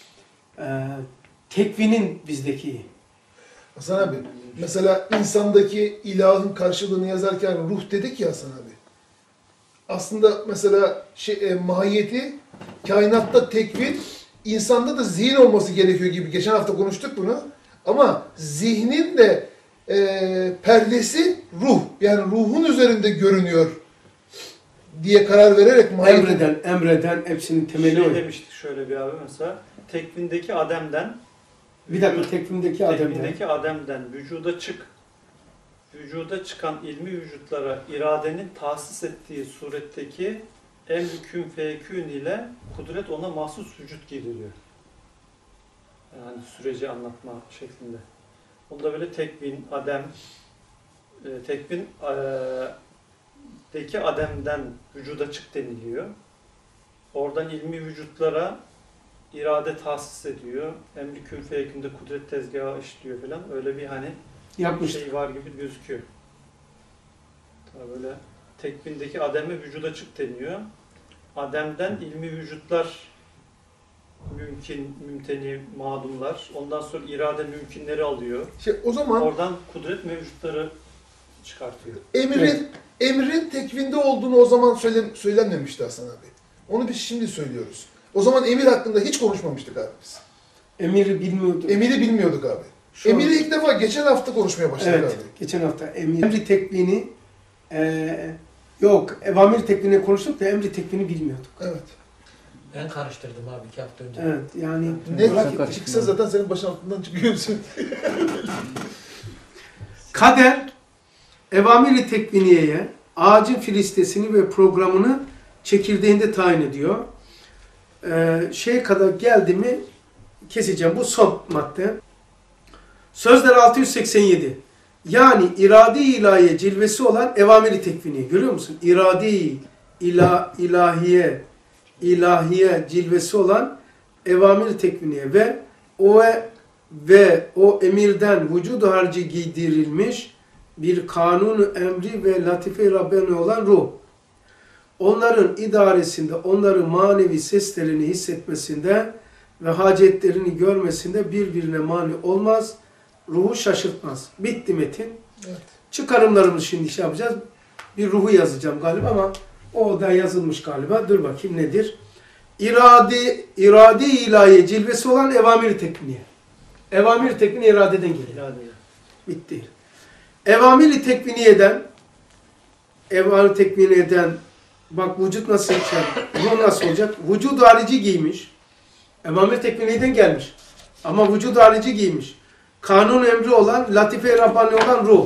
Tekvinin bizdeki. Hasan abi, mesela insandaki ilahın karşılığını yazarken ruh dedik ya Hasan abi. Aslında mesela mahiyeti, kainatta tekvin, insanda da zihin olması gerekiyor gibi. Geçen hafta konuştuk bunu. Ama zihnin de perdesi ruh. Yani ruhun üzerinde görünüyor diye karar vererek mahiyeti... Emreden hepsinin temeli o. Demiştik şöyle bir abi mesela. Tekvindeki Adem'den Bir dakika tekvindeki Adem'den vücuda çık. Vücuda çıkan ilmi vücutlara iradenin tahsis ettiği suretteki emr-i kün feyekün ile kudret ona mahsus vücut giydiriyor. Yani süreci anlatma şeklinde. Onda böyle tekvin, adem, tekvindeki ademden vücuda çık deniliyor. Oradan ilmi vücutlara irade tahsis ediyor. Emri kün feyekünde kudret tezgahı işliyor falan. Öyle bir hani yapmış. şey var gibi gözüküyor. Tabii böyle tekvindeki ademe vücuda çık deniyor. Ademden ilmi vücutlar mümkün, mümteni, madumlar. Ondan sonra irade mümkünleri alıyor. O zaman Oradan kudret mevcutları çıkartıyor. emrin tekvinde olduğunu o zaman söylenmemişti Hasan abi. Onu biz şimdi söylüyoruz. O zaman emir hakkında hiç konuşmamıştık abi biz. Emiri bilmiyorduk. Emiri bilmiyorduk abi. Emiri ilk defa geçen hafta konuşmaya başladık Evet, abi. geçen hafta emri tekvini yok, evamir tekvini konuştuk da emri tekvini bilmiyorduk. Evet. Ben karıştırdım abi 2 hafta önce. Evet, yani Ne bırak karıştırma. çıksa zaten senin başın altından çıkıyorsun. kader evamir-i tekviniyeye ağacın filistesini ve programını çekirdeğinde tayin ediyor. Şeye kadar geldi mi keseceğim. Bu son madde. Sözler 687. Yani irade-i ilahiye cilvesi olan evamir-i tekvini. Görüyor musun? İrade-i ilahiye cilvesi olan evamir-i tekviniye ve o emirden vücud harici giydirilmiş bir kanunu emri ve latife-i Rabbani olan ruh. Onların idaresinde, onların manevi seslerini hissetmesinde ve hacetlerini görmesinde birbirine mani olmaz, ruhu şaşırtmaz. Bitti metin. Evet. Çıkarımlarımızı şimdi şey yapacağız. Bir ruhu yazacağım galiba ama o da yazılmış galiba. Dur bakayım nedir? İrade-i ilahiye cilvesi olan evamir-i tekviniye. Evamir-i tekviniye iradeden geliyor. İrade. Bitti. Evamir-i tekviniyeden bak vücut nasıl çıkar, ruh nasıl olacak? Vücud harici giymiş. Evamir-i tekviniyeden gelmiş. Ama vücud harici giymiş. Kanun emri olan, latife-i Rabbani olan ruh.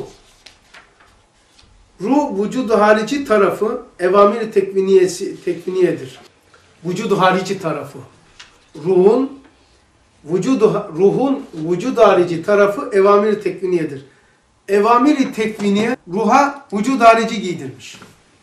Ruh vücud harici tarafı evamir-i tekviniyedir. Vücud harici tarafı. Ruhun vücud harici tarafı evamir-i tekviniyedir. Evamir-i tekviniye ruha vücud harici giydirmiş.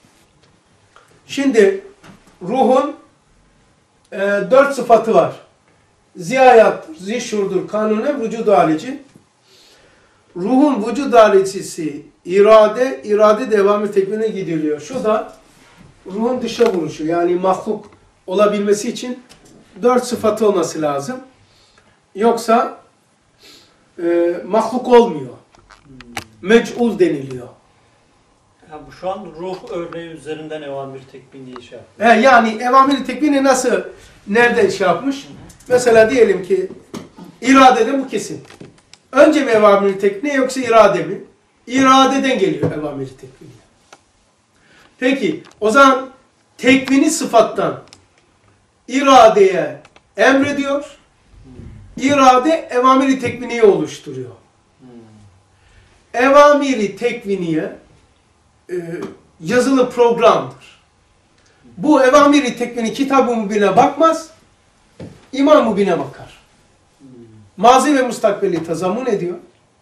Şimdi ruhun 4 sıfatı var. Ziyayattır, zişurdur, kanunen vücud harici. Ruhun vücud haricisi irade devamı tekvine gidiliyor. Şu da ruhun dışa vuruşu, yani mahluk olabilmesi için 4 sıfatı olması lazım. Yoksa mahluk olmuyor. Mec'ul deniliyor. Ya bu şu an ruh örneği üzerinden evamir tekviniye şey yapıyor. Yani evamir-i tekvini nasıl, nerede şey yapmış? Mesela diyelim ki iradede bu kesin. Önce mi evamir-i tekvini yoksa irade mi? İradeden geliyor evamir-i tekvini. Peki o zaman tekvini sıfattan iradeye emrediyor. İrade evamir-i tekviniye oluşturuyor. Evamir-i tekviniye yazılı programdır. Bu evamir-i tekvini kitab-ı mübine bakmaz, İmam-ı mübine bakar. Mazi ve mustakbeli tazammun ediyor.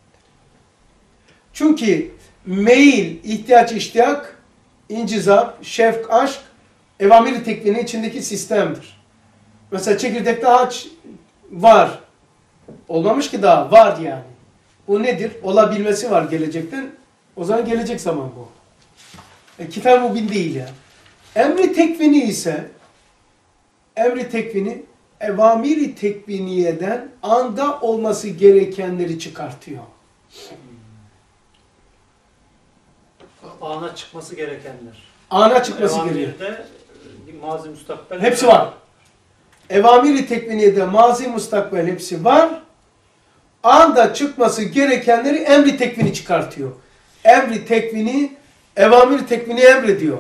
Çünkü meyil, ihtiyaç, iştiyak, incizap, şefk, aşk evamir-i tekvini içindeki sistemdir. Mesela çekirdekte ağaç var. Olmamış ki daha var yani. Bu nedir? Olabilmesi var gelecekten. O zaman gelecek zaman bu. Kitab-ı mübin değil yani. Emri tekvini ise emri tekvini evamiri tekviniyeden anda olması gerekenleri çıkartıyor. Ana çıkması gerekenler. Ana çıkması gerekiyor. Evamirde mazi müstakbel. Hepsi var. Evamiri tekviniyede mazi mustakbel hepsi var. Anda çıkması gerekenleri emri tekvini çıkartıyor. Emri tekvini, evamiri tekvini emrediyor.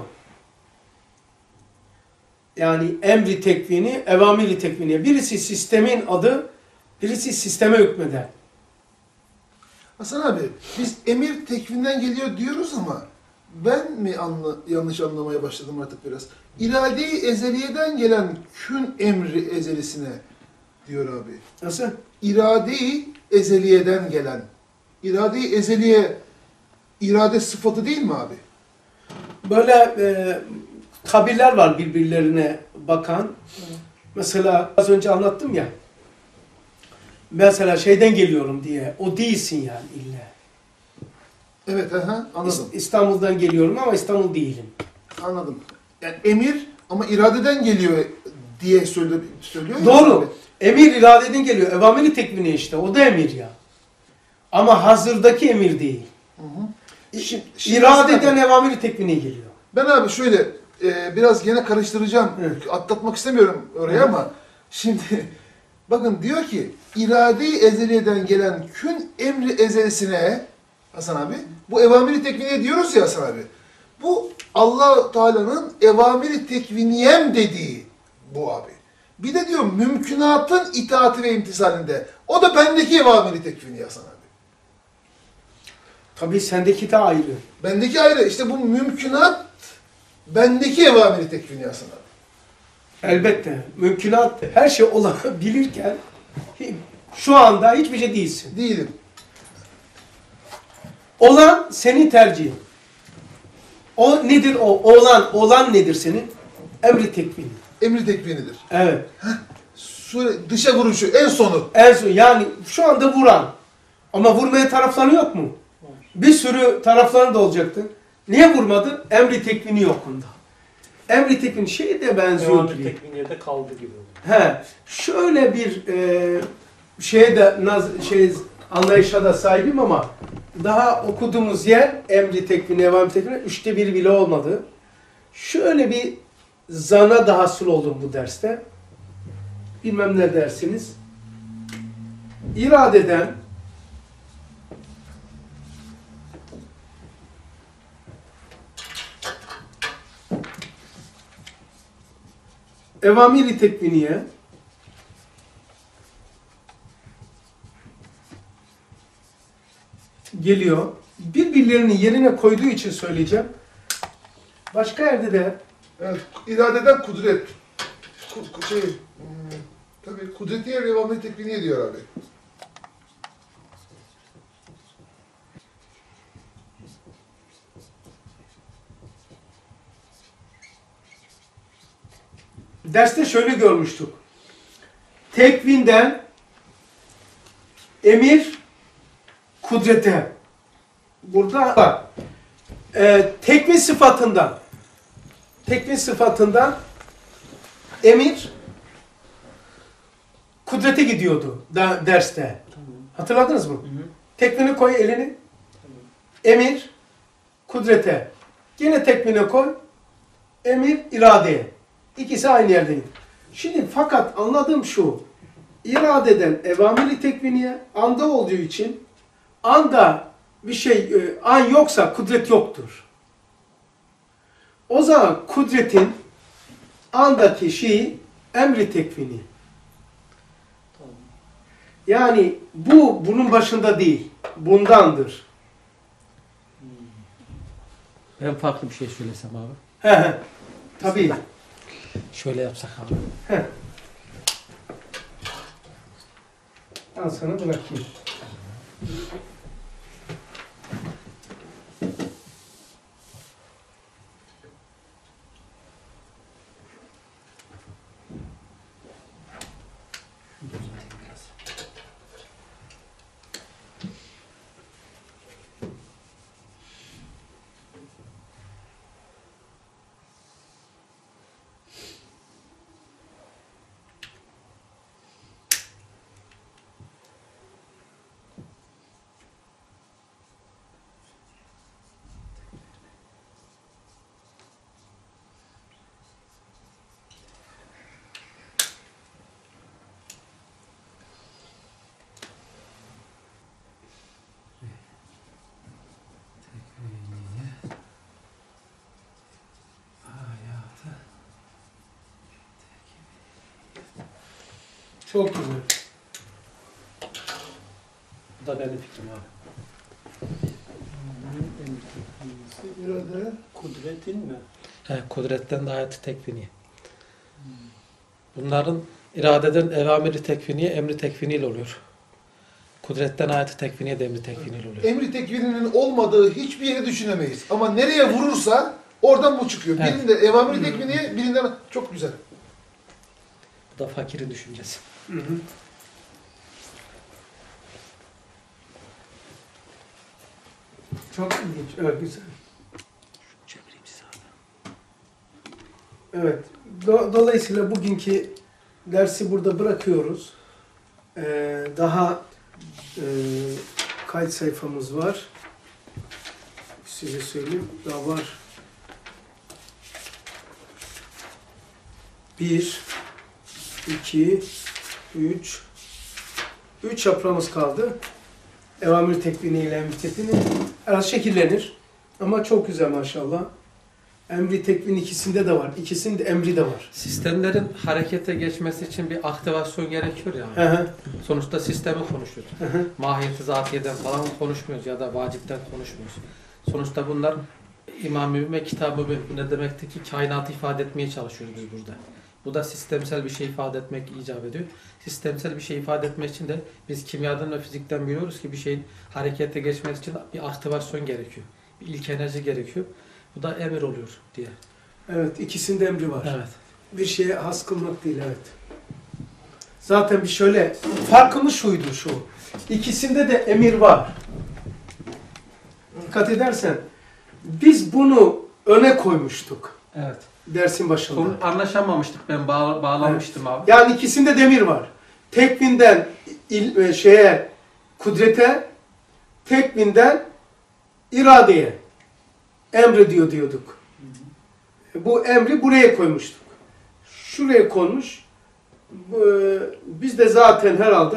Yani emri tekvini, evamiri tekviniye. Birisi sistemin adı, birisi sisteme hükmeder. Hasan abi, biz emir tekvinden geliyor diyoruz ama ben mi yanlış anlamaya başladım artık biraz. İrade-i ezeliyeden gelen kün emri ezelisine diyor abi. Nasıl? İrade-i ezeliyeden gelen. İrade-i ezeliye irade sıfatı değil mi abi? Böyle tabirler var birbirlerine bakan. Mesela az önce anlattım ya. Mesela şeyden geliyorum diye. O değilsin yani illa. Evet, anladım. İstanbul'dan geliyorum ama İstanbul değilim. Anladım. Yani emir ama iradeden geliyor diye söylüyor ya. Doğru. Abi. Emir iradeden geliyor. Evamiri tekvini işte. O da emir ya. Ama hazırdaki emir değil. Hı hı. Şimdi İradeden evamiri tekvini geliyor. Ben abi şöyle biraz gene karıştıracağım. Evet. Atlatmak istemiyorum oraya ama şimdi bakın diyor ki irade-i ezeliyeden gelen kün emri ezelisine Hasan abi bu evamiri tekviniye diyoruz ya Hasan abi. Bu Allah Teala'nın evamiri tekviniyem dediği bu abi. Bir de diyor mümkünatın itaati ve imtisalinde. O da bendeki evamiri tekviniye Hasan abi. Tabii sendeki de ayrı. Bendeki ayrı. İşte bu mümkünat bendeki evamiri tekviniye Hasan abi. Elbette. Mümkünat her şey olabilirken şu anda hiçbir şey değilsin. Değilim. Olan senin tercihin. O nedir o? Olan nedir senin? Emri tekvini. Emri tekvinidir. Evet. Dışa vuruşu en sonu. En son yani şu anda vuran. Ama vurmaya tarafları yok mu? Bir sürü tarafları da olacaktı. Niye vurmadın? Emri tekvini yok onda. Emri tekvini şeye de benziyor Evamir gibi. tekviniyede kaldı gibi oluyor. Şöyle bir şeye de anlayışa da sahibim ama daha okuduğumuz yer emri tekvini, evamir tekvini 1/3 bile olmadı. Şöyle bir zana da hasıl oldum bu derste. Bilmem ne dersiniz. İradeden evamir-i tekviniye geliyor. Birbirlerini yerine koyduğu için söyleyeceğim. Başka yerde de Evet, iradeden kudret. Tabii kudretiye ve evamiri tekviniye diyor abi. derste şöyle görmüştük. Tekvinden emir kudrete. Burada bak. Tekvin sıfatından emir kudrete gidiyordu derste. Tamam. Hatırladınız mı? Hı hı. Tekvini koy elini. Tamam. Emir kudrete. Yine tekvine koy. Emir iradeye. İkisi aynı yerdeydi. Şimdi fakat anladığım şu. İradeden evamiri tekviniye anda olduğu için anda bir şey an yoksa kudret yoktur. O zaman kudretin andaki şeyi emri tekvini. Tamam. Yani bu bunun başında değil. Bundandır. Ben farklı bir şey söylesem abi. He he. Tabii. Şöyle yapsak abi. He. Ben sana bırakayım. Çok güzel. Bu da benim fikrim abi. İrade. Kudretin mi? Kudretten de ayet-i tekvini. Bunların iradeden evamiri tekviniye, emri tekviniyle oluyor. Kudretten ayet-i tekviniye de emri tekviniyle oluyor. Emri tekvininin olmadığı hiçbir yeri düşünemeyiz. Ama nereye vurursa oradan bu çıkıyor. Evet. Birinde evamiri tekviniye, birinden çok güzel. Bu da fakirin düşüncesi. Hı hı. Çok ilginç. Evet, güzel. Çevireyim size abi. Evet. Dolayısıyla bugünkü dersi burada bırakıyoruz. Daha kaç sayfamız var? Size söyleyeyim. Daha var. 1, 2, 3. 3 yaprağımız kaldı. Evamir tekvini ile emri tekvini. Herhalde şekillenir. Ama çok güzel maşallah. Emri tekvin ikisinde de var. İkisinde emri de var. Sistemlerin harekete geçmesi için bir aktivasyon gerekiyor ya. Hı hı, Sonuçta sistemi konuşuyoruz. hı hı. Mahiyeti zatiyeden falan konuşmuyoruz ya da vacipten konuşmuyoruz. Sonuçta bunlar İmam-ı Mübin ve Kitab-ı Mübin. Bu ne demektir ki kainatı ifade etmeye çalışıyoruz biz burada. Bu da sistemsel bir şey ifade etmek icap ediyor. Sistemsel bir şey ifade etmek için de biz kimyadan ve fizikten biliyoruz ki bir şeyin harekete geçmesi için bir aktivasyon gerekiyor. Bir ilk enerji gerekiyor. Bu da emir oluyor diye. Evet, ikisinde emri var. Evet. Bir şeye has kılmak değil, evet. Zaten bir şöyle, farkımız şuydu şu. İkisinde de emir var. Dikkat edersen, biz bunu öne koymuştuk Evet. dersin başında. Konu anlaşamamıştık. Ben bağlamıştım abi. Yani ikisinde de emir var. Tekvinden kudrete, tekvinden iradeye emrediyor diyorduk. Bu emri buraya koymuştuk. Şuraya konmuş. Biz de zaten herhalde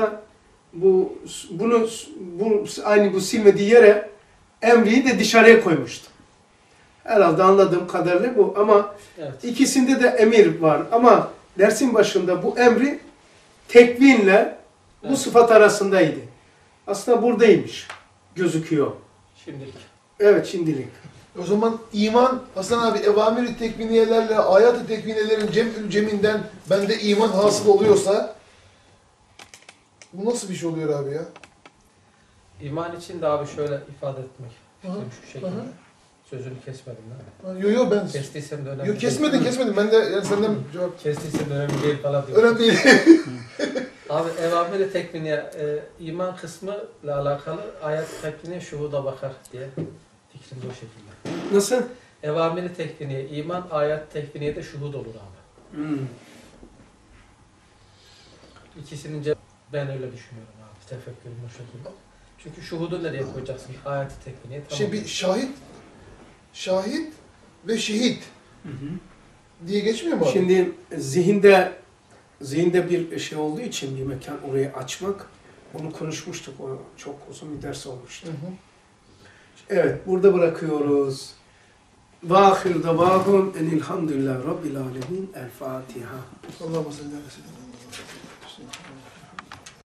aynı bu silmediği yere emriyi de dışarıya koymuştuk. Herhalde anladığım kadarıyla bu. Ama Evet. ikisinde de emir var. Ama dersin başında bu emri tekvinle bu Evet. sıfat arasındaydı. Aslında buradaymış. Gözüküyor. Şimdilik. Evet, şimdilik. O zaman iman, Hasan abi, evamiri tekviniyelerle ayat-ı tekviniyelerin cem'ül ceminden bende iman hasıl oluyorsa bu nasıl bir şey oluyor abi ya? İman için de abi şöyle ifade etmek. Hı hı. Şu şekilde. Hı hı. Sözünü kesmedim ben. Yo ben... Kestiysem de önemli Yo, kesmedin. Ben de yani senden cevap... Kestiysem de önemli değil falan diyorum. Önemli değil. Abi evamiri tekviniye iman kısmı ile alakalı ayet-i tekviniye şuhuda bakar diye fikrim de o şekilde. Nasıl? Evamiri tekviniye iman, ayet tekviniye de şuhud olur abi. İkisinin ben öyle düşünüyorum abi. Tefekkürüm o şekilde. Çünkü şuhudu nereye koyacaksın? Ayet-i tekviniye. Tamam. Şey bir şahit ve şehit diye geçmiyor mu abi? Şimdi zihinde bir şey olduğu için bir mekan orayı açmak, onu konuşmuştuk. O çok uzun bir ders olmuştu. Evet, burada bırakıyoruz. Ve ahir davahum enilhamdülillah rabbil alemin. El Fatiha. Allah'ım salli aleyhi ve sellem.